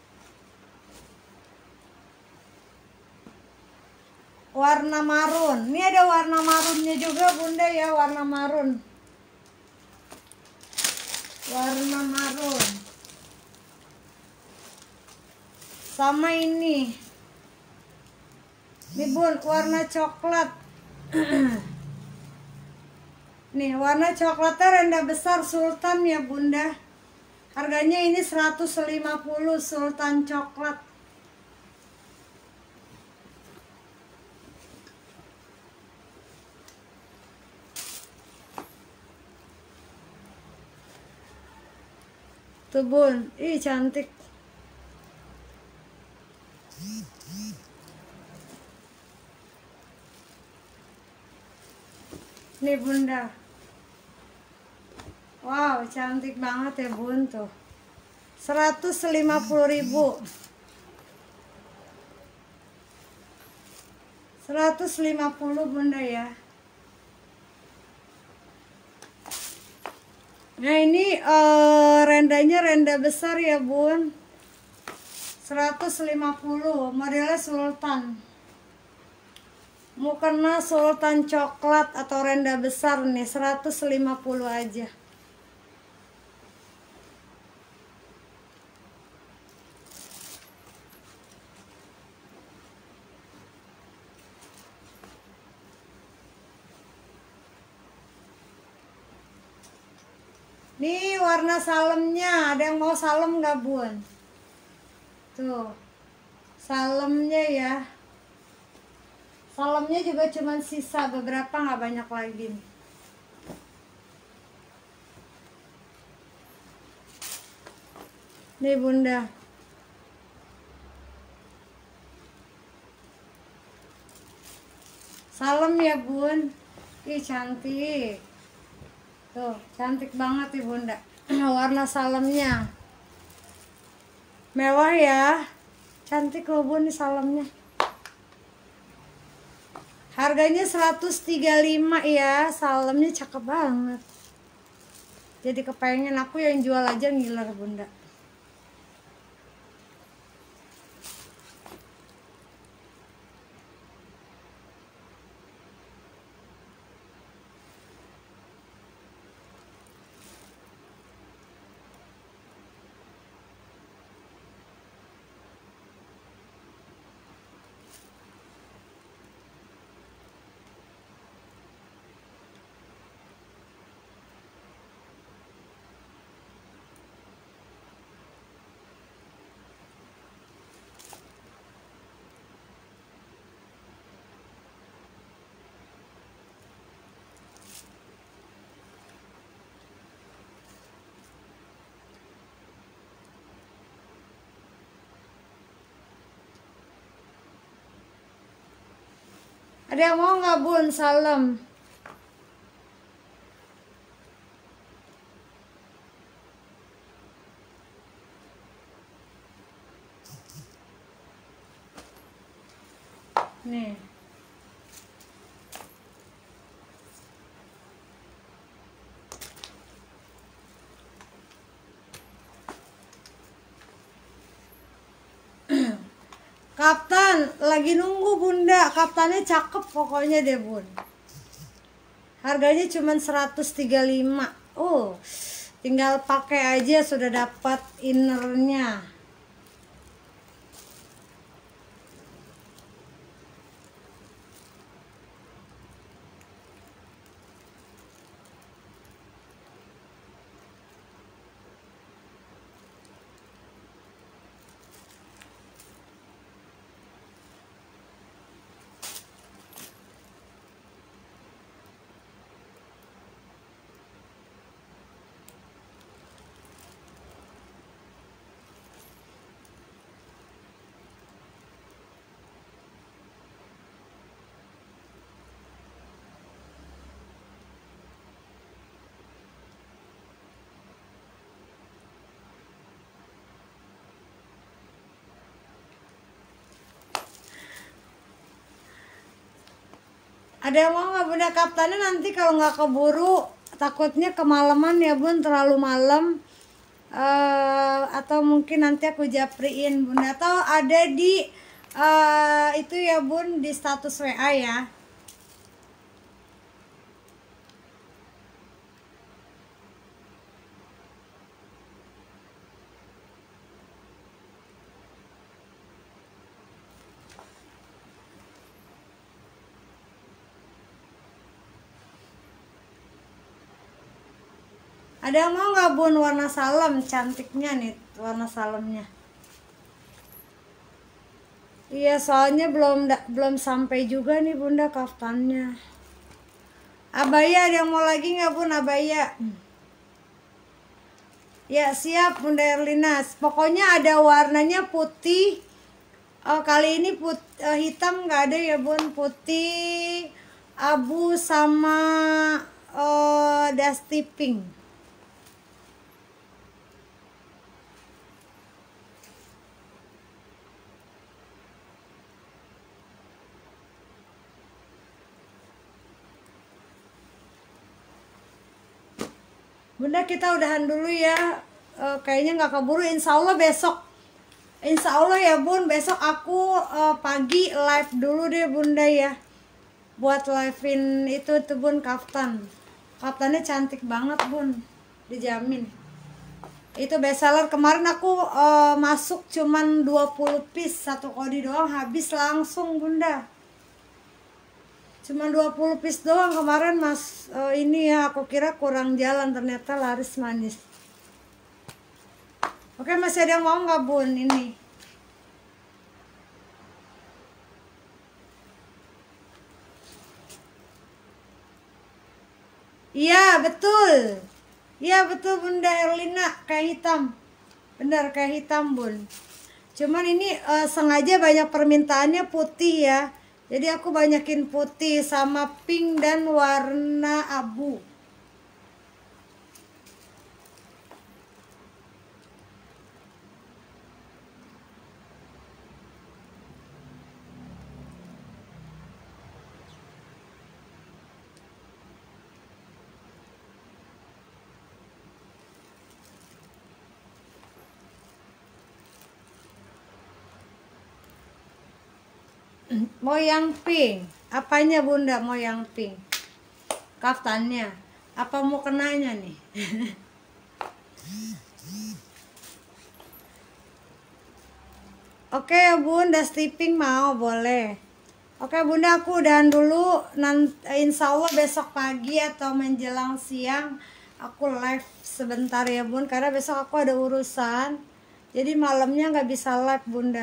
Warna marun. Ini ada warna marunnya juga bunda ya, warna marun. Warna marun. Sama ini. Ini bun, warna coklat. Nih, warna coklatnya rendah besar sultan ya bunda. Harganya ini seratus lima puluh sultan coklat. Tuh bun, ih cantik. Nih bunda. Wow, cantik banget ya bun tuh. seratus lima puluh ribu. seratus lima puluh bunda ya. Nah ini uh, rendanya renda besar ya bun, seratus lima puluh, modelnya sultan. Mukena sultan coklat atau renda besar nih, seratus lima puluh aja. Nih warna salemnya, ada yang mau salem nggak bun? Tuh, salemnya ya. Salemnya juga cuman sisa beberapa, nggak banyak lagi nih. Nih bunda. Salem ya bun. Ih cantik. Tuh, cantik banget nih bunda. Warna salemnya. Mewah ya. Cantik loh bun nih salemnya. Harganya seratus tiga puluh lima ya. Salemnya cakep banget. Jadi kepengen aku yang jual aja ngiler bunda. Ada yang mau nggak bun salem? Nih. Kaftan, lagi nunggu bunda. Kaftannya cakep pokoknya deh bun. Harganya cuma seratus tiga puluh lima. Oh, tinggal pakai aja sudah dapat innernya. Ada yang mau nggak bunda kaftannya? Nanti kalau nggak keburu takutnya kemalaman ya bun, terlalu malam. Uh, atau mungkin nanti aku japriin bunda, atau ada di uh, itu ya bun, di status W A ya. Ada yang mau nggak bun warna salem? Cantiknya nih warna salemnya. Iya soalnya belum belum sampai juga nih bunda kaftannya. Abaya ada yang mau lagi nggak bun abaya? Ya siap bunda Erlina. Pokoknya ada warnanya putih. Oh, kali ini put, uh, hitam nggak ada ya bun. Putih, abu sama uh, dusty pink. Bunda kita udahan dulu ya. Uh, kayaknya nggak keburu. Insya Allah besok. Insya Allah ya bun. Besok aku uh, pagi live dulu deh bunda ya. Buat livein itu tuh bun kaftan. Kaftannya cantik banget bun. Dijamin. Itu bestseller. Kemarin aku uh, masuk cuman dua puluh piece. Satu kodi doang habis langsung bunda. Cuma dua puluh piece doang kemarin mas. Uh, ini ya aku kira kurang jalan, ternyata laris manis. Oke, masih ada yang mau nggak bun ini? Iya betul. Iya betul Bunda Erlina, kayak hitam. Bener kayak hitam bun. Cuman ini uh, sengaja banyak permintaannya putih ya. Jadi aku banyakin putih sama pink dan warna abu. Mau yang pink. Apanya Bunda mau yang pink? Kaftannya. Apa mau kenanya nih? Oke Bunda, stripping mau boleh. Oke Bunda, aku udahan dulu. Nanti insya Allah besok pagi atau menjelang siang aku live sebentar ya Bun, karena besok aku ada urusan. Jadi malamnya nggak bisa live Bunda.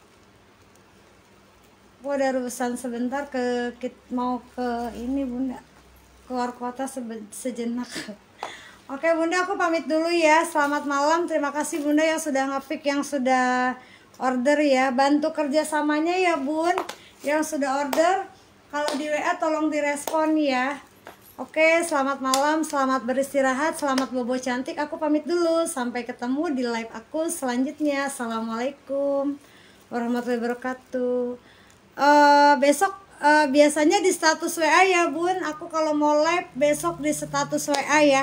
Aku ada urusan sebentar ke mau ke ini Bunda, keluar kota sejenak. Oke Bunda, aku pamit dulu ya. Selamat malam. Terima kasih Bunda yang sudah ngepick, yang sudah order ya. Bantu kerjasamanya ya Bun, yang sudah order. Kalau di W A tolong direspon ya. Oke, selamat malam, selamat beristirahat, selamat bobo cantik. Aku pamit dulu. Sampai ketemu di live aku selanjutnya. Assalamualaikum warahmatullahi wabarakatuh. Uh, besok uh, biasanya di status W A ya Bun. Aku kalau mau live besok di status W A ya.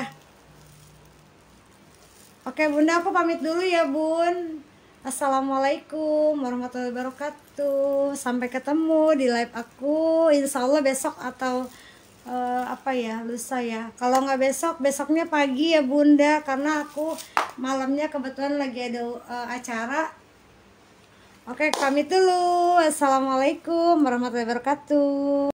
Oke Bunda, aku pamit dulu ya Bun. Assalamualaikum warahmatullahi wabarakatuh. Sampai ketemu di live aku insya Allah besok atau uh, apa ya, lusa ya. Kalau nggak besok, besoknya pagi ya Bunda, karena aku malamnya kebetulan lagi ada uh, acara. Oke, pamit dulu. Assalamualaikum warahmatullahi wabarakatuh.